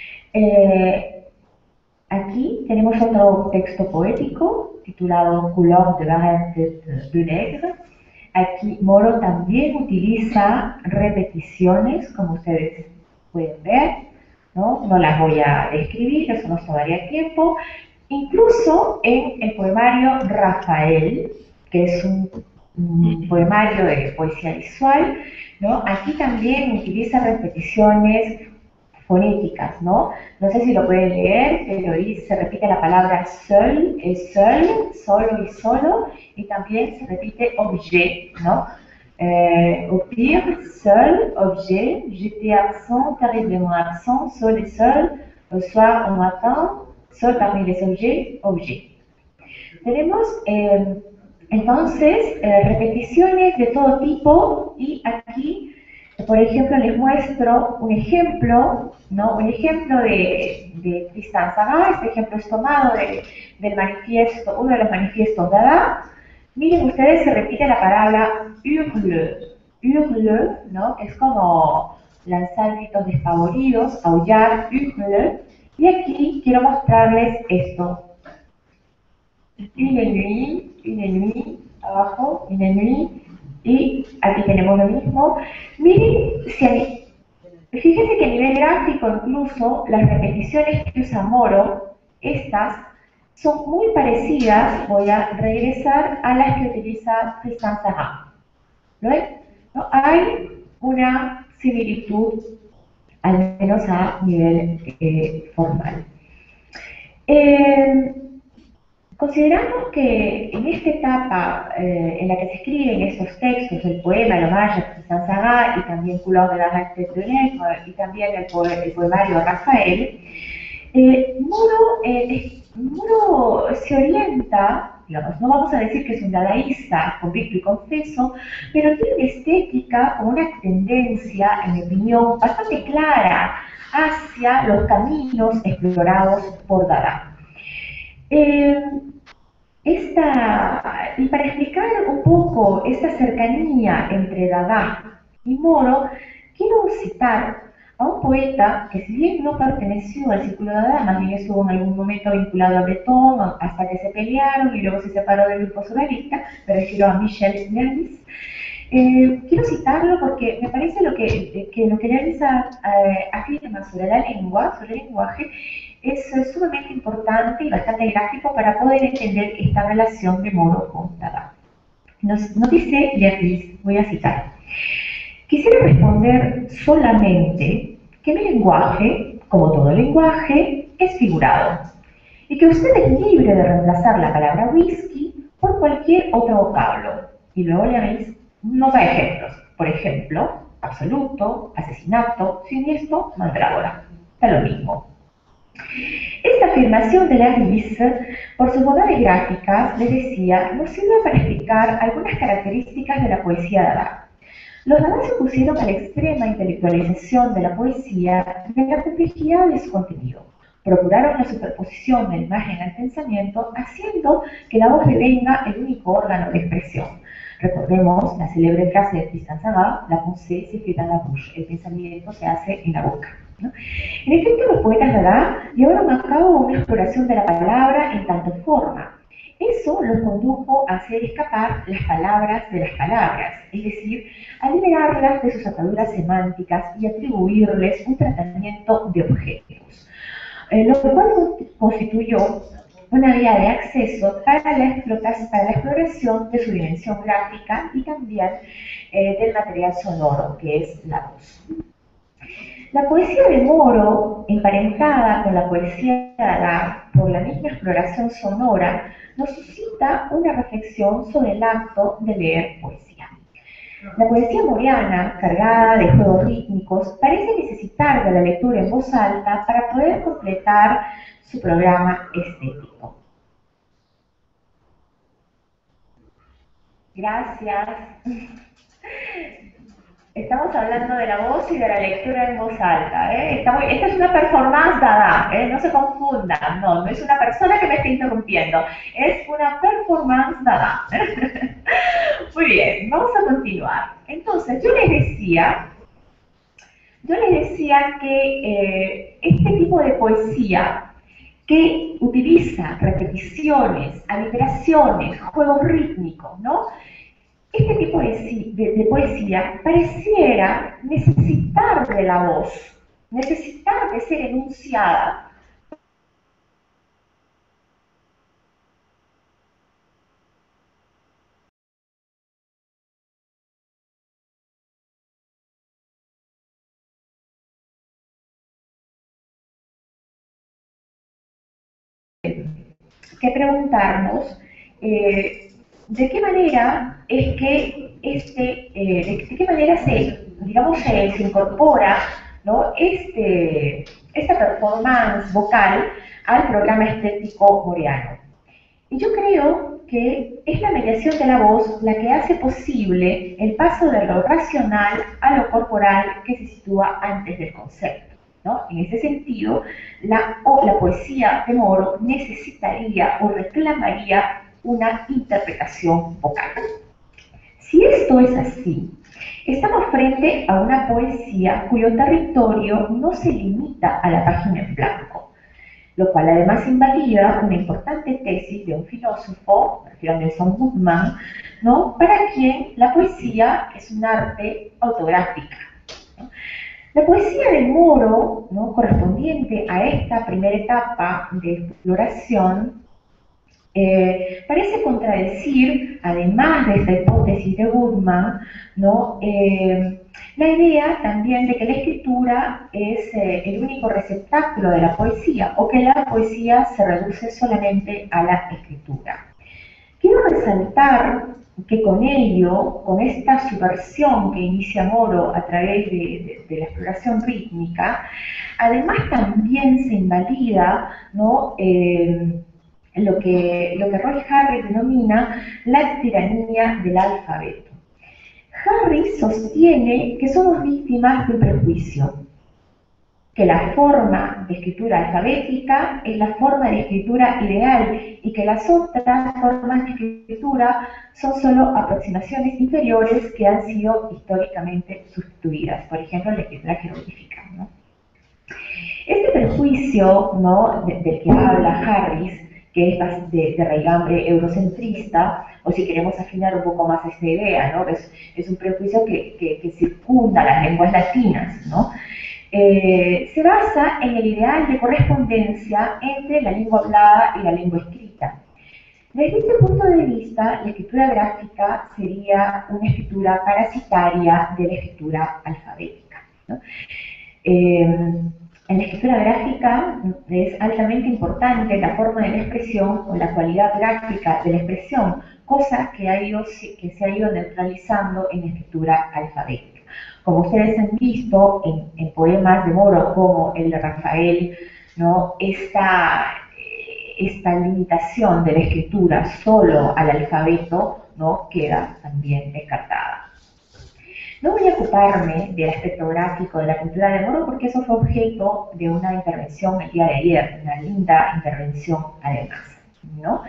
Eh, aquí tenemos otro texto poético titulado Couleur de Barrette de Nègre. Aquí Moro también utiliza repeticiones, como ustedes pueden ver, ¿no? No las voy a describir, eso nos tomaría tiempo. Incluso en el poemario Rafael, que es un, un poemario de poesía visual, ¿no? Aquí también utiliza repeticiones fonéticas, ¿no? No sé si lo pueden leer, pero ahí se repite la palabra seul, es seul, solo y solo, y también se repite objet, ¿no? Euh, au pire, seul, objet, j'étais absent, terriblement absent, seul et seul, au soir, au matin, seul parmi les objets, objet. Tenemos eh, entonces eh, repeticiones de todo tipo y aquí, por ejemplo, les muestro un ejemplo, ¿no? Un ejemplo de, de Tristan Tzara. Este ejemplo es tomado de, del manifiesto, uno de los manifiestos Dada. Miren ustedes, se repite la palabra hurle, hurle, ¿no? Es como lanzar gritos despavoridos, aullar, hurle. Y aquí quiero mostrarles esto. Une nuit, une nuit, abajo, une nuit. Y aquí tenemos lo mismo. Miren, si a mí, fíjense que a nivel gráfico incluso las repeticiones que usa Moro, estas son muy parecidas, voy a regresar a las que utiliza Tristan Tzara. ¿Lo ven? ¿No? Hay una similitud, al menos a nivel eh, formal. Eh, Consideramos que en esta etapa eh, en la que se escriben estos textos, el poema, el Hommage a Tristan Tzara y también Couleur de Barrette de Nègre y también el, po el poemario Rafael, eh, Moro, eh, Moro se orienta, digamos, no vamos a decir que es un dadaísta convicto y confeso, pero tiene una estética con una tendencia, en mi opinión, bastante clara hacia los caminos explorados por Dada. Eh, esta, y para explicar un poco esta cercanía entre Dada y Moro, quiero citar a un poeta que, si bien no perteneció al círculo de Dada, más bien estuvo en algún momento vinculado a Breton hasta que se pelearon y luego se separó del grupo surrealista, me refiero a Michel Nervis. Eh, quiero citarlo porque me parece lo que, que lo que realiza eh, afirma sobre la lengua, sobre el lenguaje, es eh, sumamente importante y bastante gráfico para poder entender esta relación de Moro con Dada. Nos, nos dice Nervis, voy a citar: quisiera responder solamente que mi lenguaje, como todo lenguaje, es figurado, y que usted es libre de reemplazar la palabra whisky por cualquier otro vocablo. Y luego Nervis nos da ejemplos. Por ejemplo, absoluto, asesinato, siniestro, mandrágora. Da lo mismo. Esta afirmación de Nervis, por sus bondades gráficas, les decía, nos sirve para explicar algunas características de la poesía Dada. Los Dada se opusieron a la extrema intelectualización de la poesía y a la complejidad de su contenido. Procuraron la superposición de la imagen al pensamiento, haciendo que la voz devenga el único órgano de expresión. Recordemos la célebre frase de Tristan Tzara, la pensée s'écrit dans la bouche, el pensamiento se hace en la boca, ¿no? En efecto, los poetas Dada llevaron a cabo una exploración de la palabra en tanto forma. Eso los condujo a hacer escapar las palabras de las palabras, es decir, a liberarlas de sus ataduras semánticas y atribuirles un tratamiento de objetos, eh, lo cual constituyó una vía de acceso para la, para la exploración de su dimensión gráfica y también eh, del material sonoro, que es la voz. La poesía de Moro, emparentada con la poesía de Dada por la misma exploración sonora, nos suscita una reflexión sobre el acto de leer poesía. La poesía moriana, cargada de juegos rítmicos, parece necesitar de la lectura en voz alta para poder completar su programa estético. Gracias. Estamos hablando de la voz y de la lectura en voz alta, ¿eh? Está muy, esta es una performance Dada, ¿eh? No se confundan, no, no es una persona que me está interrumpiendo, es una performance Dada. Muy bien, vamos a continuar. Entonces, yo les decía, yo les decía que eh, este tipo de poesía que utiliza repeticiones, aliteraciones, juegos rítmicos, ¿no? Este tipo de, de, de poesía pareciera necesitar de la voz, necesitar de ser enunciada. Que preguntarnos eh, de qué manera es que este, eh, de qué manera se, digamos, se, se incorpora, ¿no?, este, esta performance vocal al programa estético moriano. Y yo creo que es la mediación de la voz la que hace posible el paso de lo racional a lo corporal que se sitúa antes del concepto, ¿no? En ese sentido, la, o la poesía de Moro necesitaría o reclamaría una interpretación vocal. Si esto es así, estamos frente a una poesía cuyo territorio no se limita a la página en blanco, lo cual además invalida una importante tesis de un filósofo, me refiero a Nelson Goodman, ¿no?, para quien la poesía es un arte autográfica, ¿no? La poesía de Moro, ¿no?, correspondiente a esta primera etapa de exploración, eh, parece contradecir, además de esta hipótesis de Goodman, ¿no?, eh, la idea también de que la escritura es eh, el único receptáculo de la poesía, o que la poesía se reduce solamente a la escritura. Quiero resaltar que con ello, con esta subversión que inicia Moro a través de, de, de la exploración rítmica, además también se invalida, ¿no?, eh, lo, que, lo que Roy Harris denomina la tiranía del alfabeto. Harris sostiene que somos víctimas de un prejuicio. que la forma de escritura alfabética es la forma de escritura ideal y que las otras formas de escritura son solo aproximaciones inferiores que han sido históricamente sustituidas, por ejemplo, la escritura jeroglífica, ¿no? Este prejuicio, ¿no?, de, del que habla Harris, que es de, de raigambre eurocentrista, o si queremos afinar un poco más esta idea, ¿no?, es, es un prejuicio que, que, que circunda las lenguas latinas, ¿no? Eh, se basa en el ideal de correspondencia entre la lengua hablada y la lengua escrita. Desde este punto de vista, la escritura gráfica sería una escritura parasitaria de la escritura alfabética, ¿no? Eh, en la escritura gráfica es altamente importante la forma de la expresión o la cualidad gráfica de la expresión, cosa que, ha ido, que se ha ido neutralizando en la escritura alfabética. Como ustedes han visto en, en poemas de Moro como el de Rafael, ¿no?, esta, esta limitación de la escritura solo al alfabeto, ¿no?, queda también descartada. No voy a ocuparme del aspecto gráfico de la cultura de Moro porque eso fue objeto de una intervención el día de ayer, una linda intervención además, ¿no?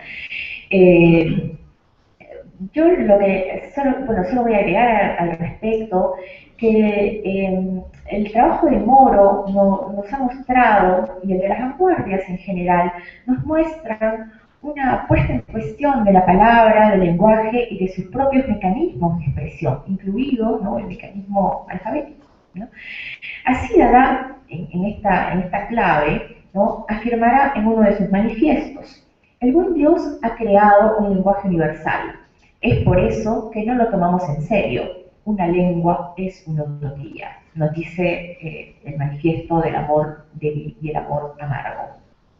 Eh, yo lo que, solo, bueno, solo voy a agregar al respecto que eh, el trabajo de Moro no, nos ha mostrado, y el de las vanguardias en general, nos muestran una puesta en cuestión de la palabra, del lenguaje y de sus propios mecanismos de expresión, incluido, ¿no?, el mecanismo alfabético, ¿no? Así Dada, en, en, esta, en esta clave, ¿no?, afirmará en uno de sus manifiestos: el buen Dios ha creado un lenguaje universal. Es por eso que no lo tomamos en serio. Una lengua es una utopía, nos dice eh, el manifiesto del amor débil y el amor amargo.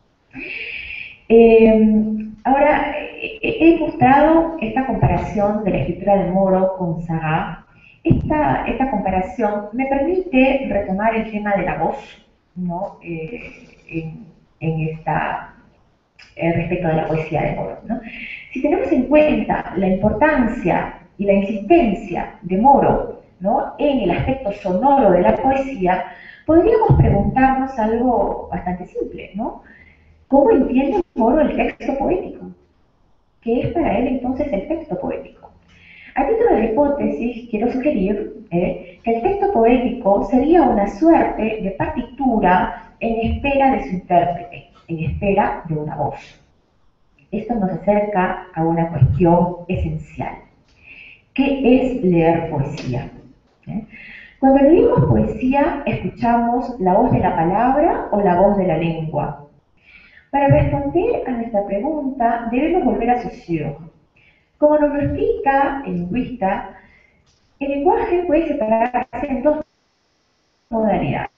Eh, ahora, eh, he mostrado esta comparación de la escritura de Moro con Sahagá. Esta, esta comparación me permite retomar el tema de la voz, ¿no?, eh, en, en esta, eh, respecto de la poesía de Moro, ¿no? Si tenemos en cuenta la importancia y la insistencia de Moro, ¿no?, en el aspecto sonoro de la poesía, podríamos preguntarnos algo bastante simple, ¿no? ¿Cómo entiende Moro el texto poético? ¿Qué es para él entonces el texto poético? A título de hipótesis, quiero sugerir eh, que el texto poético sería una suerte de partitura en espera de su intérprete, en espera de una voz. Esto nos acerca a una cuestión esencial. ¿Qué es leer poesía? ¿Eh? Cuando leemos poesía, ¿escuchamos la voz de la palabra o la voz de la lengua? Para responder a nuestra pregunta, debemos volver a Saussure. Como nos lo explica el lingüista, el lenguaje puede separarse en dos modalidades: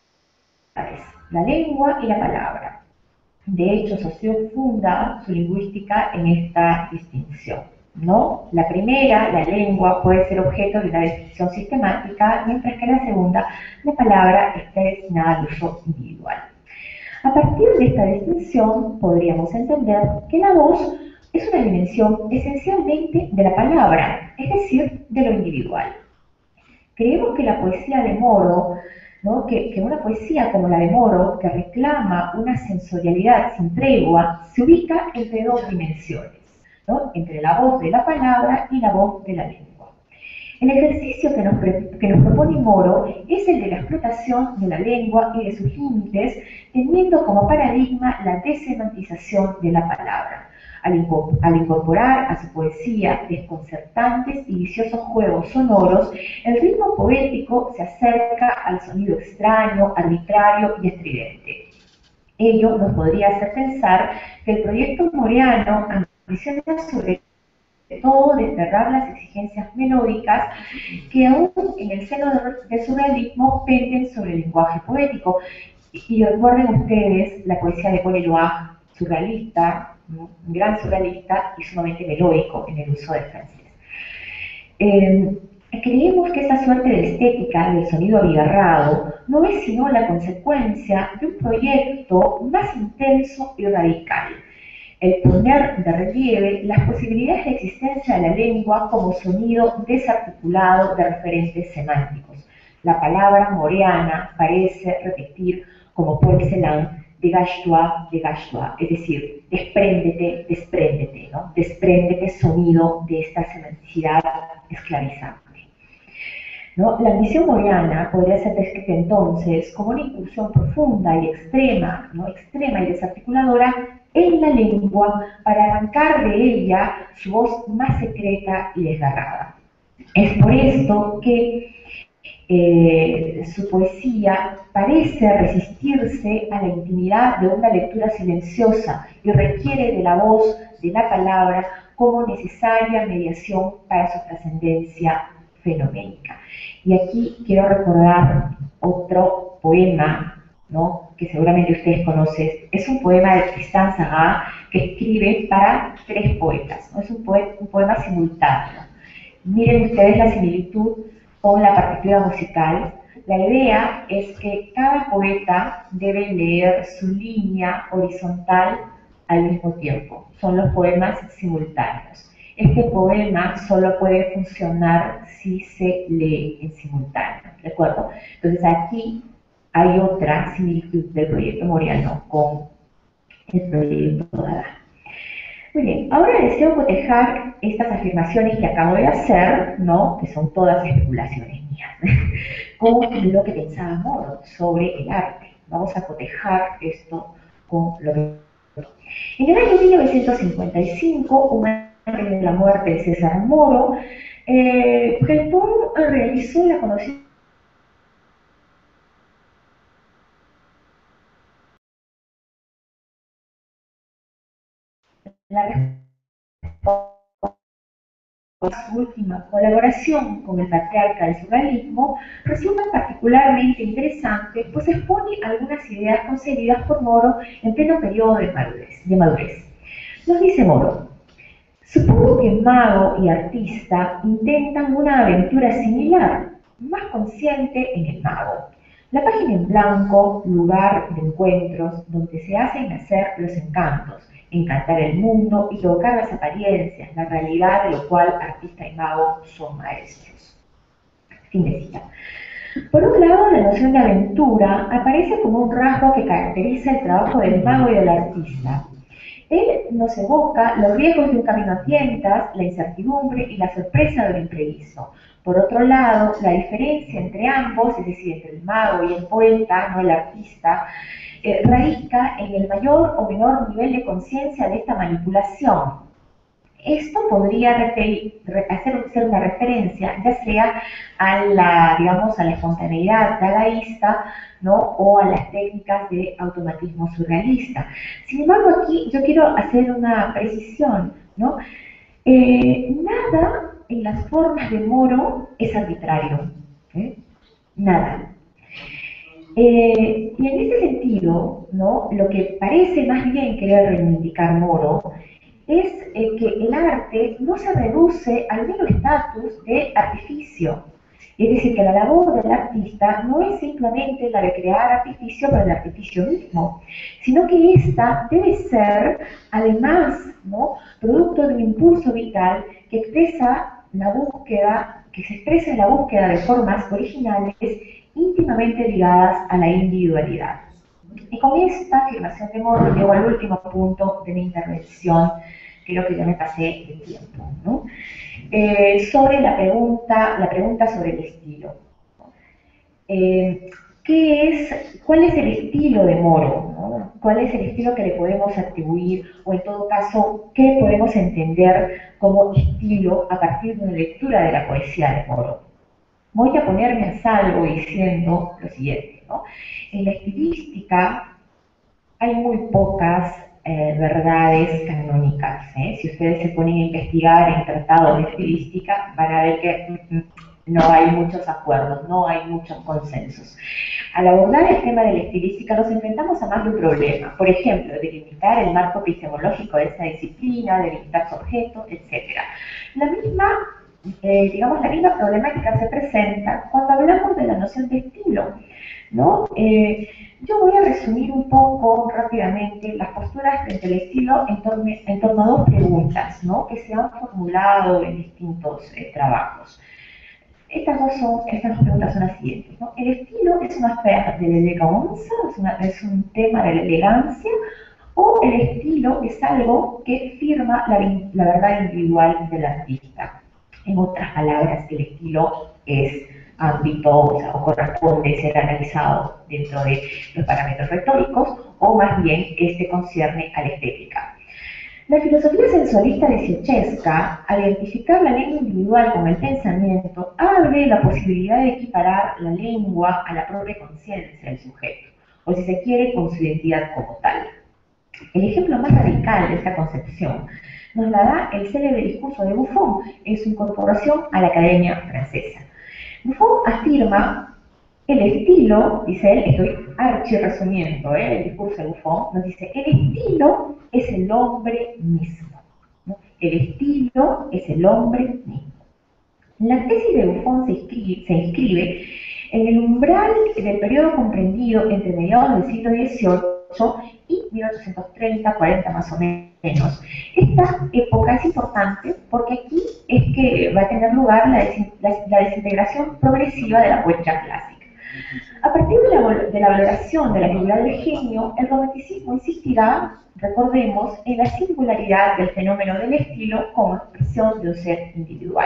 la lengua y la palabra. De hecho, Saussure funda su lingüística en esta distinción, ¿no? La primera, la lengua, puede ser objeto de una descripción sistemática, mientras que la segunda, la palabra, está destinada al uso individual. A partir de esta distinción, podríamos entender que la voz es una dimensión esencialmente de la palabra, es decir, de lo individual. Creemos que la poesía de Moro, ¿no?, que, que una poesía como la de Moro, que reclama una sensorialidad sin tregua, se ubica entre dos dimensiones, ¿no?, entre la voz de la palabra y la voz de la lengua. El ejercicio que nos, que nos propone Moro es el de la explotación de la lengua y de sus límites, teniendo como paradigma la desemantización de la palabra. Al, al incorporar a su poesía desconcertantes y viciosos juegos sonoros, el ritmo poético se acerca al sonido extraño, arbitrario y estridente. Ello nos podría hacer pensar que el proyecto moreano ambiciona sobre todo desterrar las exigencias melódicas que aún en el seno del surrealismo penden sobre el lenguaje poético. Y recuerden ustedes la poesía de Paul Eluard, surrealista, ¿no?, un gran surrealista y sumamente melódico en el uso del francés. Eh, creemos que esta suerte de estética del sonido abigarrado no es sino la consecuencia de un proyecto más intenso y radical: el poner de relieve las posibilidades de existencia de la lengua como sonido desarticulado de referentes semánticos. La palabra moreana parece repetir como Paul Celan, dégage-toi, dégage-toi, es decir, despréndete, despréndete, ¿no? Despréndete, sonido de esta semanticidad esclavizante. ¿No? La ambición moriana podría ser descrita entonces como una incursión profunda y extrema, ¿no? extrema y desarticuladora en la lengua para arrancar de ella su voz más secreta y desgarrada. Es por esto que eh, su poesía parece resistirse a la intimidad de una lectura silenciosa y requiere de la voz, de la palabra, como necesaria mediación para su trascendencia fenoménica. Y aquí quiero recordar otro poema, ¿no? que seguramente ustedes conocen. Es un poema de Tristan Tzara que escribe para tres poetas, ¿no? Es un, poe un poema simultáneo. Miren ustedes la similitud con la partitura musical. La idea es que cada poeta debe leer su línea horizontal al mismo tiempo. Son los poemas simultáneos. Este poema solo puede funcionar si se lee en simultáneo, ¿de acuerdo? Entonces aquí hay otra similitud del proyecto Moriano con el proyecto Dada. Muy bien, ahora deseo cotejar estas afirmaciones que acabo de hacer, ¿no? que son todas especulaciones mías, con lo que pensaba Moro sobre el arte. Vamos a cotejar esto con lo que... En el año mil novecientos cincuenta y cinco, un año de la muerte de César Moro, eh, Breton realizó la conocida la su última colaboración con el patriarca del surrealismo resulta particularmente interesante, pues expone algunas ideas concebidas por Moro en pleno periodo de madurez. De madurez. Nos dice Moro: supongo que mago y artista intentan una aventura similar, más consciente en el mago. La página en blanco, lugar de encuentros donde se hacen nacer los encantos, encantar el mundo y tocar las apariencias, la realidad de lo cual artista y mago son maestros. Fin de cita. Por un lado, la noción de aventura aparece como un rasgo que caracteriza el trabajo del mago y del artista. Él nos evoca los riesgos de un camino a tientas, la incertidumbre y la sorpresa del imprevisto. Por otro lado, la diferencia entre ambos, es decir, entre el mago y el poeta, no el artista, eh, radica en el mayor o menor nivel de conciencia de esta manipulación. Esto podría referir, hacer ser una referencia, ya sea a la, digamos, a la espontaneidad dadaísta, ¿no? o a las técnicas de automatismo surrealista. Sin embargo, aquí yo quiero hacer una precisión, ¿no? Eh, nada en las formas de Moro es arbitrario, ¿eh? Nada. Eh, y en ese sentido, ¿no? lo que parece más bien querer reivindicar Moro es eh, que el arte no se reduce al mero estatus de artificio. Es decir, que la labor del artista no es simplemente la de crear artificio para el artificio mismo, sino que ésta debe ser, además, ¿no? producto de un impulso vital que expresa la búsqueda, que se expresa en la búsqueda de formas originales íntimamente ligadas a la individualidad. Y con esta afirmación de Moro llego al último punto de mi intervención, creo que ya me pasé de tiempo, ¿no? Eh, sobre la pregunta, la pregunta sobre el estilo. Eh, ¿qué es, ¿Cuál es el estilo de Moro? ¿no? ¿Cuál es el estilo que le podemos atribuir? O en todo caso, ¿qué podemos entender como estilo a partir de una lectura de la poesía de Moro? Voy a ponerme a salvo diciendo lo siguiente, ¿no? En la estilística hay muy pocas eh, verdades canónicas. ¿eh? Si ustedes se ponen a investigar en tratados de estilística, van a ver que mm, no hay muchos acuerdos, no hay muchos consensos. Al abordar el tema de la estilística nos enfrentamos a más de un problema. Por ejemplo, delimitar el marco epistemológico de esta disciplina, delimitar su objeto, etcétera. La misma Eh, digamos, la misma problemática se presenta cuando hablamos de la noción de estilo, ¿no? Eh, yo voy a resumir un poco rápidamente las posturas frente al estilo en torno, en torno a dos preguntas, ¿no? que se han formulado en distintos eh, trabajos. Estas dos son, estas dos preguntas son las siguientes, ¿no? ¿El estilo es una affaire de l'élégance, es, una, es un tema de la elegancia, o el estilo es algo que firma la, la verdad individual del artista? En otras palabras, el estilo es ámbito, o sea, o corresponde ser analizado dentro de los parámetros retóricos, o más bien este concierne a la estética. La filosofía sensualista de Siechewska, al identificar la lengua individual con el pensamiento, abre la posibilidad de equiparar la lengua a la propia conciencia del sujeto, o si se quiere, con su identidad como tal. El ejemplo más radical de esta concepción nos la da el célebre discurso de Buffon en su incorporación a la Academia Francesa. Buffon afirma: el estilo, dice él, estoy archi resumiendo ¿eh? el discurso de Buffon, nos dice: el estilo es el hombre mismo, ¿no? El estilo es el hombre mismo. La tesis de Buffon se inscribe, se inscribe en el umbral del periodo comprendido entre mediados del siglo dieciocho y mil ochocientos treinta, cuarenta más o menos. Esta época es importante porque aquí es que va a tener lugar la, des la, la desintegración progresiva de la poesía clásica. A partir de la, de la valoración de la figura del genio, el romanticismo insistirá, recordemos, en la singularidad del fenómeno del estilo como expresión de un ser individual.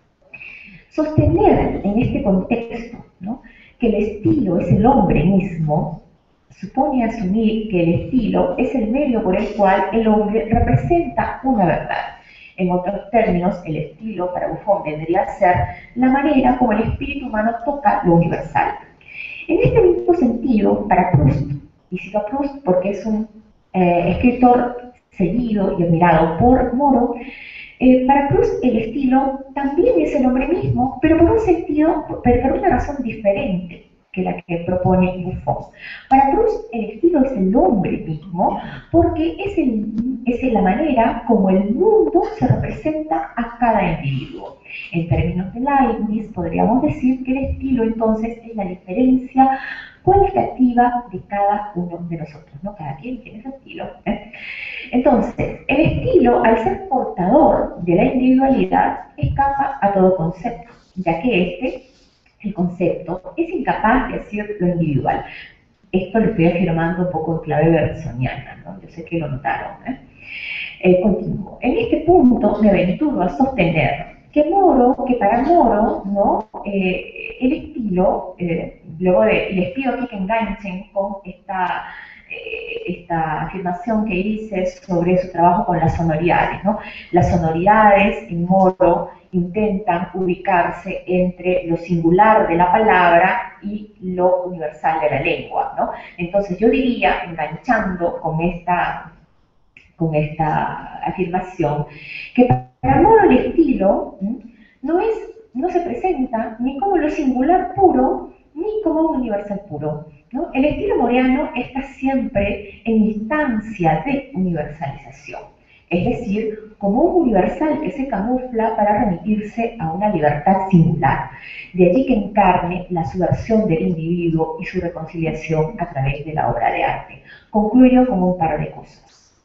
Sostener en este contexto, ¿no?, que el estilo es el hombre mismo, supone asumir que el estilo es el medio por el cual el hombre representa una verdad. En otros términos, el estilo para Buffon vendría a ser la manera como el espíritu humano toca lo universal. En este mismo sentido, para Proust, y cito a Proust porque es un eh, escritor seguido y admirado por Moro, eh, para Proust el estilo también es el hombre mismo, pero por un sentido, pero por una razón diferente que la que propone Buffon. Para Proust el estilo es el hombre mismo porque es, el, es la manera como el mundo se representa a cada individuo. En términos de Leibniz podríamos decir que el estilo entonces es la diferencia cualitativa de cada uno de nosotros, ¿no? Cada quien tiene su estilo, ¿eh? Entonces, el estilo, al ser portador de la individualidad, escapa a todo concepto, ya que este, el concepto, es incapaz de decir lo individual. Esto lo estoy afirmando un poco en clave bersoniana, ¿no? Yo sé que lo notaron, ¿eh? Eh, continúo. En este punto me aventuro a sostener que Moro, que para Moro, ¿no?, eh, el estilo, eh, luego de, les pido aquí que enganchen con esta, eh, esta afirmación que hice sobre su trabajo con las sonoridades, ¿no? Las sonoridades en Moro intentan ubicarse entre lo singular de la palabra y lo universal de la lengua, ¿no? Entonces yo diría, enganchando con esta, con esta afirmación, que para Moro el estilo no, es, no se presenta ni como lo singular puro, ni como un universal puro, ¿no? El estilo moreano está siempre en instancia de universalización, es decir, como un universal que se camufla para remitirse a una libertad singular. De allí que encarne la subversión del individuo y su reconciliación a través de la obra de arte. Concluyo con un par de cosas.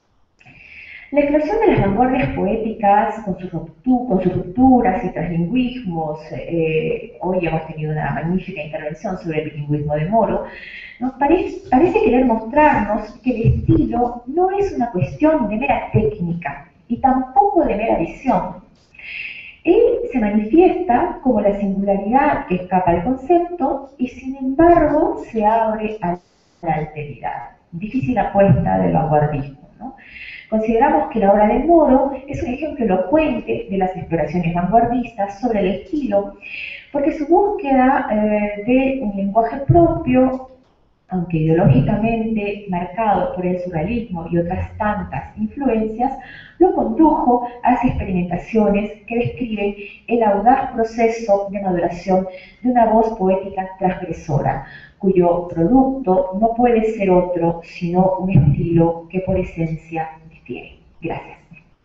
La explosión de las vanguardias poéticas, con, su ruptu, con sus rupturas y translingüismos, eh, hoy hemos tenido una magnífica intervención sobre el bilingüismo de Moro, nos parece, parece querer mostrarnos que el estilo no es una cuestión de mera técnica y tampoco de mera visión. Él se manifiesta como la singularidad que escapa al concepto y sin embargo se abre a la alteridad. Difícil apuesta del vanguardismo, ¿no? Consideramos que la obra de Moro es un ejemplo elocuente de las exploraciones vanguardistas sobre el estilo, porque su búsqueda eh, de un lenguaje propio, aunque ideológicamente marcado por el surrealismo y otras tantas influencias, lo condujo a esas experimentaciones que describen el audaz proceso de maduración de una voz poética transgresora, cuyo producto no puede ser otro sino un estilo que por esencia difiere. Gracias.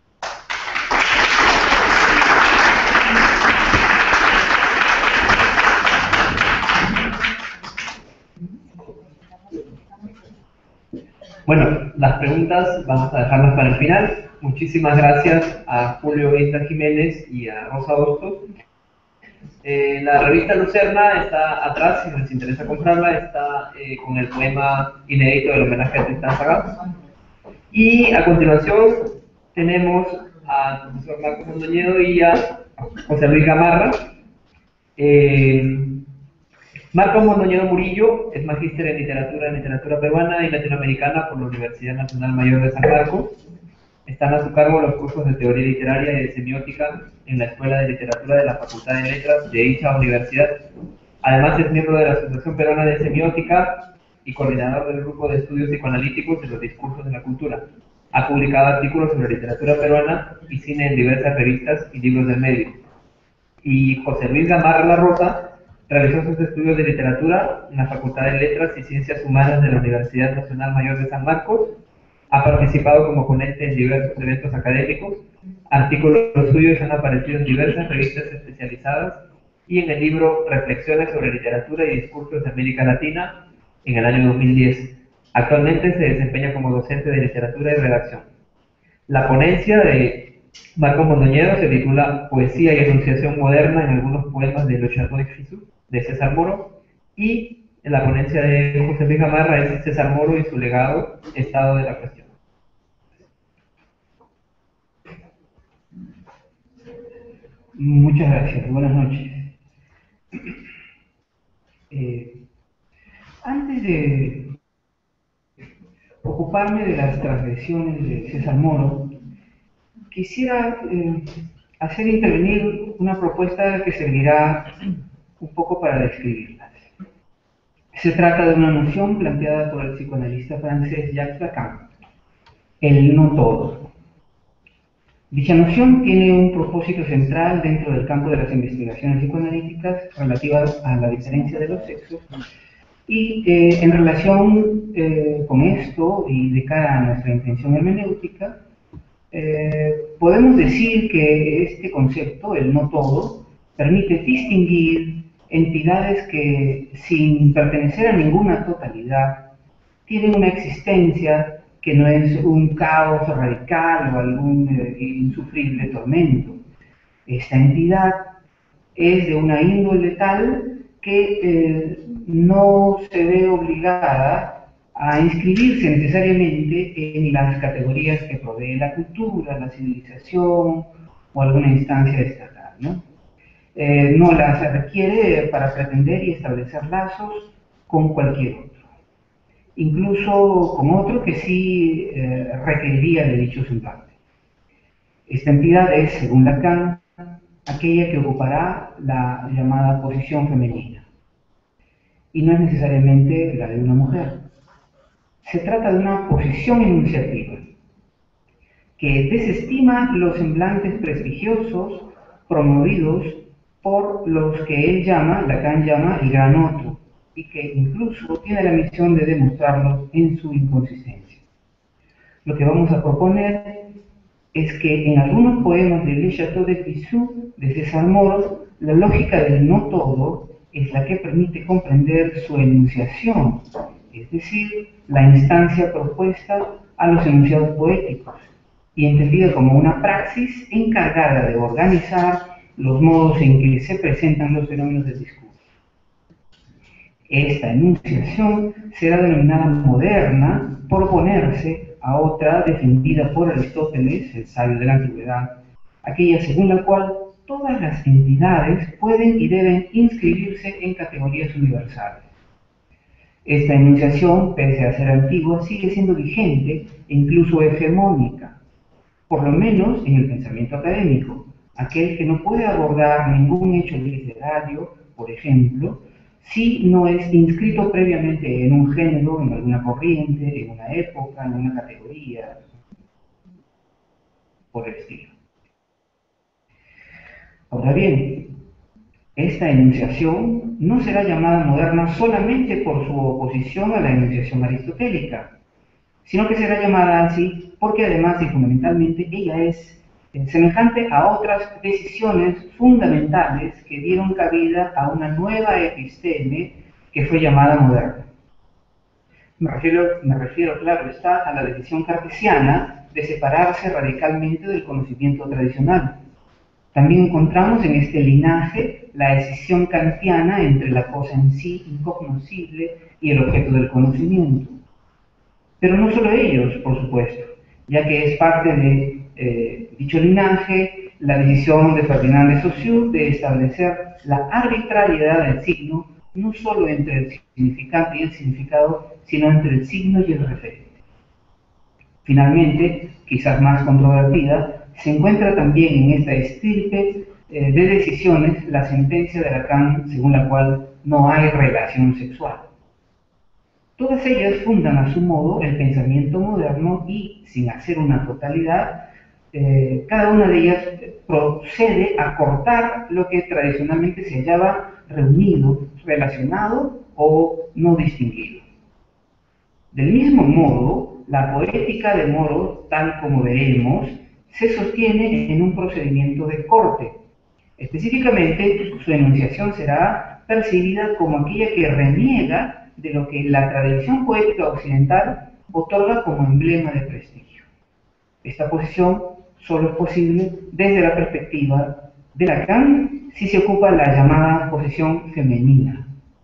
Bueno, las preguntas vamos a dejarlas para el final. Muchísimas gracias a Julio Isla Jiménez y a Rosa Hostos. Eh, la revista Lucerna está atrás, si les interesa comprarla, está eh, con el poema inédito del homenaje a Tristán Sagá. Y a continuación tenemos al profesor Marcos Mondoñedo y a José Luis Gamarra. Eh, Marcos Mondoñedo Murillo es magíster en literatura en literatura peruana y latinoamericana por la Universidad Nacional Mayor de San Marcos. Están a su cargo los cursos de teoría literaria y de semiótica en la Escuela de Literatura de la Facultad de Letras de dicha universidad. Además es miembro de la Asociación Peruana de Semiótica y coordinador del Grupo de Estudios Psicoanalíticos de los Discursos de la Cultura. Ha publicado artículos sobre literatura peruana y cine en diversas revistas y libros del medio. Y José Luis Gamarra La Rosa realizó sus estudios de literatura en la Facultad de Letras y Ciencias Humanas de la Universidad Nacional Mayor de San Marcos. Ha participado como ponente en diversos eventos académicos. Artículos suyos han aparecido en diversas revistas especializadas y en el libro Reflexiones sobre literatura y discursos de América Latina en el año dos mil diez. Actualmente se desempeña como docente de literatura y redacción. La ponencia de Marcos Mondoñedo se titula Poesía y enunciación moderna en algunos poemas de Le Château de Fissou, de César Moro, y la ponencia de José Luis Gamarra es César Moro y su legado, estado de la cuestión. Muchas gracias, buenas noches. Eh, antes de ocuparme de las transgresiones de César Moro, quisiera eh, hacer intervenir una propuesta que servirá un poco para describirlas. Se trata de una noción planteada por el psicoanalista francés Jacques Lacan, el no todo. Dicha noción tiene un propósito central dentro del campo de las investigaciones psicoanalíticas relativas a la diferencia de los sexos y eh, en relación eh, con esto y de cara a nuestra intención hermenéutica, eh, podemos decir que este concepto, el no todo, permite distinguir entidades que, sin pertenecer a ninguna totalidad, tienen una existencia que no es un caos radical o algún eh, insufrible tormento. Esta entidad es de una índole tal que eh, no se ve obligada a inscribirse necesariamente en las categorías que provee la cultura, la civilización o alguna instancia estatal, ¿no? Eh, no las requiere para pretender y establecer lazos con cualquier otro, incluso con otro que sí eh, requeriría de dicho semblante. Esta entidad es, según Lacan, aquella que ocupará la llamada posición femenina, y no es necesariamente la de una mujer. Se trata de una posición enunciativa, que desestima los semblantes prestigiosos promovidos por los que él llama, Lacan llama, el gran otro, y que incluso tiene la misión de demostrarlos en su inconsistencia. Lo que vamos a proponer es que en algunos poemas de Le Château de Fissou, de César Moro, la lógica del no todo es la que permite comprender su enunciación, es decir, la instancia propuesta a los enunciados poéticos, y entendida como una praxis encargada de organizar los modos en que se presentan los fenómenos del discurso. Esta enunciación será denominada moderna por oponerse a otra defendida por Aristóteles, el sabio de la antigüedad, aquella según la cual todas las entidades pueden y deben inscribirse en categorías universales. Esta enunciación, pese a ser antigua, sigue siendo vigente e incluso hegemónica, por lo menos en el pensamiento académico, aquel que no puede abordar ningún hecho literario, por ejemplo, si no es inscrito previamente en un género, en alguna corriente, en una época, en una categoría, por el estilo. Ahora bien, esta enunciación no será llamada moderna solamente por su oposición a la enunciación aristotélica, sino que será llamada así porque además y fundamentalmente ella es eh, semejante a otras decisiones fundamentales que dieron cabida a una nueva episteme que fue llamada moderna. Me refiero, me refiero, claro está, a la decisión cartesiana de separarse radicalmente del conocimiento tradicional. También encontramos en este linaje la decisión kantiana entre la cosa en sí, incognoscible, y el objeto del conocimiento. Pero no solo ellos, por supuesto, ya que es parte de eh, dicho linaje la decisión de Ferdinand de Saussure de establecer la arbitrariedad del signo, no solo entre el significante y el significado, sino entre el signo y el referente. Finalmente, quizás más controvertida, se encuentra también en esta estirpe eh, de decisiones la sentencia de Lacan según la cual no hay relación sexual. Todas ellas fundan a su modo el pensamiento moderno y, sin hacer una totalidad, eh, cada una de ellas procede a cortar lo que tradicionalmente se hallaba reunido, relacionado o no distinguido. Del mismo modo, la poética de Moro, tal como veremos, se sostiene en un procedimiento de corte. Específicamente, su enunciación será percibida como aquella que reniega de lo que la tradición poética occidental otorga como emblema de prestigio. Esta posición solo es posible desde la perspectiva de Lacan si se ocupa la llamada posición femenina.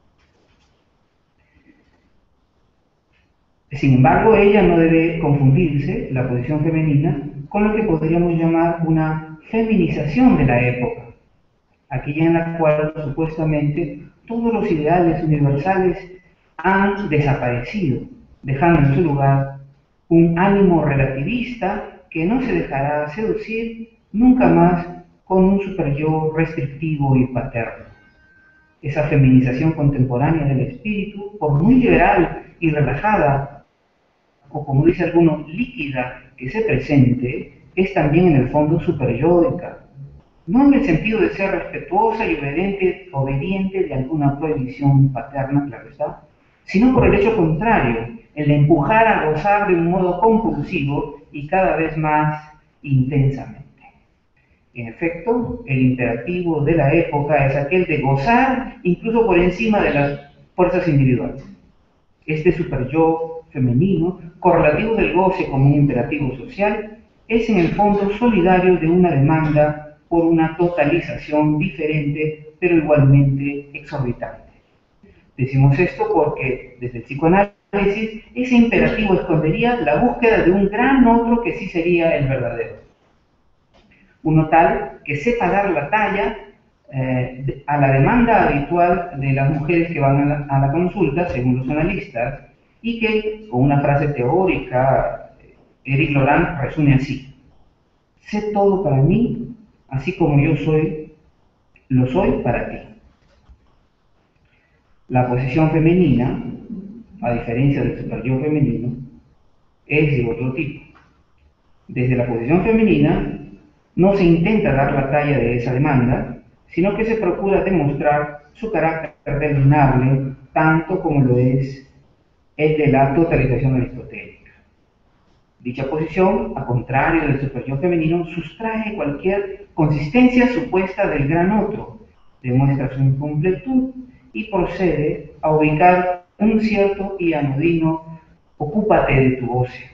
Sin embargo, ella no debe confundirse, la posición femenina, con lo que podríamos llamar una feminización de la época, aquella en la cual supuestamente todos los ideales universales han desaparecido, dejando en su lugar un ánimo relativista que no se dejará seducir nunca más con un superyo restrictivo y paterno. Esa feminización contemporánea del espíritu, por muy liberal y relajada, o como dice alguno, líquida que se presente, es también en el fondo superyoica, no en el sentido de ser respetuosa y obediente, obediente de alguna prohibición paterna, claro está, sino por el hecho contrario, el de empujar a gozar de un modo compulsivo y cada vez más intensamente. En efecto, el imperativo de la época es aquel de gozar incluso por encima de las fuerzas individuales. Este superyo femenino, correlativo del goce como un imperativo social, es en el fondo solidario de una demanda por una totalización diferente, pero igualmente exorbitante. Decimos esto porque, desde el psicoanálisis, ese imperativo escondería la búsqueda de un gran otro que sí sería el verdadero. Uno tal que sepa dar la talla eh, a la demanda habitual de las mujeres que van a la, a la consulta, según los analistas, y que, con una frase teórica, Éric Laurent resume así: sé todo para mí, así como yo soy, lo soy para ti. La posición femenina, a diferencia del superyo femenino, es de otro tipo. Desde la posición femenina no se intenta dar la talla de esa demanda, sino que se procura demostrar su carácter terminable, tanto como lo es el de la totalización aristotélica. Dicha posición, a contrario del superyo femenino, sustrae cualquier consistencia supuesta del gran otro, demuestra su incompletud y procede a ubicar un cierto y anodino ocúpate de tu goce.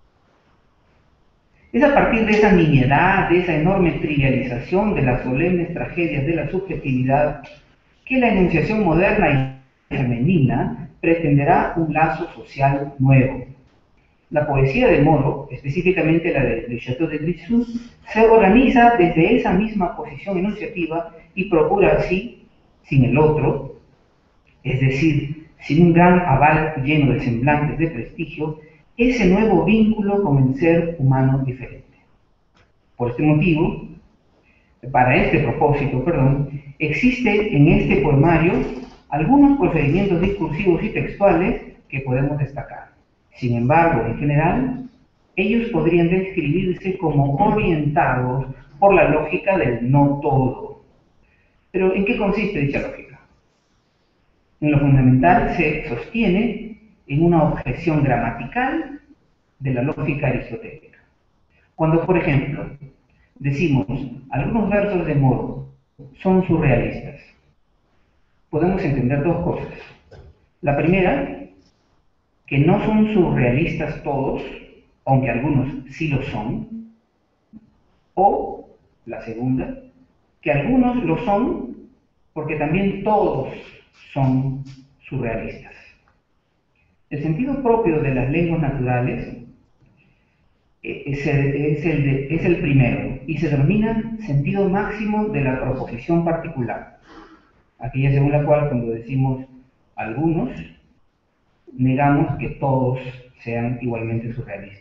Es a partir de esa nimiedad, de esa enorme trivialización de las solemnes tragedias de la subjetividad, que la enunciación moderna y femenina pretenderá un lazo social nuevo. La poesía de Moro, específicamente la de Le Château de Drissou, se organiza desde esa misma posición enunciativa y procura así, sin el otro, es decir, sin un gran aval lleno de semblantes de prestigio, ese nuevo vínculo con el ser humano diferente. Por este motivo, para este propósito, perdón, existe en este poemario algunos procedimientos discursivos y textuales que podemos destacar. Sin embargo, en general, ellos podrían describirse como orientados por la lógica del no todo. Pero, ¿en qué consiste dicha lógica? En lo fundamental se sostiene en una objeción gramatical de la lógica aristotélica. Cuando, por ejemplo, decimos algunos versos de Moro son surrealistas, podemos entender dos cosas. La primera, que no son surrealistas todos, aunque algunos sí lo son, o la segunda, que algunos lo son porque también todos son surrealistas. El sentido propio de las lenguas naturales es el, es el, de, es el primero y se denomina sentido máximo de la proposición particular, aquella según la cual cuando decimos algunos, negamos que todos sean igualmente surrealistas.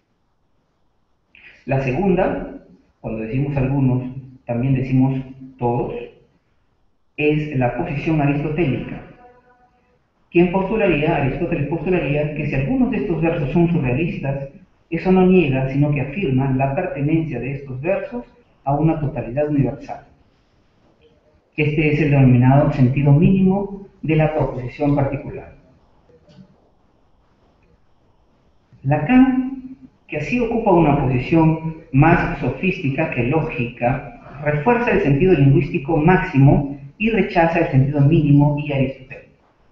La segunda, cuando decimos algunos, también decimos todos, es la posición aristotélica. ¿Quién postularía? Aristóteles postularía que si algunos de estos versos son surrealistas, eso no niega, sino que afirma la pertenencia de estos versos a una totalidad universal. Este es el denominado sentido mínimo de la proposición particular. Lacan, que así ocupa una posición más sofística que lógica, refuerza el sentido lingüístico máximo y rechaza el sentido mínimo y aristotélico.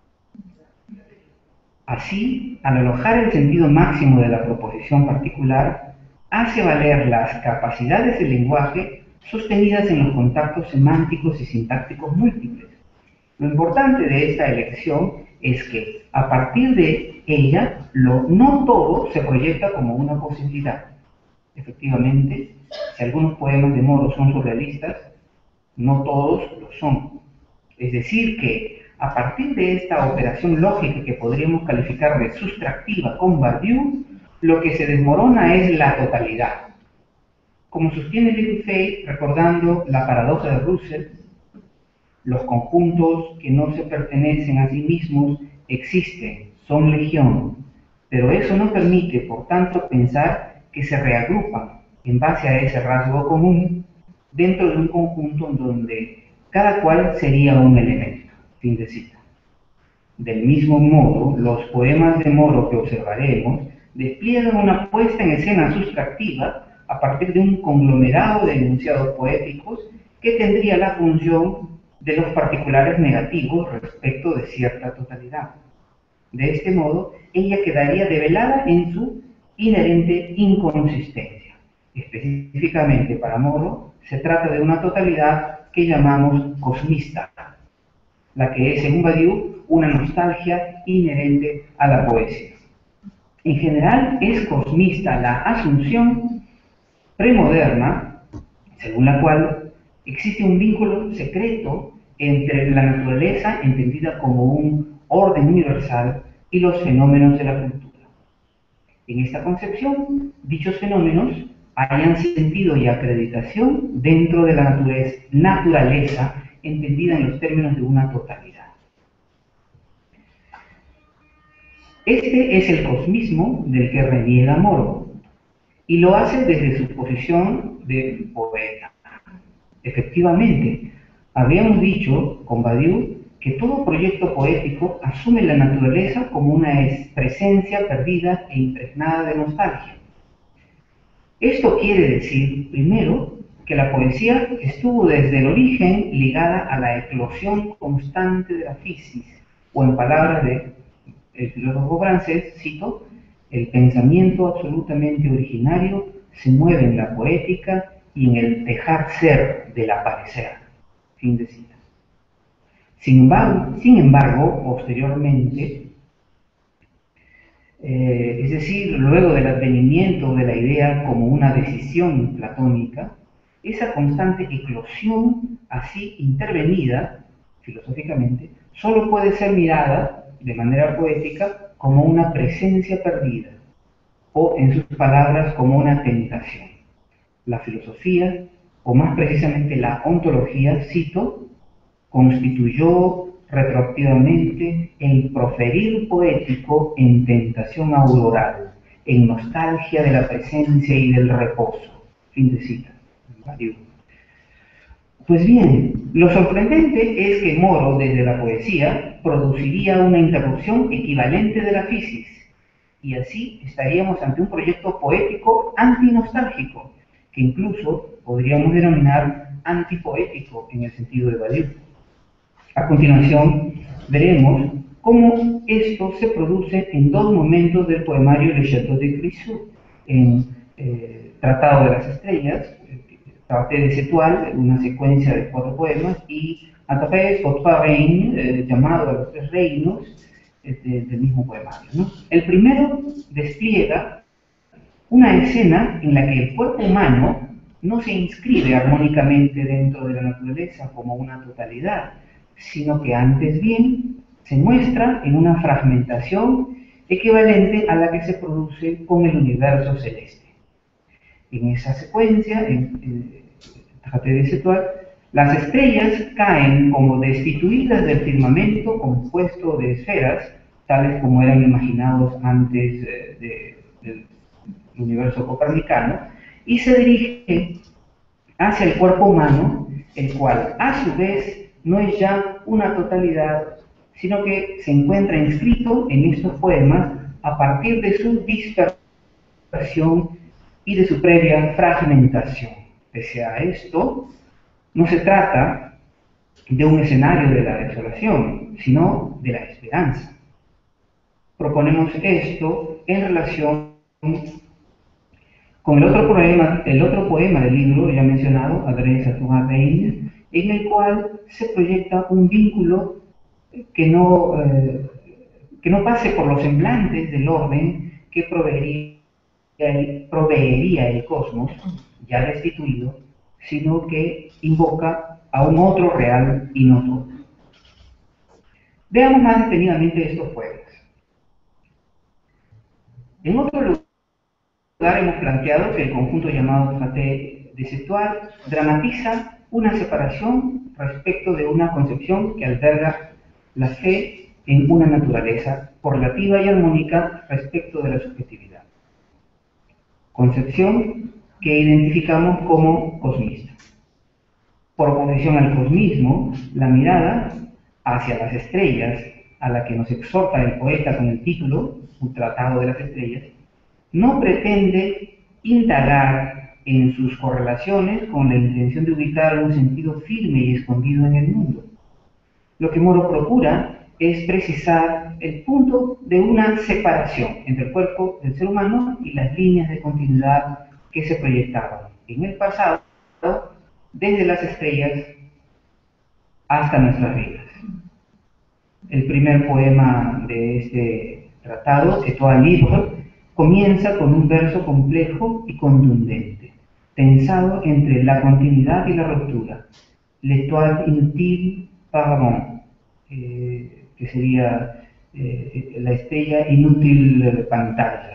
Así, al alojar el sentido máximo de la proposición particular, hace valer las capacidades del lenguaje sostenidas en los contactos semánticos y sintácticos múltiples. Lo importante de esta elección es que, a partir de ella, lo no todo se proyecta como una posibilidad. Efectivamente, si algunos poemas de Moro son surrealistas, no todos lo son. Es decir, que a partir de esta operación lógica que podríamos calificar de sustractiva con Badiou, lo que se desmorona es la totalidad. Como sostiene Lilifei, recordando la paradoja de Russell, los conjuntos que no se pertenecen a sí mismos existen, son legión, pero eso no permite, por tanto, pensar que se reagrupan en base a ese rasgo común dentro de un conjunto en donde cada cual sería un elemento. Fin de cita. Del mismo modo, los poemas de Moro que observaremos despliegan una puesta en escena sustractiva a partir de un conglomerado de enunciados poéticos que tendría la función de los particulares negativos respecto de cierta totalidad. De este modo, ella quedaría develada en su inherente inconsistencia. Específicamente para Moro, se trata de una totalidad que llamamos cosmista, la que es, según Badiou, una nostalgia inherente a la poesía. En general, es cosmista la asunción premoderna, según la cual existe un vínculo secreto entre la naturaleza, entendida como un orden universal, y los fenómenos de la cultura. En esta concepción, dichos fenómenos hallan sentido y acreditación dentro de la naturaleza, entendida en los términos de una totalidad. Este es el cosmismo del que reniega Moro, y lo hace desde su posición de poeta. Efectivamente, habíamos dicho con Badiou que todo proyecto poético asume la naturaleza como una presencia perdida e impregnada de nostalgia. Esto quiere decir, primero, que la poesía estuvo desde el origen ligada a la eclosión constante de la fisis, o en palabras del filósofo francés, cito, el pensamiento absolutamente originario se mueve en la poética y en el dejar ser del aparecer. Fin de cita. Sin embargo, sin embargo posteriormente, eh, es decir, luego del advenimiento de la idea como una decisión platónica, esa constante eclosión así intervenida, filosóficamente, solo puede ser mirada de manera poética como una presencia perdida, o en sus palabras, como una tentación. La filosofía, o más precisamente la ontología, cito, constituyó retroactivamente el proferir poético en tentación auroral, en nostalgia de la presencia y del reposo. Fin de cita. Pues bien, lo sorprendente es que Moro, desde la poesía, produciría una interrupción equivalente de la fisis, y así estaríamos ante un proyecto poético antinostálgico, que incluso podríamos denominar antipoético en el sentido de Badiou. A continuación, veremos cómo esto se produce en dos momentos del poemario Le Château de Crisou, en eh, Tratado de las Estrellas, eh, traté de Cetual, una secuencia de cuatro poemas, y a través de llamado a los tres reinos, eh, de, del mismo poemario, ¿no? El primero despliega una escena en la que el cuerpo humano no se inscribe armónicamente dentro de la naturaleza como una totalidad, sino que antes bien se muestra en una fragmentación equivalente a la que se produce con el universo celeste. En esa secuencia, en, en Tratado de Cetual, las estrellas caen como destituidas del firmamento compuesto de esferas, tales como eran imaginados antes eh, de, del universo copernicano, y se dirigen hacia el cuerpo humano, el cual a su vez no es ya una totalidad, sino que se encuentra inscrito en estos poemas a partir de su dispersión y de su previa fragmentación. Pese a esto, no se trata de un escenario de la desolación, sino de la esperanza. Proponemos esto en relación con el otro poema, el otro poema del libro ya mencionado, Adresse à trois reines, en el cual se proyecta un vínculo que no, eh, que no pase por los semblantes del orden que proveería el, proveería el cosmos, ya destituido, sino que invoca a un otro real y no todo. Veamos más detenidamente estos poemas. En otro lugar hemos planteado que el conjunto llamado Traté de Cetual dramatiza una separación respecto de una concepción que alberga la fe en una naturaleza correlativa y armónica respecto de la subjetividad. Concepción que identificamos como cosmista. Por oposición al cosmismo, la mirada hacia las estrellas, a la que nos exhorta el poeta con el título, Un tratado de las estrellas, no pretende indagar en sus correlaciones con la intención de ubicar un sentido firme y escondido en el mundo. Lo que Moro procura es precisar el punto de una separación entre el cuerpo del ser humano y las líneas de continuidad que se proyectaban en el pasado, desde las estrellas hasta nuestras vidas. El primer poema de este tratado, Étoile Libre, comienza con un verso complejo y contundente, tensado entre la continuidad y la ruptura. L'étoile inutile pardon, eh, que sería eh, la estrella inútil pantalla.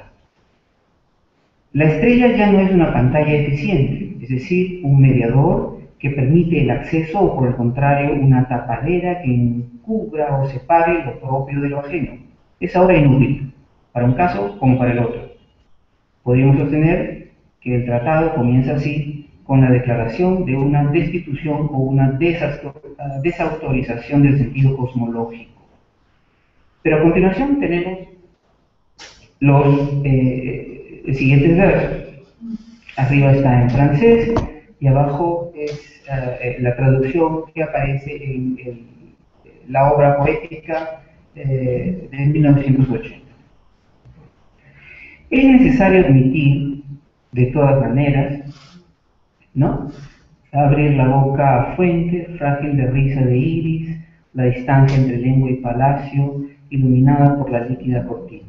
La estrella ya no es una pantalla eficiente, es decir, un mediador que permite el acceso o, por el contrario, una tapadera que encubra o separe lo propio de lo ajeno. Es ahora inútil, para un caso como para el otro. Podríamos sostener que el tratado comienza así, con la declaración de una destitución o una desautorización del sentido cosmológico. Pero a continuación tenemos los eh, siguientes versos. Arriba está en francés y abajo es eh, la traducción que aparece en el, la obra poética eh, de mil novecientos ochenta. Es necesario admitir, de todas maneras, ¿no?, abrir la boca a fuente, frágil de risa de iris, la distancia entre lengua y palacio, iluminada por la líquida cortina.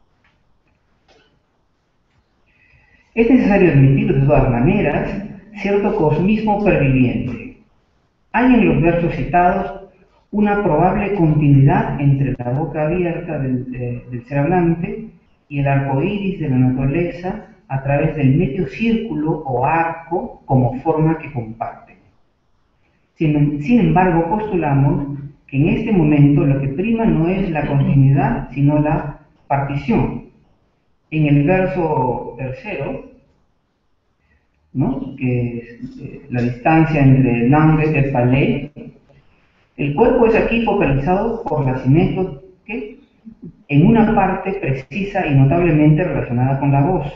Es necesario admitir, de todas maneras, cierto cosmismo perviviente. Hay en los versos citados una probable continuidad entre la boca abierta del, eh, del ser hablante y el arco iris de la naturaleza a través del medio círculo o arco como forma que comparten. Sin, sin embargo, postulamos que en este momento lo que prima no es la continuidad, sino la partición. En el verso tercero, ¿no?, que es eh, la distancia entre langue y el palais, el cuerpo es aquí focalizado por la sinécdoque en una parte precisa y notablemente relacionada con la voz.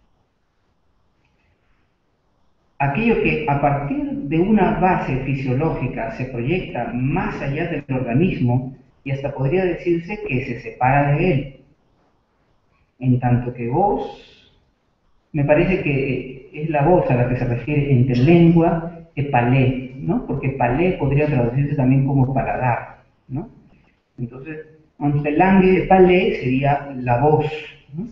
Aquello que a partir de una base fisiológica se proyecta más allá del organismo y hasta podría decirse que se separa de él, en tanto que voz me parece que es la voz a la que se refiere entre lengua y palé, ¿no? Porque palé podría traducirse también como paladar, ¿no? Entonces, entre langue y palé sería la voz, ¿no?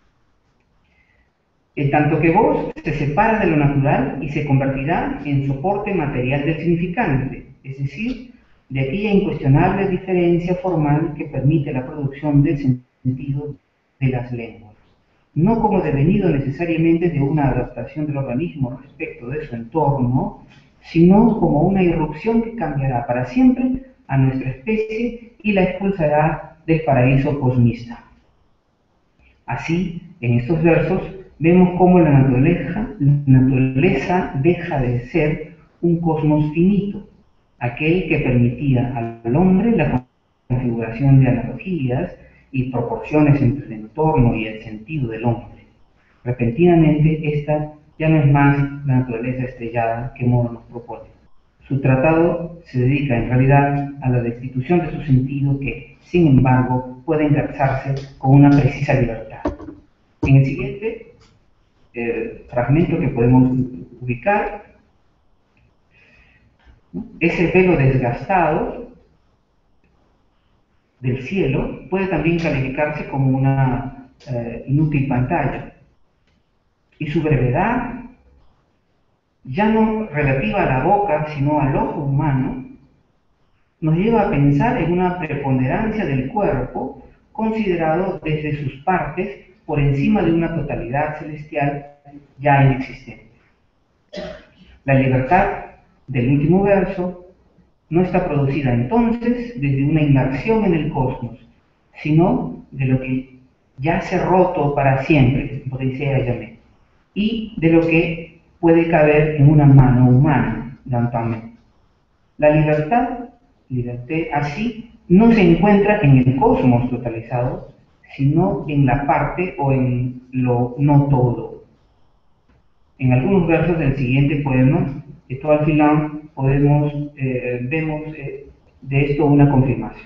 En tanto que voz se separa de lo natural y se convertirá en soporte material del significante, es decir, de aquella incuestionable diferencia formal que permite la producción del sentido de las lenguas, no como devenido necesariamente de una adaptación del organismo respecto de su entorno, sino como una irrupción que cambiará para siempre a nuestra especie y la expulsará del paraíso cosmista. Así, en estos versos, vemos cómo la naturaleza, la naturaleza deja de ser un cosmos finito, aquel que permitía al hombre la configuración de analogías y proporciones entre el entorno y el sentido del hombre. Repentinamente, esta ya no es más la naturaleza estrellada que Moro nos propone. Su tratado se dedica en realidad a la destitución de su sentido que, sin embargo, puede engarzarse con una precisa libertad. En el siguiente eh, fragmento que podemos ubicar, ¿no? Ese velo desgastado del cielo puede también calificarse como una eh, inútil pantalla. Y su brevedad, ya no relativa a la boca, sino al ojo humano, nos lleva a pensar en una preponderancia del cuerpo considerado desde sus partes por encima de una totalidad celestial ya inexistente. La libertad del último verso no está producida entonces desde una inmersión en el cosmos, sino de lo que ya se ha roto para siempre, Odisea llamé, y de lo que puede caber en una mano humana, Dantamé. La libertad, liberté así, no se encuentra en el cosmos totalizado, sino en la parte o en lo no todo. En algunos versos del siguiente poema, esto al final podemos, eh, vemos eh, de esto una confirmación.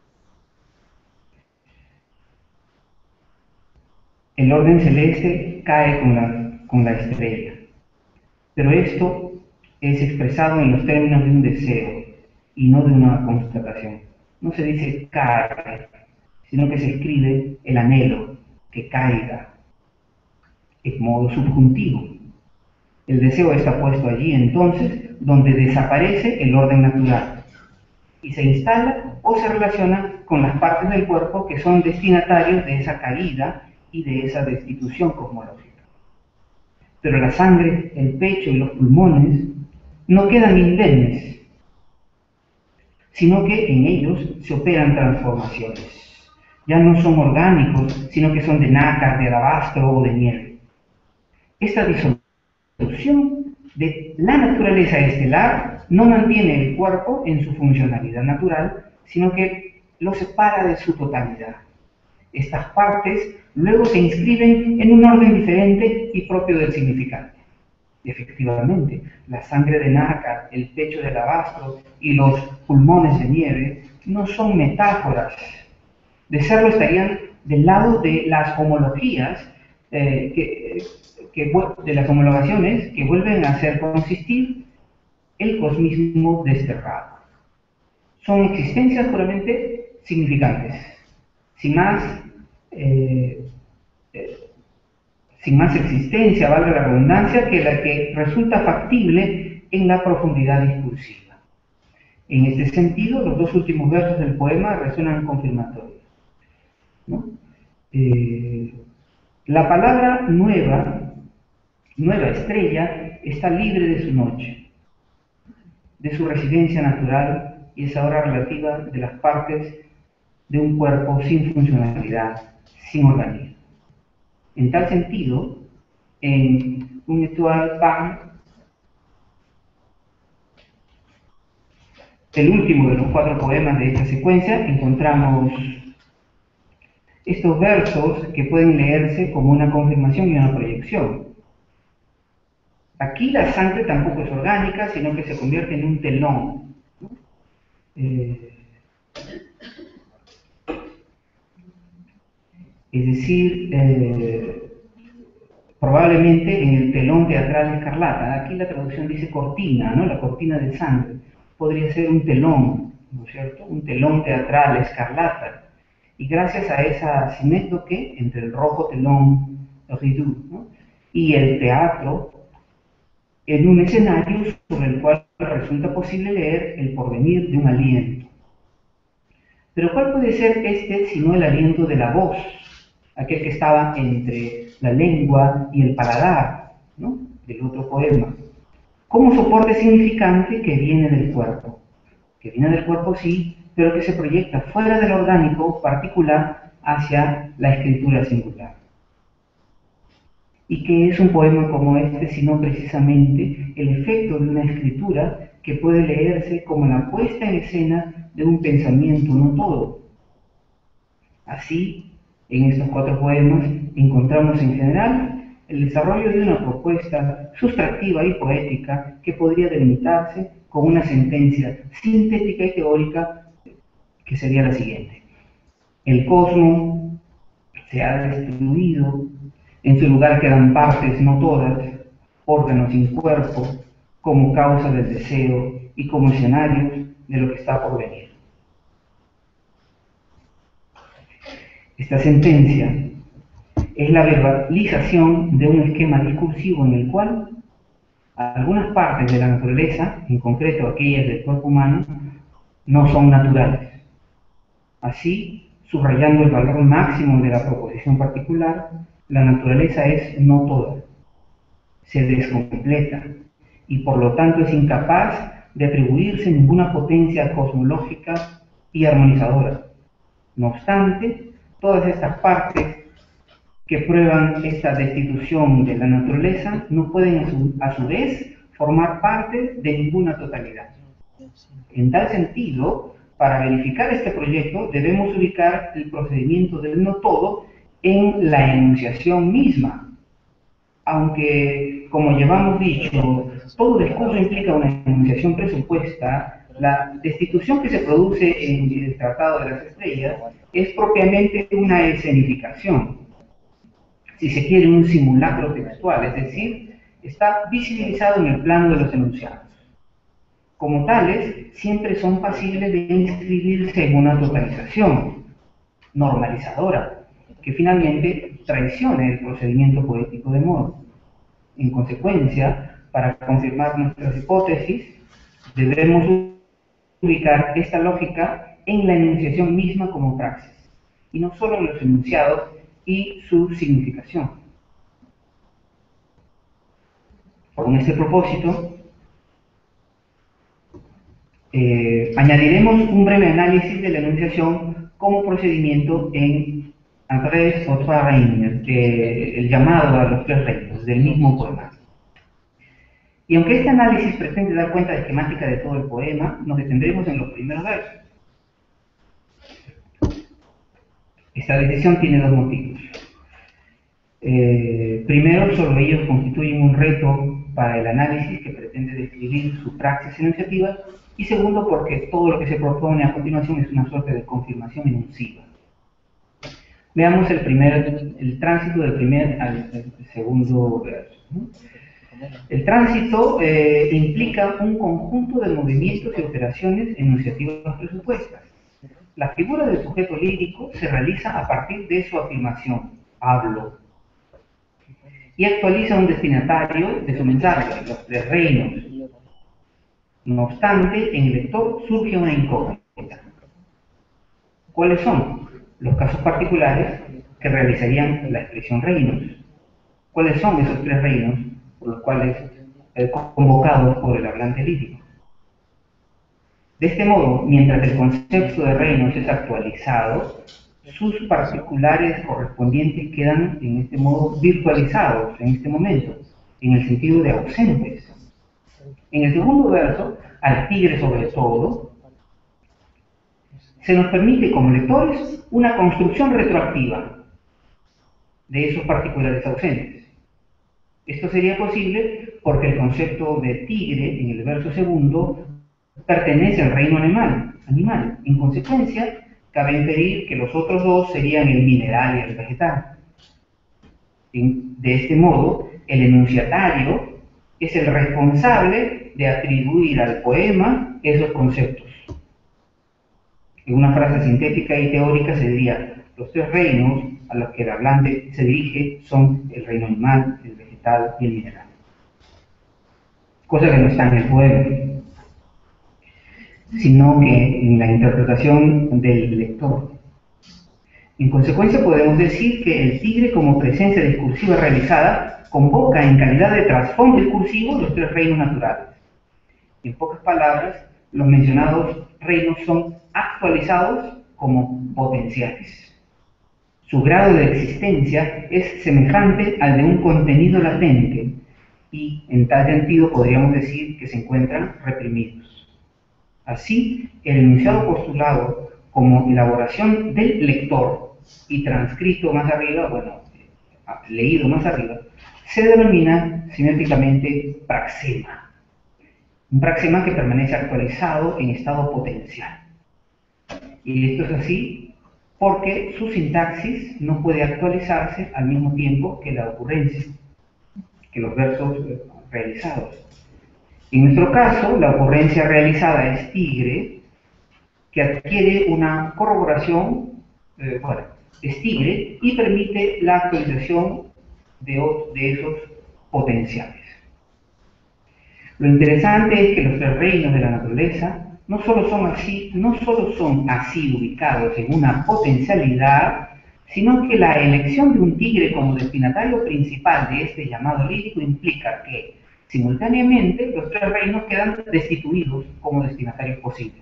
El orden celeste cae con la, con la estrella, pero esto es expresado en los términos de un deseo y no de una constatación. No se dice cae, sino que se escribe el anhelo, que caiga, en modo subjuntivo. El deseo está puesto allí entonces donde desaparece el orden natural y se instala o se relaciona con las partes del cuerpo que son destinatarios de esa caída y de esa destitución cosmológica. Pero la sangre, el pecho y los pulmones no quedan indemnes, sino que en ellos se operan transformaciones. Ya no son orgánicos, sino que son de nácar, de alabastro o de nieve. Esta disolución de la naturaleza estelar no mantiene el cuerpo en su funcionalidad natural, sino que lo separa de su totalidad. Estas partes luego se inscriben en un orden diferente y propio del significante. Efectivamente, la sangre de nácar, el pecho de alabastro y los pulmones de nieve no son metáforas. De serlo estarían del lado de las homologías, eh, que, que, de las homologaciones que vuelven a hacer consistir el cosmismo desterrado. Son existencias puramente significantes, sin más, eh, eh, sin más existencia, valga la redundancia, que la que resulta factible en la profundidad discursiva. En este sentido, los dos últimos versos del poema resuenan confirmatorios, ¿no? Eh, la palabra nueva, nueva estrella, está libre de su noche, de su residencia natural y es ahora relativa de las partes de un cuerpo sin funcionalidad, sin organismo. En tal sentido, en un Étoile Pan, el último de los cuatro poemas de esta secuencia, encontramos estos versos que pueden leerse como una confirmación y una proyección. Aquí la sangre tampoco es orgánica, sino que se convierte en un telón, ¿no? Eh, es decir, eh, probablemente en el telón teatral escarlata. Aquí la traducción dice cortina, ¿no? La cortina de sangre. Podría ser un telón, ¿no es cierto? Un telón teatral escarlata. Y gracias a esa sinécdoque entre el rojo telón rideau, ¿no?, y el teatro, en un escenario sobre el cual resulta posible leer el porvenir de un aliento. Pero ¿cuál puede ser este sino el aliento de la voz, aquel que estaba entre la lengua y el paladar, ¿no?, del otro poema, como soporte significante que viene del cuerpo? Que viene del cuerpo, sí, pero que se proyecta fuera del orgánico particular hacia la escritura singular. ¿Y qué es un poema como este, sino precisamente el efecto de una escritura que puede leerse como la puesta en escena de un pensamiento no todo? Así, en estos cuatro poemas encontramos en general el desarrollo de una propuesta sustractiva y poética que podría delimitarse con una sentencia sintética y teórica que sería la siguiente: el cosmos se ha destruido, en su lugar quedan partes, no todas, órganos sin cuerpo, como causa del deseo y como escenarios de lo que está por venir. Esta sentencia es la verbalización de un esquema discursivo en el cual algunas partes de la naturaleza, en concreto aquellas del cuerpo humano, no son naturales. Así, subrayando el valor máximo de la proposición particular, la naturaleza es no toda, se descompleta y por lo tanto es incapaz de atribuirse ninguna potencia cosmológica y armonizadora. No obstante, todas estas partes que prueban esta destitución de la naturaleza no pueden a su, a su vez formar parte de ninguna totalidad. En tal sentido, para verificar este proyecto debemos ubicar el procedimiento del no todo en la enunciación misma. Aunque, como llevamos dicho, todo discurso implica una enunciación presupuesta, la destitución que se produce en el Tratado de las Estrellas es propiamente una escenificación, si se quiere un simulacro textual, es decir, está visibilizado en el plano de los enunciados. Como tales, siempre son pasibles de inscribirse en una totalización normalizadora, que finalmente traicione el procedimiento poético de modo. En consecuencia, para confirmar nuestras hipótesis, debemos ubicar esta lógica en la enunciación misma como praxis, y no solo en los enunciados y su significación. Con este propósito, eh, añadiremos un breve análisis de la enunciación como procedimiento en Andrés o Trois Reinos, eh, el llamado a los tres reinos del mismo poema. Y aunque este análisis pretende dar cuenta de esquemática de todo el poema, nos detendremos en los primeros versos. Esta decisión tiene dos motivos. Eh, primero, solo ellos constituyen un reto para el análisis que pretende describir su praxis enunciativa, y segundo, porque todo lo que se propone a continuación es una suerte de confirmación enunciva. Veamos el, primer, el tránsito del primer al, al segundo verso, ¿no? El tránsito eh, implica un conjunto de movimientos y operaciones enunciativas presupuestas. La figura del sujeto lírico se realiza a partir de su afirmación, hablo, y actualiza un destinatario de su mensaje, los tres reinos. No obstante, en el lector surge una incógnita. ¿Cuáles son los casos particulares que realizarían la expresión reinos? ¿Cuáles son esos tres reinos por los cuales eh, convocados por el hablante lírico? De este modo, mientras el concepto de reinos es actualizado, sus particulares correspondientes quedan en este modo virtualizados en este momento, en el sentido de ausentes. En el segundo verso, al tigre sobre todo, se nos permite como lectores una construcción retroactiva de esos particulares ausentes. Esto sería posible porque el concepto de tigre en el verso segundo pertenece al reino animal. animal. En consecuencia, cabe inferir que los otros dos serían el mineral y el vegetal. De este modo, el enunciatario es el responsable de atribuir al poema esos conceptos. En una frase sintética y teórica se diría: los tres reinos a los que el hablante se dirige son el reino animal, el vegetal y el mineral. Cosa que no está en el poema, sino que en la interpretación del lector. En consecuencia, podemos decir que el tigre, como presencia discursiva realizada, convoca en calidad de trasfondo discursivo los tres reinos naturales. En pocas palabras, los mencionados reinos son actualizados como potenciales. Su grado de existencia es semejante al de un contenido latente y, en tal sentido, podríamos decir que se encuentran reprimidos. Así, el enunciado postulado como elaboración del lector y transcrito más arriba, bueno, leído más arriba, se denomina semióticamente praxema. Un praxema que permanece actualizado en estado potencial. Y esto es así porque su sintaxis no puede actualizarse al mismo tiempo que la ocurrencia, que los versos realizados. En nuestro caso, la ocurrencia realizada es tigre, que adquiere una corroboración, eh, bueno, es tigre y permite la actualización de, de esos potenciales. Lo interesante es que los tres reinos de la naturaleza no solo son así, no solo son así ubicados en una potencialidad, sino que la elección de un tigre como destinatario principal de este llamado lírico implica que, simultáneamente, los tres reinos quedan destituidos como destinatarios posibles.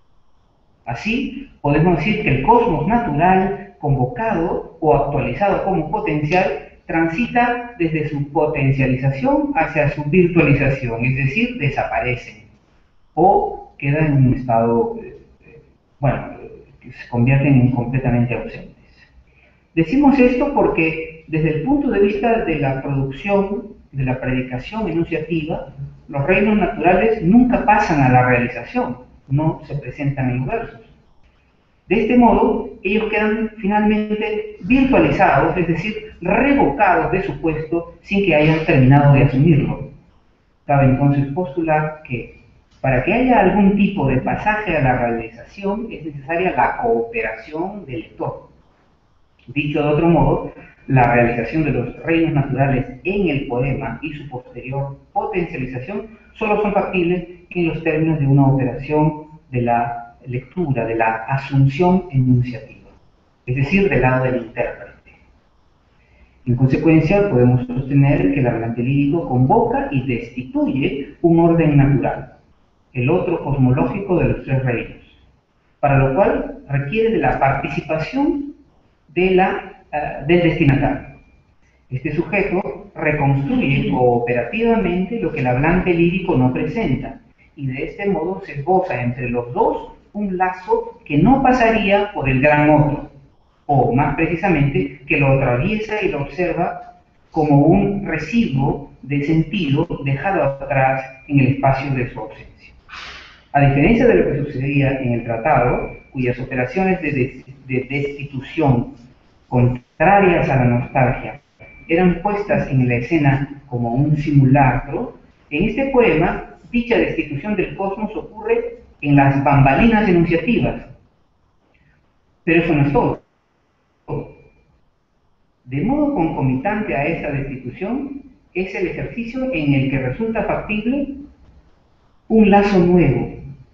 Así, podemos decir que el cosmos natural, convocado o actualizado como potencial, transita desde su potencialización hacia su virtualización, es decir, desaparecen o quedan en un estado, eh, bueno, que se convierten en completamente ausentes. Decimos esto porque, desde el punto de vista de la producción, de la predicación enunciativa, los reinos naturales nunca pasan a la realización, no se presentan en los versos. De este modo, ellos quedan finalmente virtualizados, es decir, revocados de su puesto sin que hayan terminado de asumirlo. Cabe entonces postular que, para que haya algún tipo de pasaje a la realización, es necesaria la cooperación del lector. Dicho de otro modo, la realización de los reinos naturales en el poema y su posterior potencialización solo son factibles en los términos de una operación de la lectura, de la asunción enunciativa, es decir, del lado del intérprete. En consecuencia, podemos sostener que el hablante lírico convoca y destituye un orden natural, el otro cosmológico de los tres reinos, para lo cual requiere de la participación de la, uh, del destinatario. Este sujeto reconstruye cooperativamente lo que el hablante lírico no presenta, y de este modo se esboza entre los dos un lazo que no pasaría por el gran otro, o más precisamente, que lo atraviesa y lo observa como un residuo de sentido dejado atrás en el espacio de su ausencia. A diferencia de lo que sucedía en el tratado, cuyas operaciones de, des de destitución contrarias a la nostalgia eran puestas en la escena como un simulacro, en este poema dicha destitución del cosmos ocurre en las bambalinas enunciativas. Pero eso no es todo. De modo concomitante a esa destitución es el ejercicio en el que resulta factible un lazo nuevo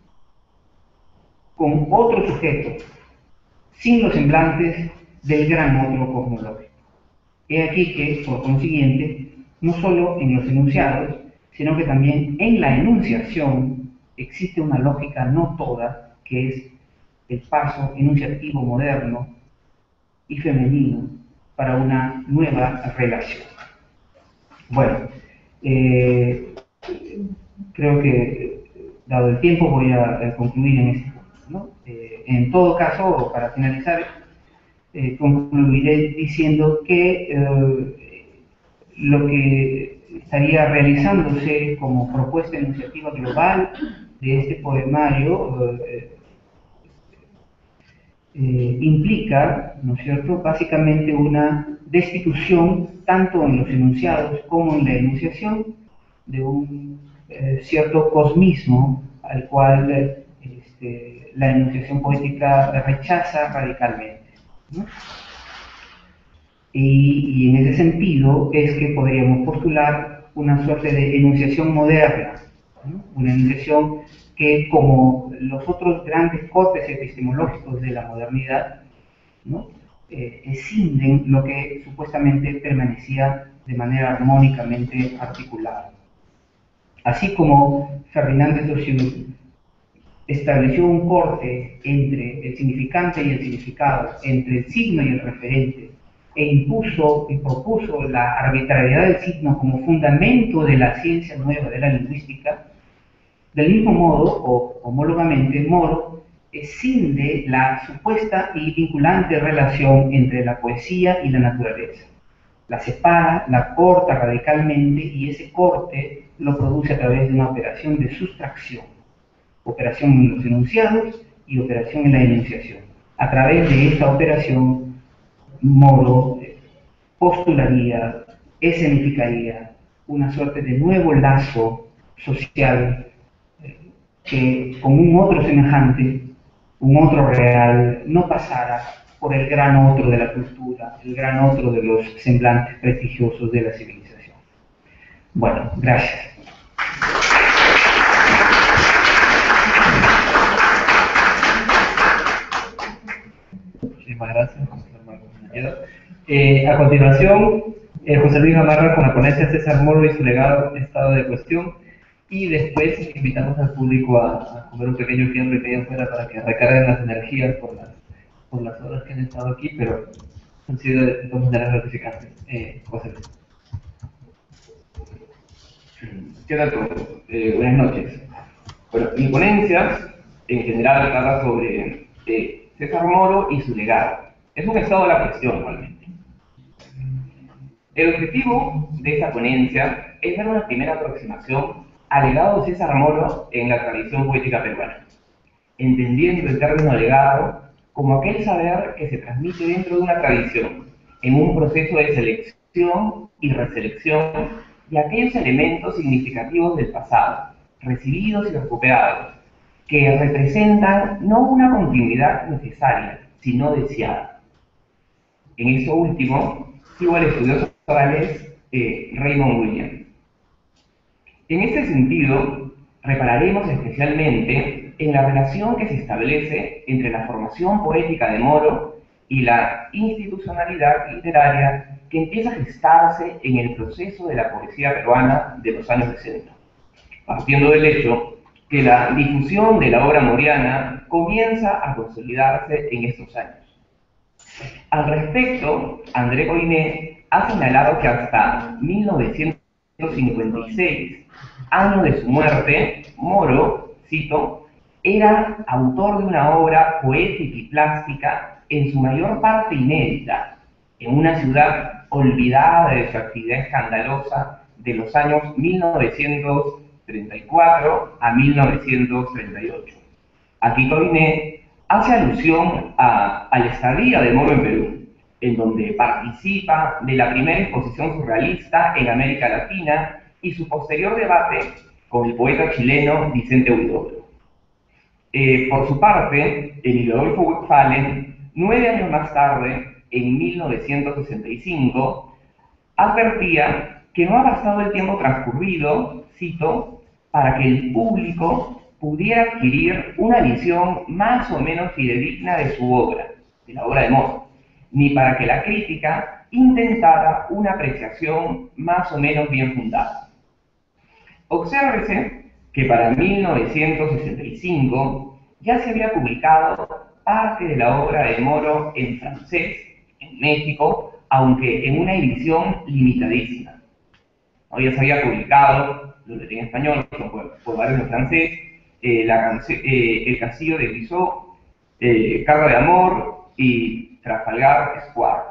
con otro sujeto, sin los semblantes del gran otro cosmológico. He aquí que, por consiguiente, no solo en los enunciados, sino que también en la enunciación existe una lógica no toda, que es el paso enunciativo moderno y femenino para una nueva relación. Bueno, eh, creo que, dado el tiempo, voy a, a concluir en este punto, ¿no? Eh, en todo caso, para finalizar, eh, concluiré diciendo que eh, lo que estaría realizándose como propuesta enunciativa global de este poemario eh, eh, implica, ¿no es cierto?, básicamente una destitución, tanto en los enunciados como en la enunciación, de un eh, cierto cosmismo al cual eh, este, la enunciación poética rechaza radicalmente, ¿no? Y, y en ese sentido es que podríamos postular una suerte de enunciación moderna, ¿no? Una enunciación que, como los otros grandes cortes epistemológicos de la modernidad, ¿no? eh, escinden lo que supuestamente permanecía de manera armónicamente articulada. Así como Ferdinand de Saussure estableció un corte entre el significante y el significado, entre el signo y el referente, e impuso y propuso la arbitrariedad del signo como fundamento de la ciencia nueva de la lingüística, del mismo modo, o homólogamente, Moro escinde la supuesta y vinculante relación entre la poesía y la naturaleza. La separa, la corta radicalmente, y ese corte lo produce a través de una operación de sustracción. Operación en los enunciados y operación en la enunciación. A través de esta operación, Moro postularía, escenificaría una suerte de nuevo lazo social eh, que con un otro semejante, un otro real, no pasara por el gran otro de la cultura, el gran otro de los semblantes prestigiosos de la civilización. Bueno, gracias. Muchísimas gracias, José Marcos. Eh, a continuación, eh, José Luis Gamarra con la ponencia César Moro y su legado, estado de cuestión, y después invitamos al público a, a comer un pequeño fiambre que hay afuera para que recarguen las energías por las, por las horas que han estado aquí, pero han sido de todas maneras gratificantes. Eh, José Luis. ¿Qué tal todos? Eh, buenas noches. Bueno, mi ponencia en general trata sobre eh, César Moro y su legado. Es un estado de la cuestión, igualmente. El objetivo de esta ponencia es dar una primera aproximación al legado de César Moro en la tradición poética peruana, entendiendo el término legado como aquel saber que se transmite dentro de una tradición, en un proceso de selección y reselección de aquellos elementos significativos del pasado, recibidos y recuperados, que representan no una continuidad necesaria, sino deseada. En eso último, sigo al estudioso galés eh, Raymond Williams. En este sentido, repararemos especialmente en la relación que se establece entre la formación poética de Moro y la institucionalidad literaria que empieza a gestarse en el proceso de la poesía peruana de los años sesenta, partiendo del hecho que la difusión de la obra moriana comienza a consolidarse en estos años. Al respecto, André Coiné ha señalado que hasta mil novecientos cincuenta y seis, año de su muerte, Moro, cito, era autor de una obra poética y plástica en su mayor parte inédita, en una ciudad olvidada de su actividad escandalosa de los años mil novecientos treinta y cuatro a mil novecientos treinta y ocho. Aquí Coiné hace alusión a, a la estadía de Moro en Perú, en donde participa de la primera exposición surrealista en América Latina y su posterior debate con el poeta chileno Vicente Huidobro. Eh, por su parte, Emilio Adolfo Westphalen, nueve años más tarde, en mil novecientos sesenta y cinco, advertía que no ha bastado el tiempo transcurrido, cito, para que el público pudiera adquirir una visión más o menos fidedigna de su obra, de la obra de Moro, ni para que la crítica intentara una apreciación más o menos bien fundada. Obsérvese que para mil novecientos sesenta y cinco ya se había publicado parte de la obra de Moro en francés, en México, aunque en una edición limitadísima. ¿No? Ya se había publicado, lo leí en español, por, por varios en francés, eh, la eh, El Castillo de Guizot, eh, Carga de Amor y Trafalgar Square.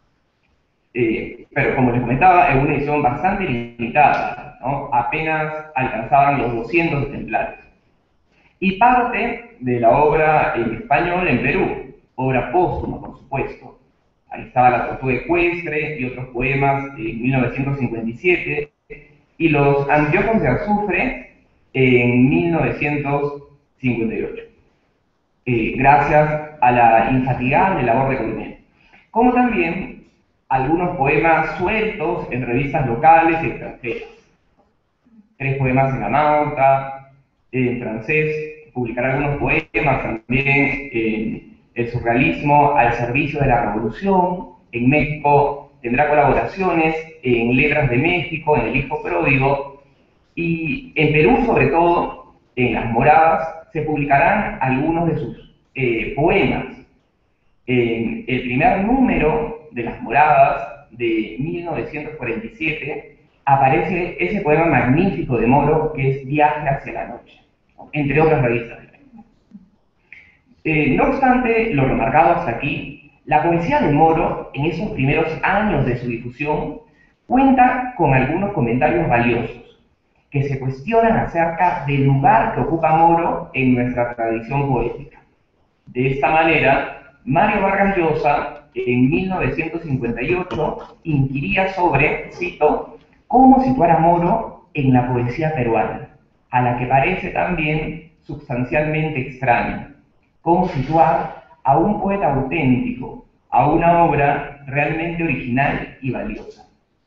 Eh, pero como les comentaba, en una edición bastante limitada, ¿no? Apenas alcanzaban los doscientos ejemplares. Y parte de la obra en español en Perú, obra póstuma, por supuesto, Ahí estaba La tortuga ecuestre y otros poemas de mil novecientos cincuenta y siete, y Los anteojos de azufre en mil novecientos cincuenta y ocho, eh, gracias a la infatigable labor de Columel. Como también algunos poemas sueltos en revistas locales y extranjeras. Tres poemas en La Nauta, en francés, publicará algunos poemas también en El surrealismo al servicio de la revolución. En México tendrá colaboraciones en Letras de México, en El hijo pródigo, y en Perú, sobre todo, en Las Moradas, se publicarán algunos de sus eh, poemas. En el primer número de Las Moradas, de mil novecientos cuarenta y siete, aparece ese poema magnífico de Moro, que es Viaje hacia la noche, entre otras revistas. Eh, no obstante lo remarcado hasta aquí, la poesía de Moro, en esos primeros años de su difusión, cuenta con algunos comentarios valiosos, que se cuestionan acerca del lugar que ocupa Moro en nuestra tradición poética. De esta manera, Mario Vargas Llosa, en mil novecientos cincuenta y ocho, inquiría sobre, cito, cómo situar a Moro en la poesía peruana, a la que parece también sustancialmente extraña. Cómo situar a un poeta auténtico, a una obra realmente original y valiosa.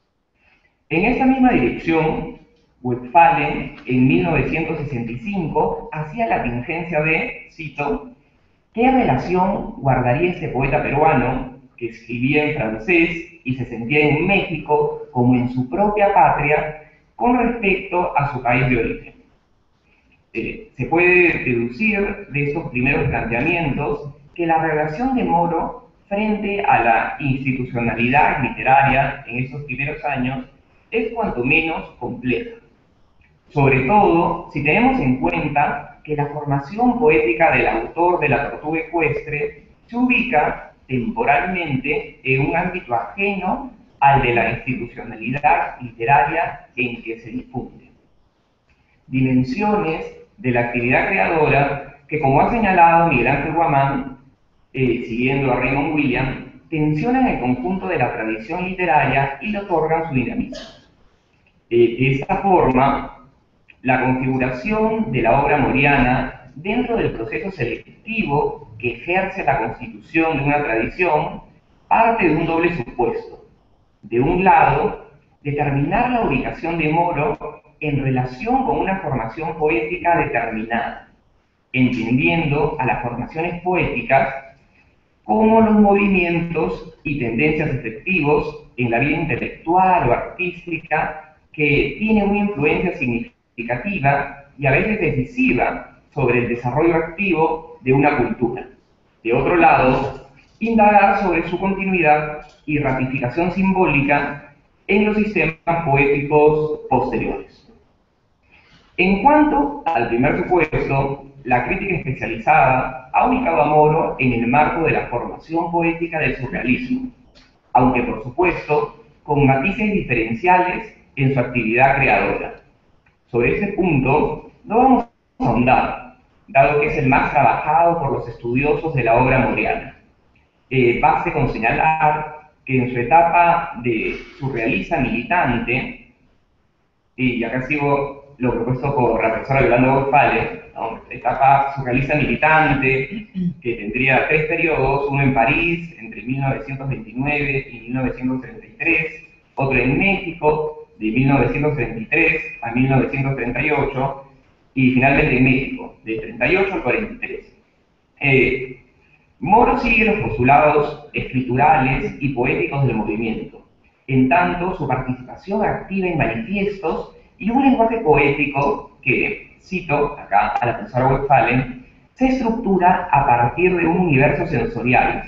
En esta misma dirección, Westphalen, en mil novecientos sesenta y cinco, hacía la tingencia de, cito, ¿qué relación guardaría este poeta peruano, que escribía en francés y se sentía en México como en su propia patria, con respecto a su país de origen? Eh, se puede deducir de estos primeros planteamientos que la relación de Moro frente a la institucionalidad literaria en esos primeros años es cuanto menos compleja. Sobre todo si tenemos en cuenta que la formación poética del autor de La tortuga ecuestre se ubica temporalmente en un ámbito ajeno al de la institucionalidad literaria en que se difunde. Dimensiones de la actividad creadora que, como ha señalado Miguel Ángel Guamán, eh, siguiendo a Raymond Williams, tensionan el conjunto de la tradición literaria y le otorgan su dinamismo. Eh, de esta forma, la configuración de la obra moriana dentro del proceso selectivo que ejerce la constitución de una tradición parte de un doble supuesto. De un lado, determinar la ubicación de Moro en relación con una formación poética determinada, entendiendo a las formaciones poéticas como los movimientos y tendencias efectivos en la vida intelectual o artística que tienen una influencia significativa y a veces decisiva sobre el desarrollo activo de una cultura. De otro lado, indagar sobre su continuidad y ratificación simbólica en los sistemas poéticos posteriores. En cuanto al primer supuesto, la crítica especializada ha ubicado a Moro en el marco de la formación poética del surrealismo, aunque por supuesto con matices diferenciales en su actividad creadora. Sobre ese punto no vamos a ahondar, dado que es el más trabajado por los estudiosos de la obra moriana. Eh, baste con señalar que en su etapa de surrealista militante, y acá sigo lo propuesto por la profesora Yolanda Westphalen, ¿no? Etapa surrealista militante, que tendría tres periodos, uno en París, entre mil novecientos veintinueve y mil novecientos treinta y tres, otro en México, de mil novecientos treinta y tres a mil novecientos treinta y ocho, y finalmente en México, de treinta y ocho al cuarenta y tres. Eh, Moro sigue los postulados escriturales y poéticos del movimiento, en tanto su participación activa en manifiestos y un lenguaje poético que, cito acá a la profesora Westphalen, se estructura a partir de un universo sensorial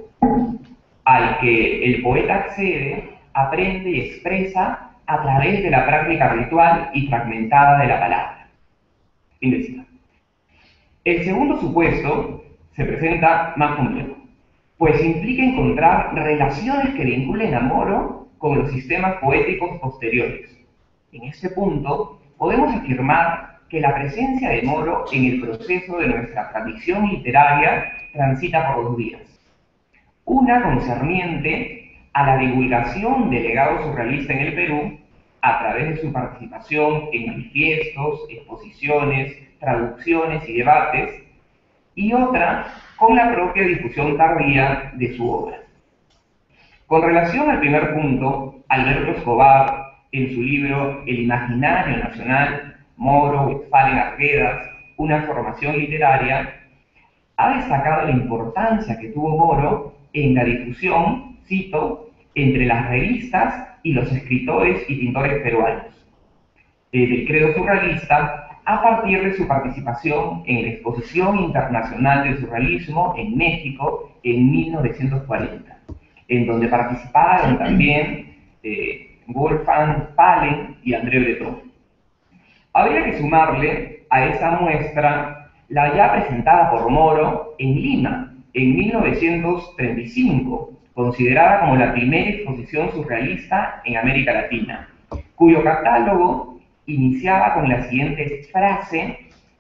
al que el poeta accede, aprende y expresa a través de la práctica ritual y fragmentada de la palabra. Fin de cita. El segundo supuesto se presenta más complejo, pues implica encontrar relaciones que vinculen a Moro con los sistemas poéticos posteriores. En este punto, podemos afirmar que la presencia de Moro en el proceso de nuestra tradición literaria transita por dos vías. una concerniente a la divulgación del legado surrealista en el Perú a través de su participación en manifiestos, exposiciones, traducciones y debates, y otra con la propia difusión tardía de su obra. Con relación al primer punto, Alberto Escobar, en su libro El Imaginario Nacional, Moro, Westphalen, Arguedas, una formación literaria, ha destacado la importancia que tuvo Moro en la difusión, cito, entre las revistas y los escritores y pintores peruanos, eh, del credo surrealista, a partir de su participación en la Exposición Internacional del Surrealismo en México en mil novecientos cuarenta, en donde participaron también eh, Wolfgang Pahlen y André Breton. Habría que sumarle a esa muestra la ya presentada por Moro en Lima en mil novecientos treinta y cinco, considerada como la primera exposición surrealista en América Latina, cuyo catálogo iniciaba con la siguiente frase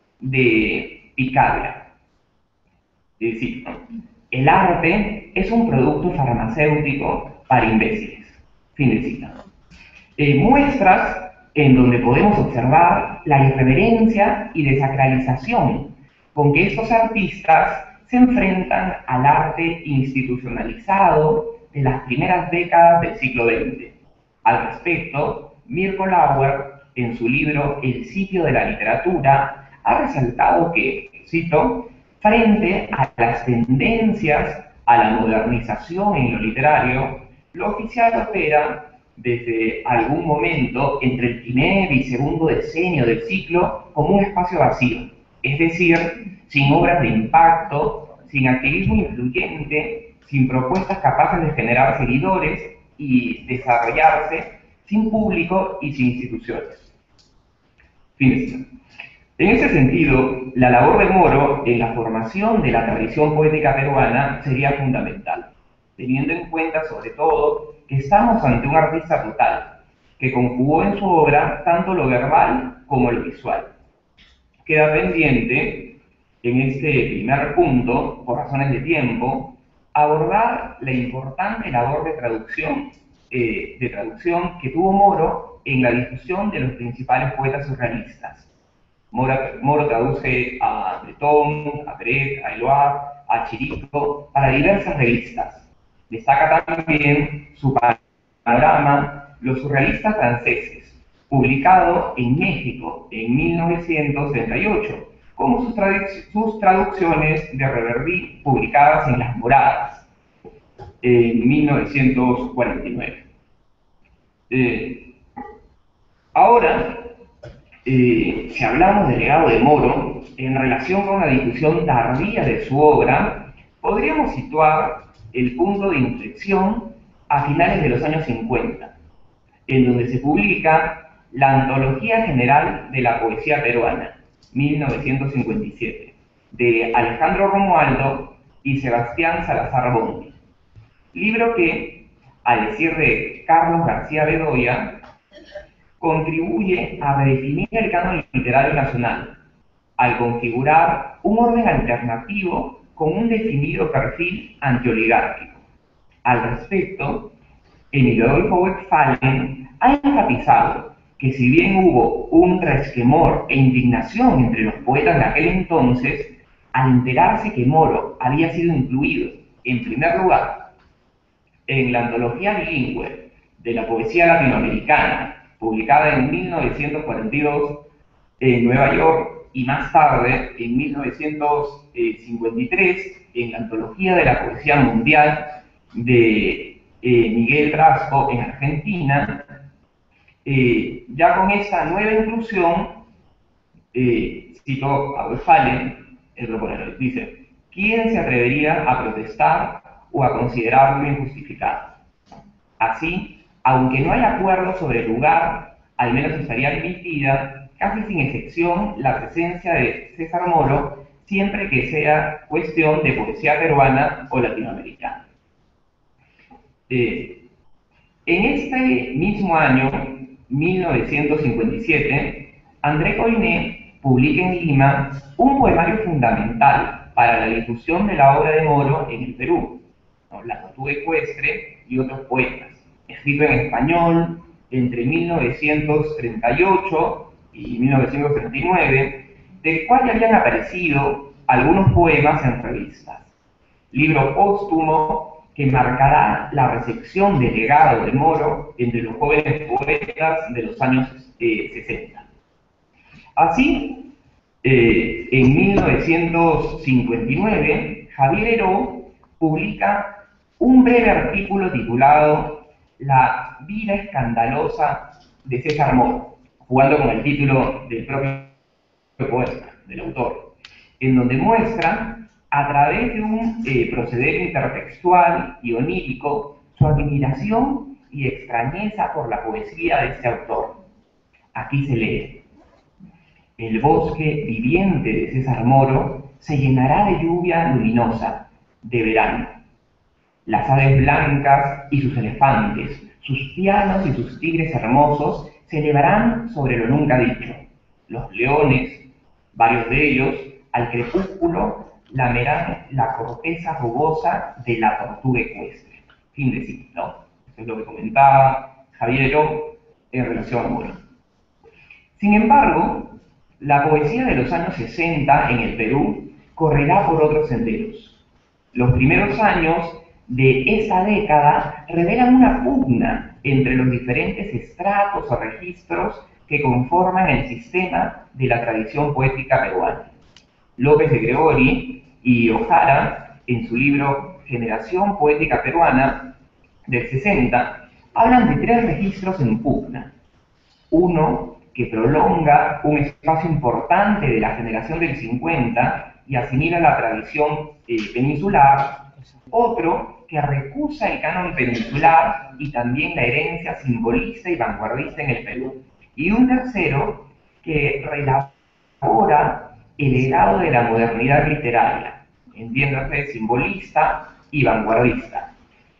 de Picabia. Es decir, el arte es un producto farmacéutico para imbéciles. Fin de cita. Eh, muestras en donde podemos observar la irreverencia y desacralización con que estos artistas se enfrentan al arte institucionalizado de las primeras décadas del siglo veinte. Al respecto, Mirko Lauer, en su libro El sitio de la literatura, ha resaltado que, cito, frente a las tendencias a la modernización en lo literario, lo oficial opera desde algún momento entre el primer y segundo decenio del siglo como un espacio vacío, es decir, sin obras de impacto, sin activismo influyente, sin propuestas capaces de generar seguidores y desarrollarse, sin público y sin instituciones. Fin. En ese sentido, la labor de Moro en la formación de la tradición poética peruana sería fundamental, teniendo en cuenta sobre todo que estamos ante un artista total, que conjugó en su obra tanto lo verbal como lo visual. Queda pendiente, en este primer punto, por razones de tiempo, abordar la importante labor de traducción, eh, de traducción que tuvo Moro en la difusión de los principales poetas surrealistas. Moro, Moro traduce a Breton, a Brecht, a Eluard, a Chirico, para diversas revistas. Destaca también su panorama Los surrealistas franceses, publicado en México en mil novecientos treinta y ocho, como sus, tradu sus traducciones de Reverdy, publicadas en Las Moradas en mil novecientos cuarenta y nueve. Eh, ahora, eh, si hablamos del legado de Moro, en relación con la difusión tardía de su obra, podríamos situar el punto de inflexión a finales de los años cincuenta, en donde se publica la Antología General de la Poesía Peruana, mil novecientos cincuenta y siete, de Alejandro Romualdo y Sebastián Salazar Bondi. Libro que, a decir de Carlos García Bedoya, contribuye a redefinir el canon literario nacional, al configurar un orden alternativo con un definido perfil antioligárquico. Al respecto, Emilio Adolfo Westphalen ha enfatizado que si bien hubo un resquemor e indignación entre los poetas de aquel entonces, al enterarse que Moro había sido incluido, en primer lugar, en la antología bilingüe de la poesía latinoamericana, publicada en mil novecientos cuarenta y dos en Nueva York, y más tarde, en mil novecientos cincuenta y tres, en la antología de la poesía mundial de eh, Miguel Brasco en Argentina, eh, ya con esta nueva inclusión, eh, cito a Westphalen, el proponente, dice: ¿quién se atrevería a protestar o a considerarlo injustificado? Así, aunque no hay acuerdo sobre el lugar, al menos estaría admitida, casi sin excepción, la presencia de César Moro, siempre que sea cuestión de poesía peruana o latinoamericana. Eh, en este mismo año, mil novecientos cincuenta y siete, André Coiné publica en Lima un poemario fundamental para la difusión de la obra de Moro en el Perú, ¿no? La Tortuga Ecuestre y otros poetas, escrito en español entre mil novecientos treinta y ocho y mil novecientos treinta y nueve, del cual ya habían aparecido algunos poemas en revistas. Libro póstumo que marcará la recepción del legado de Moro entre los jóvenes poetas de los años eh, sesenta. Así, eh, en mil novecientos cincuenta y nueve, Javier Heró publica un breve artículo titulado La vida escandalosa de César Moro, jugando con el título del propio poeta, del autor, en donde muestra, a través de un eh, proceder intertextual y onírico, su admiración y extrañeza por la poesía de este autor. Aquí se lee: el bosque viviente de César Moro se llenará de lluvia luminosa, de verano. Las aves blancas y sus elefantes, sus pianos y sus tigres hermosos se elevarán sobre lo nunca dicho. Los leones, varios de ellos, al crepúsculo, lamerán la corteza rugosa de la tortuga ecuestre. Fin de cita, ¿no? Eso es lo que comentaba Javier Heró en relación a Moro. Sin embargo, la poesía de los años sesenta en el Perú correrá por otros senderos. Los primeros años de esta década revelan una pugna entre los diferentes estratos o registros que conforman el sistema de la tradición poética peruana. López de Gregori y O'Hara, en su libro Generación Poética Peruana del sesenta, hablan de tres registros en pugna. Uno que prolonga un espacio importante de la generación del cincuenta y asimila la tradición eh, peninsular. Otro que recusa el canon peninsular y también la herencia simbolista y vanguardista en el Perú. Y un tercero que relabora el legado de la modernidad literaria, entiéndase simbolista y vanguardista.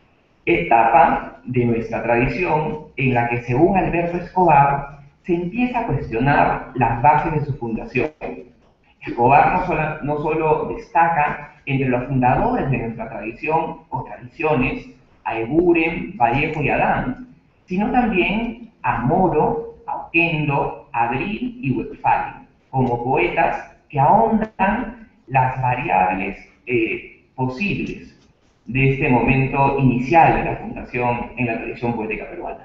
Etapa de nuestra tradición en la que, según Alberto Escobar, se empieza a cuestionar las bases de su fundación. Escobar no solo, no solo destaca entre los fundadores de nuestra tradición o tradiciones a Eburen, Vallejo y Adán, sino también a Moro, a Oquendo, a Abril y Westphalen, como poetas que ahondan las variables eh, posibles de este momento inicial de la fundación en la tradición poética peruana.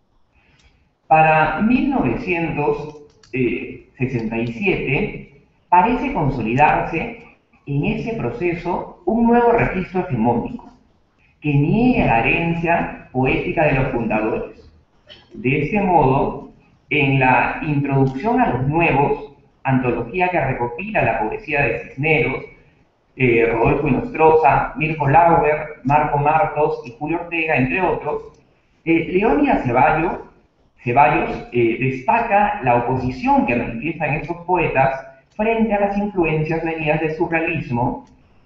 Para mil novecientos sesenta y siete parece consolidarse en ese proceso un nuevo registro hegemónico que niega la herencia poética de los fundadores. De este modo, en la introducción a los nuevos, antología que recopila la poesía de Cisneros, eh, Rodolfo Inostroza, Mirko Lauer, Marco Martos y Julio Ortega, entre otros, eh, Leónidas Ceballos, Ceballos eh, destaca la oposición que manifiestan estos poetas frente a las influencias venidas del surrealismo,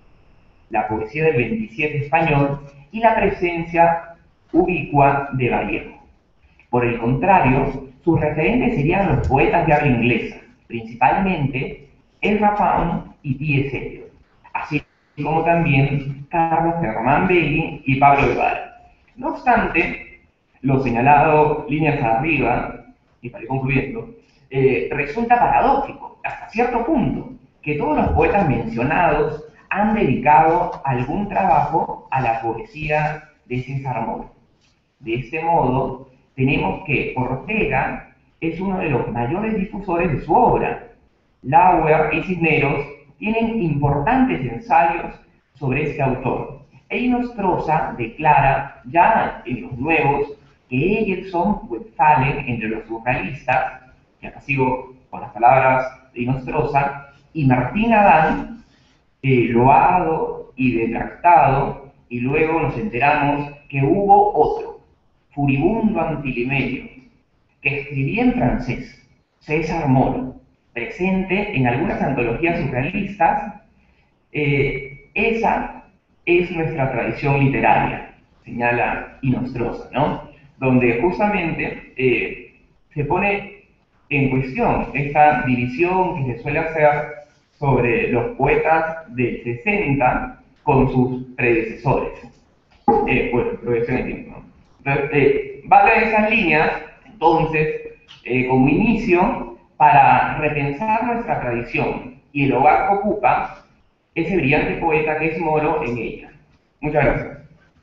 la poesía del veintisiete español y la presencia ubicua de Vallejo. Por el contrario, sus referentes serían los poetas de habla inglesa, principalmente Ezra Pound y T S Eliot, así como también Carlos Germán Belli y Pablo Guevara. No obstante, lo señalado líneas arriba, y para ir concluyendo, eh, resulta paradójico, hasta cierto punto, que todos los poetas mencionados han dedicado algún trabajo a la poesía de César Moro. De este modo, tenemos que Ortega es uno de los mayores difusores de su obra. Lauer y Cisneros tienen importantes ensayos sobre este autor. E Inostroza declara ya en los nuevos que ellos son Westphalen entre los surrealistas, y acá sigo con las palabras de Inostroza, y Martín Adán, eh, loado y detractado, y luego nos enteramos que hubo otro, furibundo antilimerio, que escribía en francés, César Moro, presente en algunas antologías surrealistas. Eh, esa es nuestra tradición literaria, señala Inostroza, ¿no? Donde justamente eh, se pone en cuestión esta división que se suele hacer sobre los poetas del sesenta con sus predecesores. eh, bueno, progresión en tiempo, ¿no? Entonces, eh, valga esas líneas, entonces, eh, como inicio, para repensar nuestra tradición y el hogar que ocupa ese brillante poeta que es Moro en ella. Muchas gracias.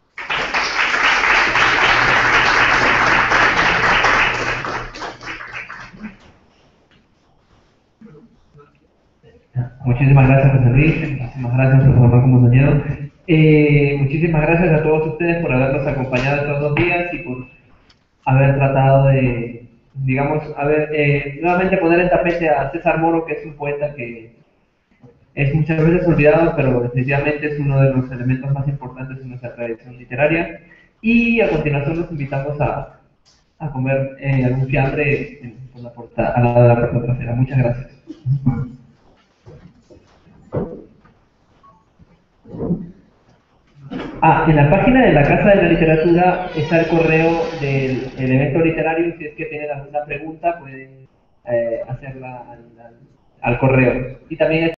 Muchísimas gracias, José Luis. Muchísimas gracias, profesor Marco Montañedo. Eh, muchísimas gracias a todos ustedes por habernos acompañado estos dos días y por haber tratado de, digamos, haber, eh, nuevamente poner en tapete a César Moro, que es un poeta que es muchas veces olvidado, pero definitivamente es uno de los elementos más importantes en nuestra tradición literaria. Y a continuación los invitamos a, a comer eh, algún fiambre en, por la puerta, al lado de la puerta trasera. Muchas gracias. Ah, en la página de la Casa de la Literatura está el correo del el evento literario. Si es que tienen alguna pregunta, pueden eh, hacerla al, al, al correo. Y también